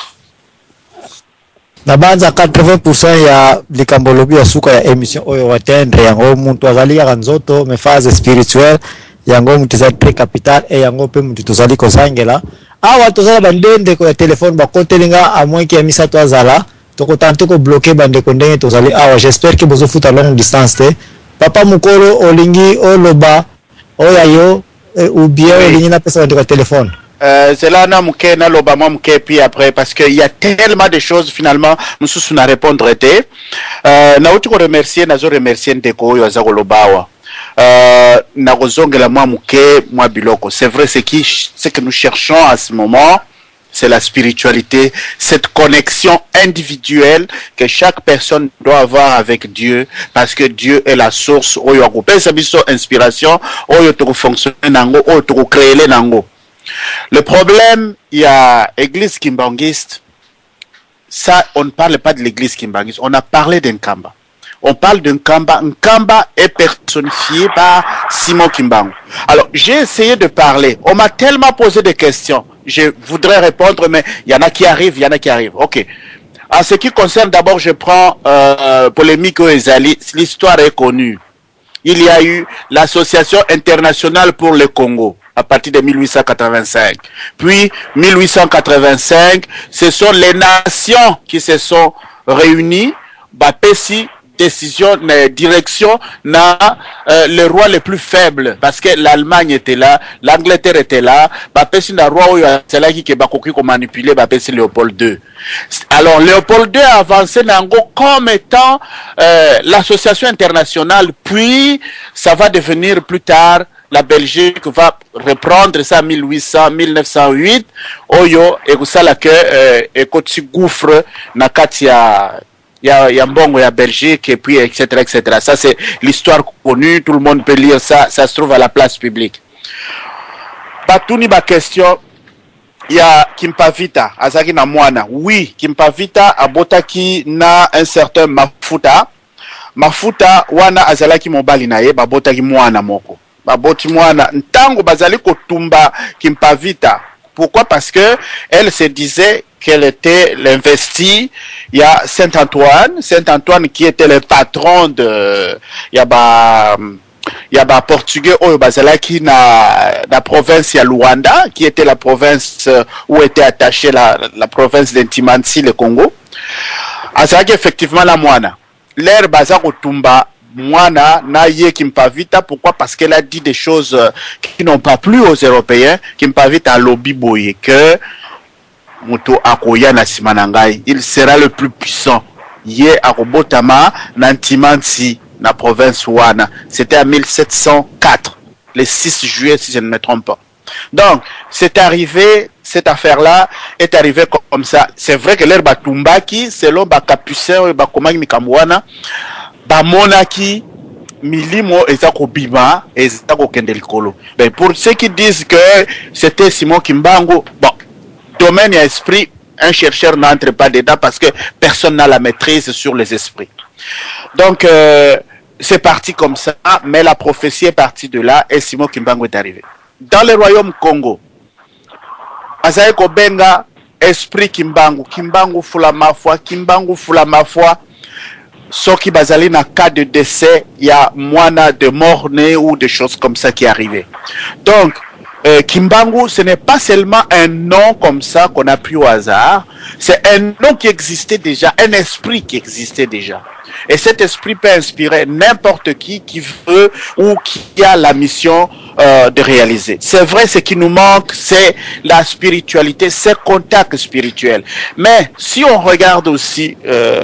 Speaker 2: Na banza 80% ya likambolobi ya suka ya emission oyo watendre yango muntu azali ya nzoto me phase spirituelle yango muntu za très capital e yango pe muntu tozali kozangela awa tozala bandende ko ya telefone ba kontelinga a moins que ya misato azala toko tante ko bloquer bande ko ndenge tozali awa. J'espère que bozo futa longue distance te papa mukolo olingi oloba oya yo ou bien olingi na pesa de téléphone.
Speaker 6: C'est là que na loba mke puis après parce que il y a tellement de choses finalement mususu na répondre été na uti ko remercier nazo remercier ndeko oyo azako lobawa na kozongela mke mwa biloko. C'est vrai, ce que nous cherchons à ce moment, c'est la spiritualité, cette connexion individuelle que chaque personne doit avoir avec Dieu, parce que Dieu est la source oyo akopesa sa biso inspiration oyo to fonctionner nango oyo to créer les nango. Le problème, il y a l'église kimbanguiste. Ça, on ne parle pas de l'église kimbanguiste. On a parlé d'un Kamba. On parle d'un Kamba. Un Kamba est personnifié par Simon Kimbangu. Alors, j'ai essayé de parler. On m'a tellement posé des questions. Je voudrais répondre, mais il y en a qui arrivent, il y en a qui arrivent. Ok. En ce qui concerne, d'abord, je prends polémique aux Ezali. L'histoire est connue. Il y a eu l'Association internationale pour le Congo à partir de 1885. Puis, 1885, ce sont les nations qui se sont réunies, bapesi décision, direction, na le roi le plus faible, parce que l'Allemagne était là, l'Angleterre était là, bapesi na roi c'est là qui bakoki ko manipuler bapesi Léopold II. Alors Léopold II a avancé nango comme étant l'association internationale, puis ça va devenir plus tard la Belgique va reprendre ça en 1908 oyo ekusala que ekoti gouffre na kati ya mbongo ya Belgique et puis etc. Ça c'est l'histoire connue, tout le monde peut lire ça, ça se trouve à la place publique. Batuni ba question ya Kimpavita azaki na mwana. Oui, Kimpavita abotaki na un certain Mafuta wana azalaki mobali na ye babotaki mwana moko. Baboti mwana ntango bazali kotumba Kimpavita. Pourquoi? Parce que elle se disait qu'elle était l'investie. Il y a Saint-Antoine qui était le patron de Yaba portugais oyo bazalaki na province ya Luanda, qui était la province où était attachée la province d'Intimansi, le Congo. Azalaki effectivement la mwana. L'air baza kotumba Mwana na ye Kimpavita. Pourquoi? Parce qu'elle a dit des choses qui n'ont pas plu aux Européens. Kimpavita a lobby boye que Muto akoya na simanangai, il sera le plus puissant. Ye akobotama nantimansi na province wana. C'était en 1704, le 6 juillet si je ne me trompe pas. Donc, c'est arrivé, cette affaire-là est arrivée comme ça. C'est vrai que l'herbe Tumbaki, selon Bakapucin et Bakomaki Mikamwana, Bamonaki, Milimo et Zakobima et Zakokendelikolo. Ben, pour ceux qui disent que c'était Simon Kimbangu, bon, domaine et esprit, un chercheur n'entre pas dedans parce que personne n'a la maîtrise sur les esprits. Donc, c'est parti comme ça, mais la prophétie est partie de là et Simon Kimbangu est arrivé. Dans le royaume Congo, Azaeko Benga, esprit Kimbangu, Kimbangu fula mafwa, Soki bazali na cas de décès, il y a moana de mort-né ou des choses comme ça qui arrivaient. Donc, Kimbangu, ce n'est pas seulement un nom comme ça qu'on a pris au hasard, c'est un nom qui existait déjà, un esprit qui existait déjà. Et cet esprit peut inspirer n'importe qui veut ou qui a la mission de réaliser. C'est vrai, ce qui nous manque, c'est la spiritualité, c'est contact spirituel. Mais si on regarde aussi,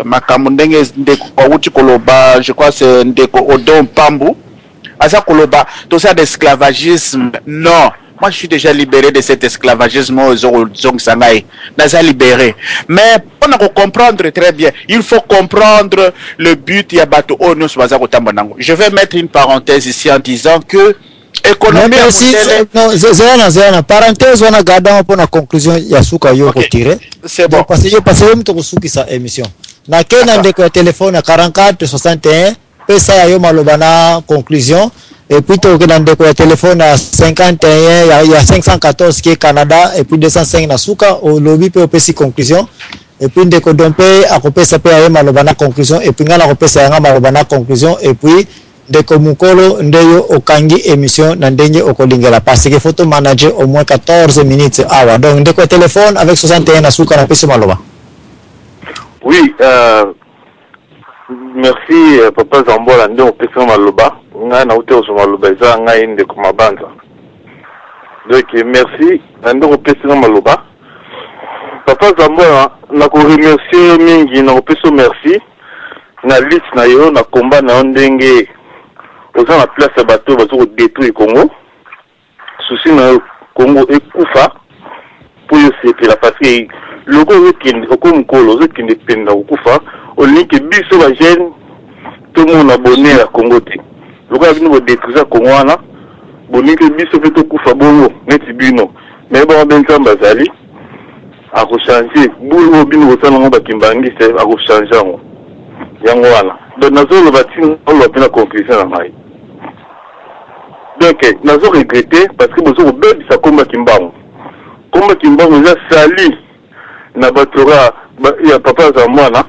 Speaker 6: je crois que c'est Ndeko Odon Pambu, Asa Koloba, tout ça d'esclavagisme, non. Moi, je suis déjà libéré de cet esclavagisme aux Zong Sangai. Naza libéré. Mais on a comprendre très bien. Il faut comprendre le but. Je vais mettre une parenthèse ici en disant que économie.
Speaker 2: Merci. Non, Zéana. Parenthèse, on a gardé un peu la conclusion. Yasuka yo retiré.
Speaker 6: C'est bon.
Speaker 2: Parce que je passe même tout suki sa émission. Na Kenya ndeko téléphone à 44 61 akopesa ya yo maloba na conclusion et puis to dans de téléphone à 51 il y a 514 qui est Canada et puis 205 na suka au lobby pe opesi conclusion et puis ndeko dompe akopesa pe ya maloba na conclusion et puis ngala akopesa ya maloba na conclusion et puis ndeko mukolo ndeyo okangi émission na ndenge okolingela parce que photo manager au moins 14 minutes awa donc ndeko téléphone avec 61 na suka na pesa maloba.
Speaker 14: Oui, merci papa Zambola nde opesa maloba nga na ute oso maloba eza nga inde ko mabanda. Donc merci nde opesa maloba. Papa Zambola na ko remercier mingi na opesa merci na liste na yo na combat na ndenge oza na place ya bato bazo détruire Congo. Souci na Congo ekufa pour yo sepela parce que loko wekende okomukolo wekende penda okufa olinki biso ba jeune tout le monde abonné à Congo te loko abino bo détruire Congo wana bolinki biso pe to kufa bongo neti bino mais ba benza bazali a changer bulu bino bosana ngo bakimbangi se a changer ngo yango wana donc nazo le batin on le pena conclusion na mai donc nazo regretter parce que bozo bébé sa komba kimbango za sali na batora ya papa za mwana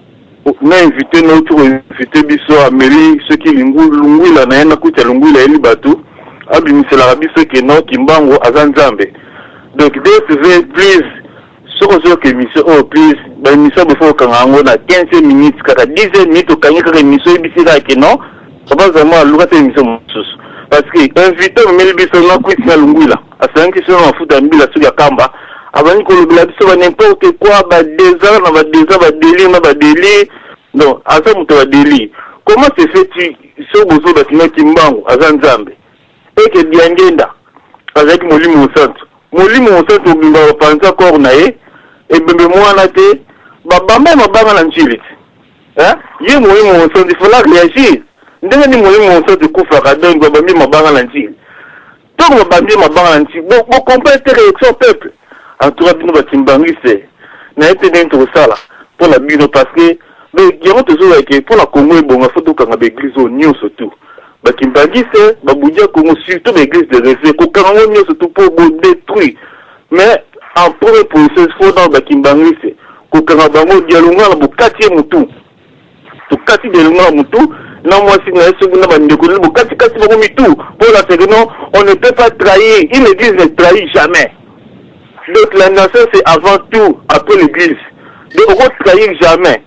Speaker 14: na invité notre invité biso Amélie ceux qui lungwila na yana kucha lungwila eli batu abimisela biso ke no kimbango azanzambe donc DSV please soko que émission oh please ba émission before kangango na 15 minutes kaka 10 minutes okangi kaka émission ibisira ke no papa za mwana luka émission mususu parce que invité Amélie biso na kucha lungwila asanki sio mafuta mbila sio ya kamba avant que le biso va n'importe quoi ba désert na ba désert ba délit na ba délit non asa muto ba délit comment se fait-il so bozo ba kimbango azanzambe et que biangenda avec molimo santo binga panza corna e bembe mwana te ba bamba mabanga na nchili hein ye molimo santo il faut la réagir ndenge ni molimo santo kufa ka donc ba bambi mabanga na nchili donc ba bambi mabanga na nchili bon comprendre réaction peuple en tout cas bino batimbangise na été dentro sala pour la bino parce que mais yamo toujours que pour la Congo et bon faut que ngaba église au nyo surtout batimbangise babuja Congo surtout l'église de réfé ko kango nyo surtout pour détruire mais en premier process faut dans batimbangise ko kanga bango dialunga na bukati mutu to kati dialunga mutu na moi si na yesu na bandeko na bukati kati bango mitu pour la faire non on ne peut pas trahir une église ne trahit jamais. Donc la nation c'est avant tout après l'église. Donc on ne trahir jamais.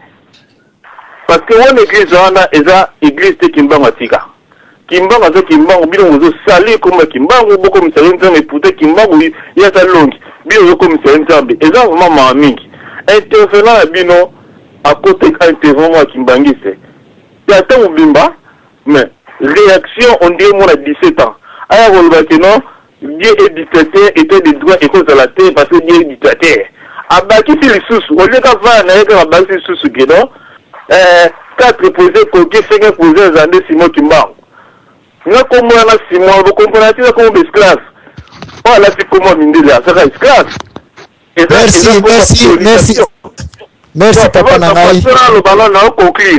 Speaker 14: Parce que une église est une église de Kimbango Tika. Kimbango c'est Kimbango, bien on sali comme Kimbango, beaucoup comme ça, mais pour Kimbango il y a sa longue. Bien comme ça, et ça vraiment maming. Intervenant à Bino à côté intervenant à Kimbangi c'est. Il y a tant bimba, mais réaction on dit moi à 17 ans. Aya volba Dieu est dictateur, était des droits et cause à la terre parce que Dieu est dictateur. Abaki si les sous, au lieu d'avoir un écran à base de sous guédon, 4 posés, coquets, 5 posés, Zandé, Simon Kimbango. Nous comme on a Simon, vous comprenez comme esclave. Oh là c'est comment mine là, ça va esclave.
Speaker 2: Merci papa Nangai.
Speaker 14: Le ballon n'a conclu,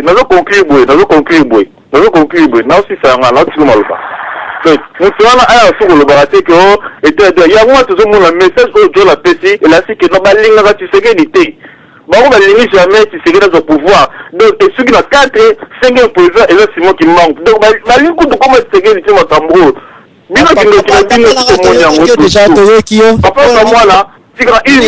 Speaker 14: n'a aussi ça n'a pas donc, nous sommes à le baraté que était il y a moi tout le message au la PC et là c'est que normalement là tu sais que l'été bon on va jamais tu sais dans le pouvoir donc et ceux qui ont 4 5 présidents et là c'est moi qui manque donc la ligne de comment c'est que tu m'as tambour bien que nous
Speaker 2: déjà qui
Speaker 14: papa moi là c'est grand une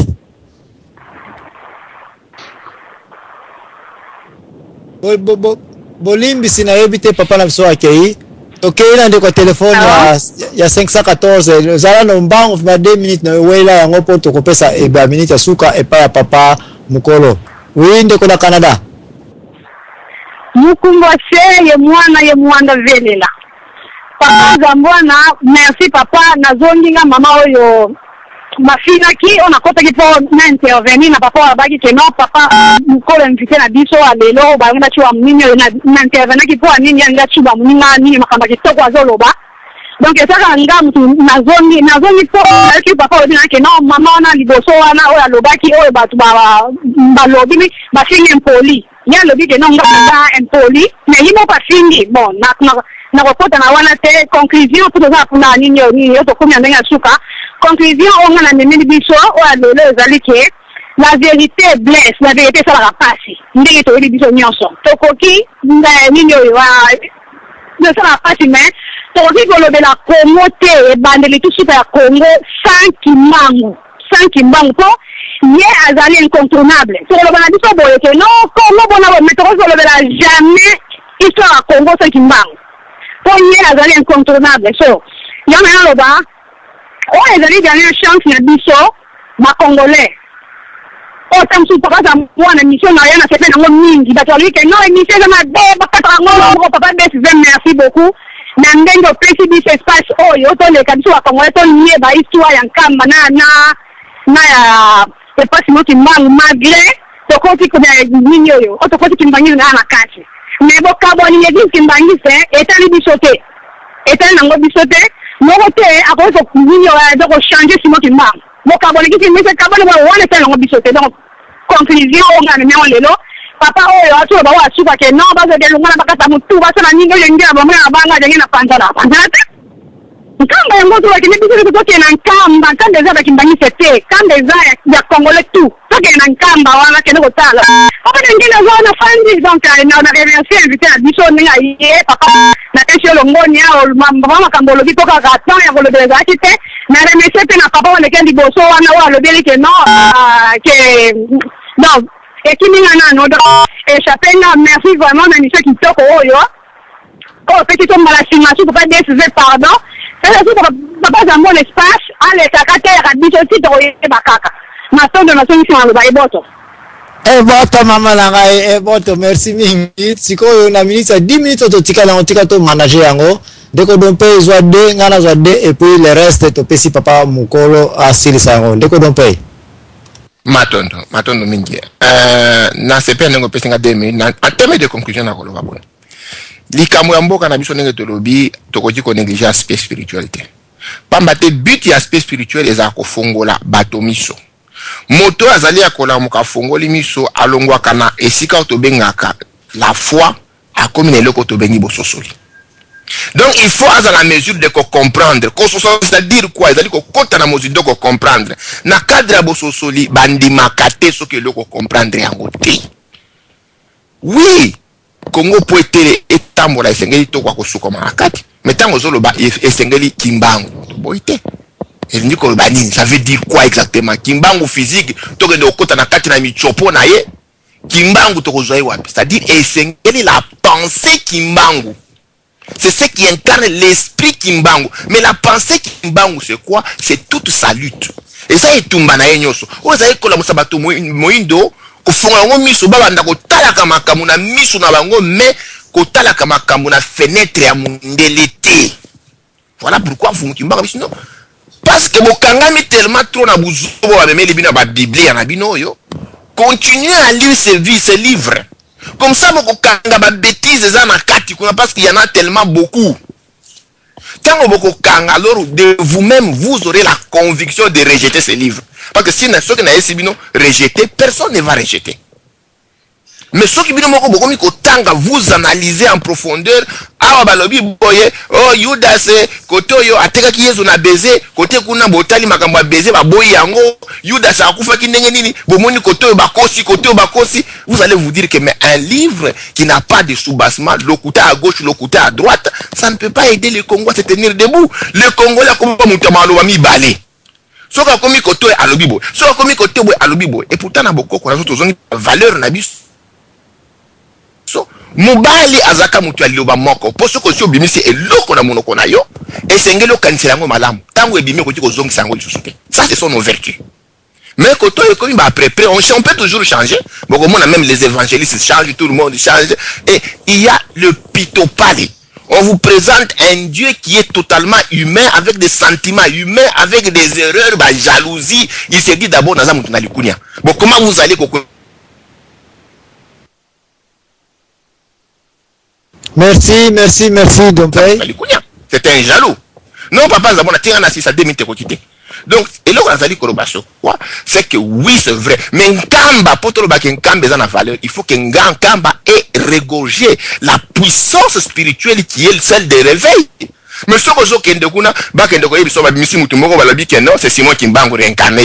Speaker 14: minute
Speaker 2: bolimbi sinayebi papa na biso akei ok ina ndiko telefone ya 514 zala no mbango fa 2 minutes na wela yango po to kopesa e ba minute suka e pa ya papa mukolo winde ko na Canada
Speaker 9: mukumbo ye mwana velela papa Zambwana merci papa nazonginga mama oyo mafina ki on a kota ki po na intervenir na papa abaki ke no papa mukolo invité na biso alelo ba ngana chiwa mnini na intervenir ki po anini anga chiba mninga nini makamba ki toko azoloba donc ça nga mtu nazongi po ki papa odina ke no mama ona liboso wana oya lobaki oyo batu ba lobi ba singe mpoli ya lobi ke non nga impoli mais yimo pas fini bon na kokota na wana te conclusion pour ça pour na nini to komia ndenge suka conclusion on na memeli biso o alelo ezali ke la vérité blesse la vérité ça la passe ndenge to yeli biso nyonso to koki nini yo wa ne ça la passe mais to koki kolobela Congo te bandeli tout suite ya Congo sans kimbangu po ye azali incontournable to kolobela biso boye ke non Congo bona mais to kolobela jamais histoire ya Congo sans kimbangu po ye azali incontournable so yana yaloba o ezali dernière chance ya biso ba congolais o tamsu papa za mwana mission na yana sepe nango mingi bato alike no émission na be bakata ngo papa besi merci beaucoup na ndenge opesi biso espace oyo to le kabiso ba congolais to nie ba histoire ya nkamba na ya espace mo kimbangu malgré to koti ko na nini oyo o to koti kimbangu na kati mais bo kaboni yedi kimbangu se etali biso te etali nango biso te moko te akoso nini oyo donc changer simo kimbangu moka boniki ti mise kabone ba wana tele ngo bisote donc conclusion on a mis on lelo papa oyo atu ba wa suka ke non ba de lunga na bakata mutu ba sana ningo yengira ba mwana banga jenga na panzala nkamba yango to wakini biso to ke na nkamba kande za bakimbanyi sete kande za ya congolais tout to ke na nkamba wana ke no tala papa ngine zo na fandi donc na remercier invité à biso ninga ye papa na kesho longoni au mama kambolo bito ka gatan ya bolo de za kite na remercier pe na papa wana kendi boso wana wa lobeli ke non que non et qui ninga na no échappé na merci vraiment na mission qui toko oyo oh petit homme la simation pour pas décider pardon c'est ça pour papa dans mon espace allez takate ya biso ti to ye bakaka masondo na songi na ba eboto
Speaker 2: eboto mama na ngai eboto merci mingi sikoyo na minute 10 minutes to tika na tika to manager yango ndeko dompe zwa de ngana zwa de et puis le reste to pesi papa mukolo asili sango ndeko dompe
Speaker 5: matondo mingi na sepe ngo pesi nga 2 minutes na en terme de conclusion na koloba bona likambo ya mboka na biso ndenge tolobi tokoki ko négliger aspect spiritualité pamba te but ya aspect spirituel eza ko fongola bato miso moto azali ya kolamuka fongoli miso alongwaka na esika tobengaka la foi akomi na eloko tobengi bososoli. Donc il faut à la mesure de comprendre c'est-à-dire quoi c'est-à-dire ko kota na mesure de comprendre na cadre ya bososoli bandimaka te soki eloko comprendre yango te. Oui Congo po etere etambola esengeli to kwa kosuka makati metango zoloba esengeli kimbangu boite elingi ko banini ça veut dire quoi exactement kimbangu physique to ke okota na kati na michopo na ye kimbangu to kozoi wapi c'est-à-dire esengeli la pensée kimbangu c'est ce qui incarne l'esprit kimbangu mais la pensée kimbangu c'est quoi c'est toute sa lutte et ça etumba na yenyoso oza ekola musabato moindo kofunga ngo miso baba ndako talaka makambo na miso na bango mais kotalaka makambo na fenêtre ya mundelete. Voilà pourquoi vous mukimba bisino parce que bokangami tellement trop na buzobo ba memeli bino ba Bible ya na bino yo continuez à lire ces livres comme ça bokanga ba bêtises za na kati kuna parce qu'il y en a tellement beaucoup. Quand vous kanga alors de vous-même vous aurez la conviction de rejeter ces livres. Parce que si ceux qui n'ont pas rejeté, personne ne va rejeter. Mais ceux qui vous analysez en profondeur, ah balobi boye, oh Judas côté yo ateka ki yezu na baiser, côté kuna botali makambo baiser ba boye yango, Judas akufa ki ndenge nini, bomoni côté bakosi, vous allez vous dire que mais un livre qui n'a pas de soubassement, le côté à gauche, le côté à droite, ça ne peut pas aider le Congo à se tenir debout. Le Congo là comme mutamalo wa mi balé. Soka komi côté alobibo, soka komi côté boy alobibo et pourtant na boko ko na zo valeur na biso. So mobali azaka mutu aliloba moko poso ko si obimisi eloko na monoko na yo esengelo kanisela ngo malamu tango ebimi ko tiko zongi sango lisusuke ça c'est son vertu mais quand on est comme après on peut toujours changer bon comme on a même les évangélistes changent tout le monde change et il y a le pitopale. On vous présente un Dieu qui est totalement humain, avec des sentiments humains, avec des erreurs, bah, jalousie. Il s'est dit d'abord, bon, comment vous allez...
Speaker 2: Merci, Dompé.
Speaker 5: C'est un jaloux. Non, papa, d'abord, on a tiré un assist à 2 minutes. Donc, et là, on a dit quoi? C'est que oui, c'est vrai. Mais Nkamba, pour tout le monde, Nkamba est en valeur, il faut que Nkamba ait regorgé la puissance spirituelle qui est celle des réveils. Mais ce que je veux dire, c'est Simon Kimbangu réincarné,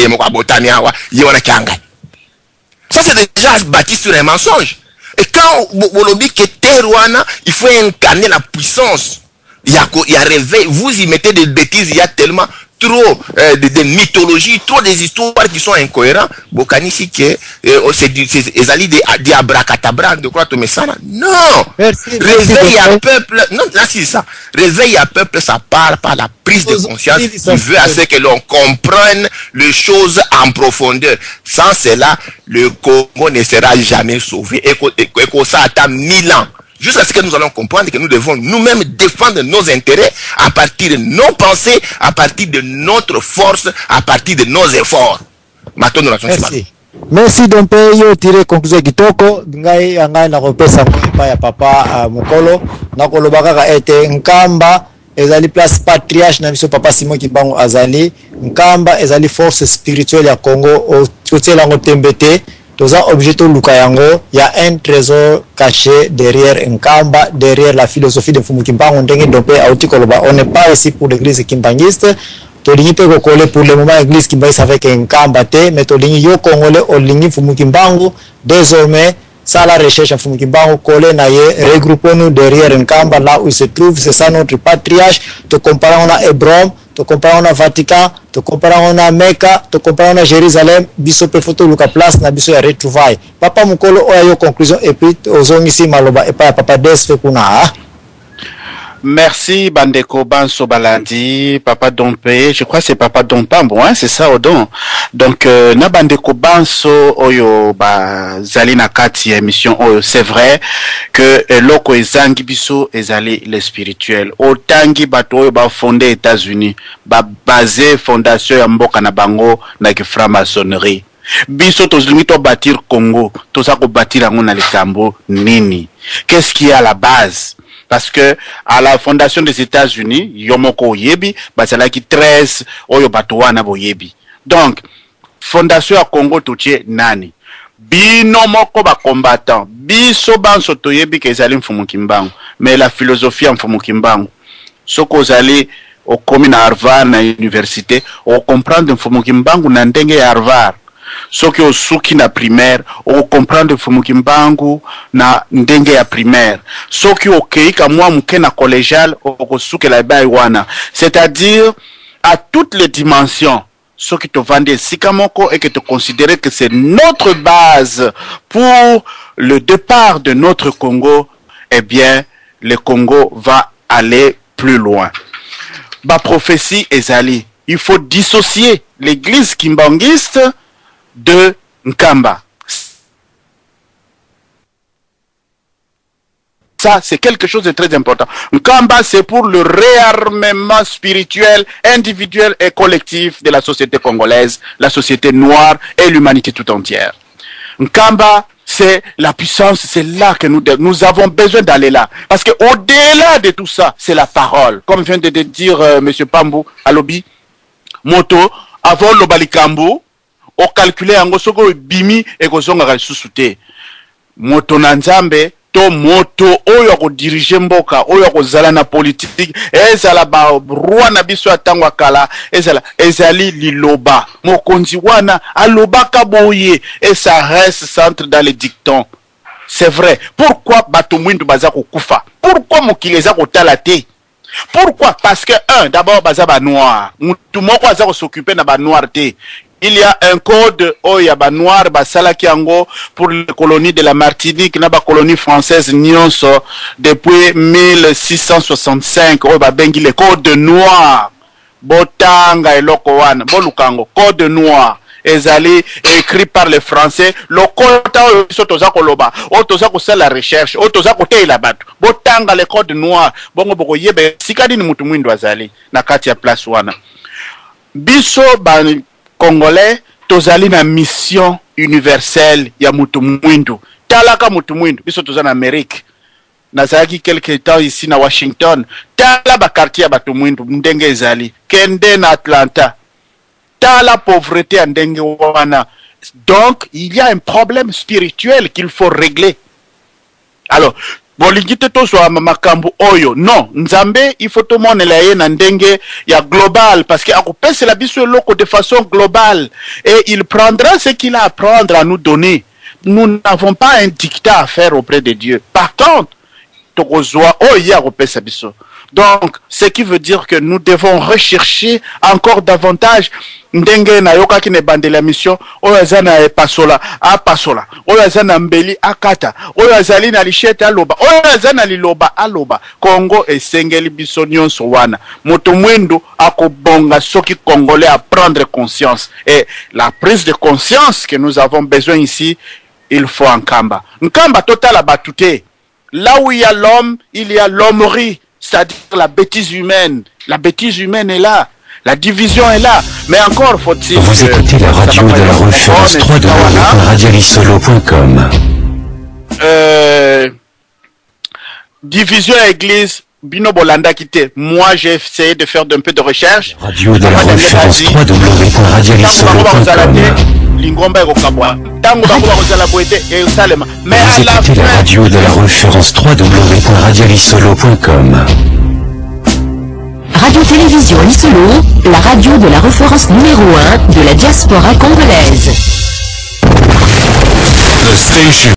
Speaker 5: ça c'est déjà bâti sur un mensonge. Et quand vous dites que Terouana, il faut incarner la puissance. Il y a réveil, vous y mettez des bêtises, il y a tellement trop de mythologie, trop des histoires qui sont incohérentes. Bokani si que c'est ali de abracadabra de quoi tu me ça. Non. Réveil à peuple. Non, là c'est ça. Réveil à peuple, ça part par la prise de conscience qui veut à ce que l'on comprenne les choses en profondeur. Sans cela, le Congo ne sera jamais sauvé. Et ça attend 1000 ans. Jusqu'à ce que nous allons comprendre que nous devons nous-mêmes défendre nos intérêts à partir de nos pensées, à partir de notre force, à partir de nos efforts.
Speaker 2: Merci. Merci Dompe, yo tire conclusion kitoko ngai na kopesa mpa ya papa Mokolo na kolobaka ka ete Nkamba ezali place patriarche na biso papa Simon Kimbangu azali Nkamba ezali force spirituelle ya Congo o totela ngotembete. Toza objet to luka yango, il y a un trésor caché derrière Nkamba, derrière la philosophie de Mfumu Kimbangu ndenge Dompe auti koloba. On n'est pas ici pour l'église kimbangiste. Tolingi pe kokole pour le moment l'église kimbangiste avec Nkamba te, mais tolingi yo congolais olingi Mfumu Kimbangu. Désormais, ça la recherche en Mfumu Kimbangu kole na ye, regroupons-nous derrière Nkamba là où il se trouve, c'est ça notre patriarche. Te comparons à Hébron, te comparons à Vatican, te comparons à Mecca, te comparons à Jérusalem, biso pe photo luka place na biso ya retrouvaille. Papa Mokolo oya yo conclusion et puis ozongi si maloba et pas papa Des fe kuna.
Speaker 6: Merci Bandeko Banso Balandi, Papa Dompe, je crois que c'est Papa Dompambo, hein, c'est ça Odon. Donc na Bandeko Banso oyo ba zali na kati ya émission oyo, c'est vrai que loko ezangi biso ezali le spirituel. Otangi bato oyo ba fondé États-Unis, ba basé fondation ya mboka na bango na ki franc-maçonnerie. Biso tozlingi to bâtir Congo, toza ko bâtir yango na likambo nini? Qu'est-ce qui est à la base? Parce que à la fondation des États-Unis, yomoko yebi, basalaki 13 oyo batowana boyebi. Donc, fondation à Congo totie nani? Bino moko ba combattant, biso banso toyebi ke ezali Mfumu Kimbangu, mais la philosophie en Mfumu Kimbangu. Soko zali au komi na Harvard na université, o comprendre Mfumu Kimbangu na ndenge ya Harvard. Soki osuki na primaire, o comprendre Mfumu Kimbangu na ndenge ya primaire. Soki okeika mwa muke na collégial, o suki la bai wana. C'est-à-dire, à toutes les dimensions, soki te vende sikamoko et que te considérer que c'est notre base pour le départ de notre Congo, eh bien, le Congo va aller plus loin. Ba prophétie ezali. Il faut dissocier l'église kimbangiste de Nkamba. Ça, c'est quelque chose de très important. Nkamba, c'est pour le réarmement spirituel, individuel et collectif de la société congolaise, la société noire et l'humanité tout entière. Nkamba, c'est la puissance, c'est là que nous avons besoin d'aller là. Parce que au-delà de tout ça, c'est la parole. Comme vient de dire M. Pambou, Alobi, Moto, avant l'Obalikambo, au calculer en gros bimi et kozonga susute moto na nzambe to moto oyo ko diriger mboka oyo ko zala na politique ezala ba roi na biso atangwa kala ezali liloba mokonzi wana alobaka boye et ça reste centre dans les dictons. C'est vrai. Pourquoi bato mwindu baza ko kufa? Pourquoi mokili eza ko talate? Pourquoi? Parce que d'abord baza ba noir mutu moko aza ko s'occuper na ba noir te. Il y a un code Oyaba Noir, Basalaki Ango pour les colonies de la Martinique, la colonie française Nyonso depuis 1665. Oyaba Bengi le code noir. Botanga et Lokowan, Bolukango, code noir. Ezali écrit par les Français. Le code Sotoza Koloba, Otoza Kosel la recherche, Otoza Kote la bat. Botanga le code noir. Bongo Boko Yebe, Sikadi ni Mutumwindo Azali, Nakatia Place Wana. Biso ban Congolais, tozali na mission universelle ya mutu mwindu. Talaka mutu mwindu, biso tozali en Amérique. Nazalaki quelque temps ici na Washington. Tala ba quartier ya batu mwindu, ndenge ezali. Kende na Atlanta. la pauvreté en Dengewana. Donc, il y a un problème spirituel qu'il faut régler. Alors, bolingite to so makambo oyo non nzambe il faut tout le monde la na ndenge ya global parce que akopese la biso loko de façon globale et il prendra ce qu'il a à prendre à nous donner. Nous n'avons pas un dictat à faire auprès de Dieu. Par contre, tokozwa oya akopesa biso. Donc, ce qui veut dire que nous devons rechercher encore davantage ndenge na yoka ki ne bande la mission oyo zana e pasola a pasola oyo zana mbeli akata oyo zali na lichete aloba oyo zana liloba aloba Congo esengeli biso nyonso wana moto mwendo akobonga soki congolais à prendre conscience et la prise de conscience que nous avons besoin ici il faut nkamba total batute là où il y a l'homme il y a l'hommerie, c'est-à-dire la bêtise humaine est là. La division est là, mais encore faut-il...
Speaker 15: Vous écoutez la radio de la référence www.radiolisolo.com.
Speaker 6: Division église, Bino Bolanda quitté. Moi, j'ai essayé de faire un peu de recherche.
Speaker 15: Radio de la référence www.radiolisolo.com.
Speaker 6: Lingomba et Rokabwa. Mais
Speaker 15: vous écoutez la radio de la référence www.radiolisolo.com.
Speaker 16: Radio-Télévision Lisolo, la radio de la référence numéro 1 de la diaspora congolaise.
Speaker 15: The station.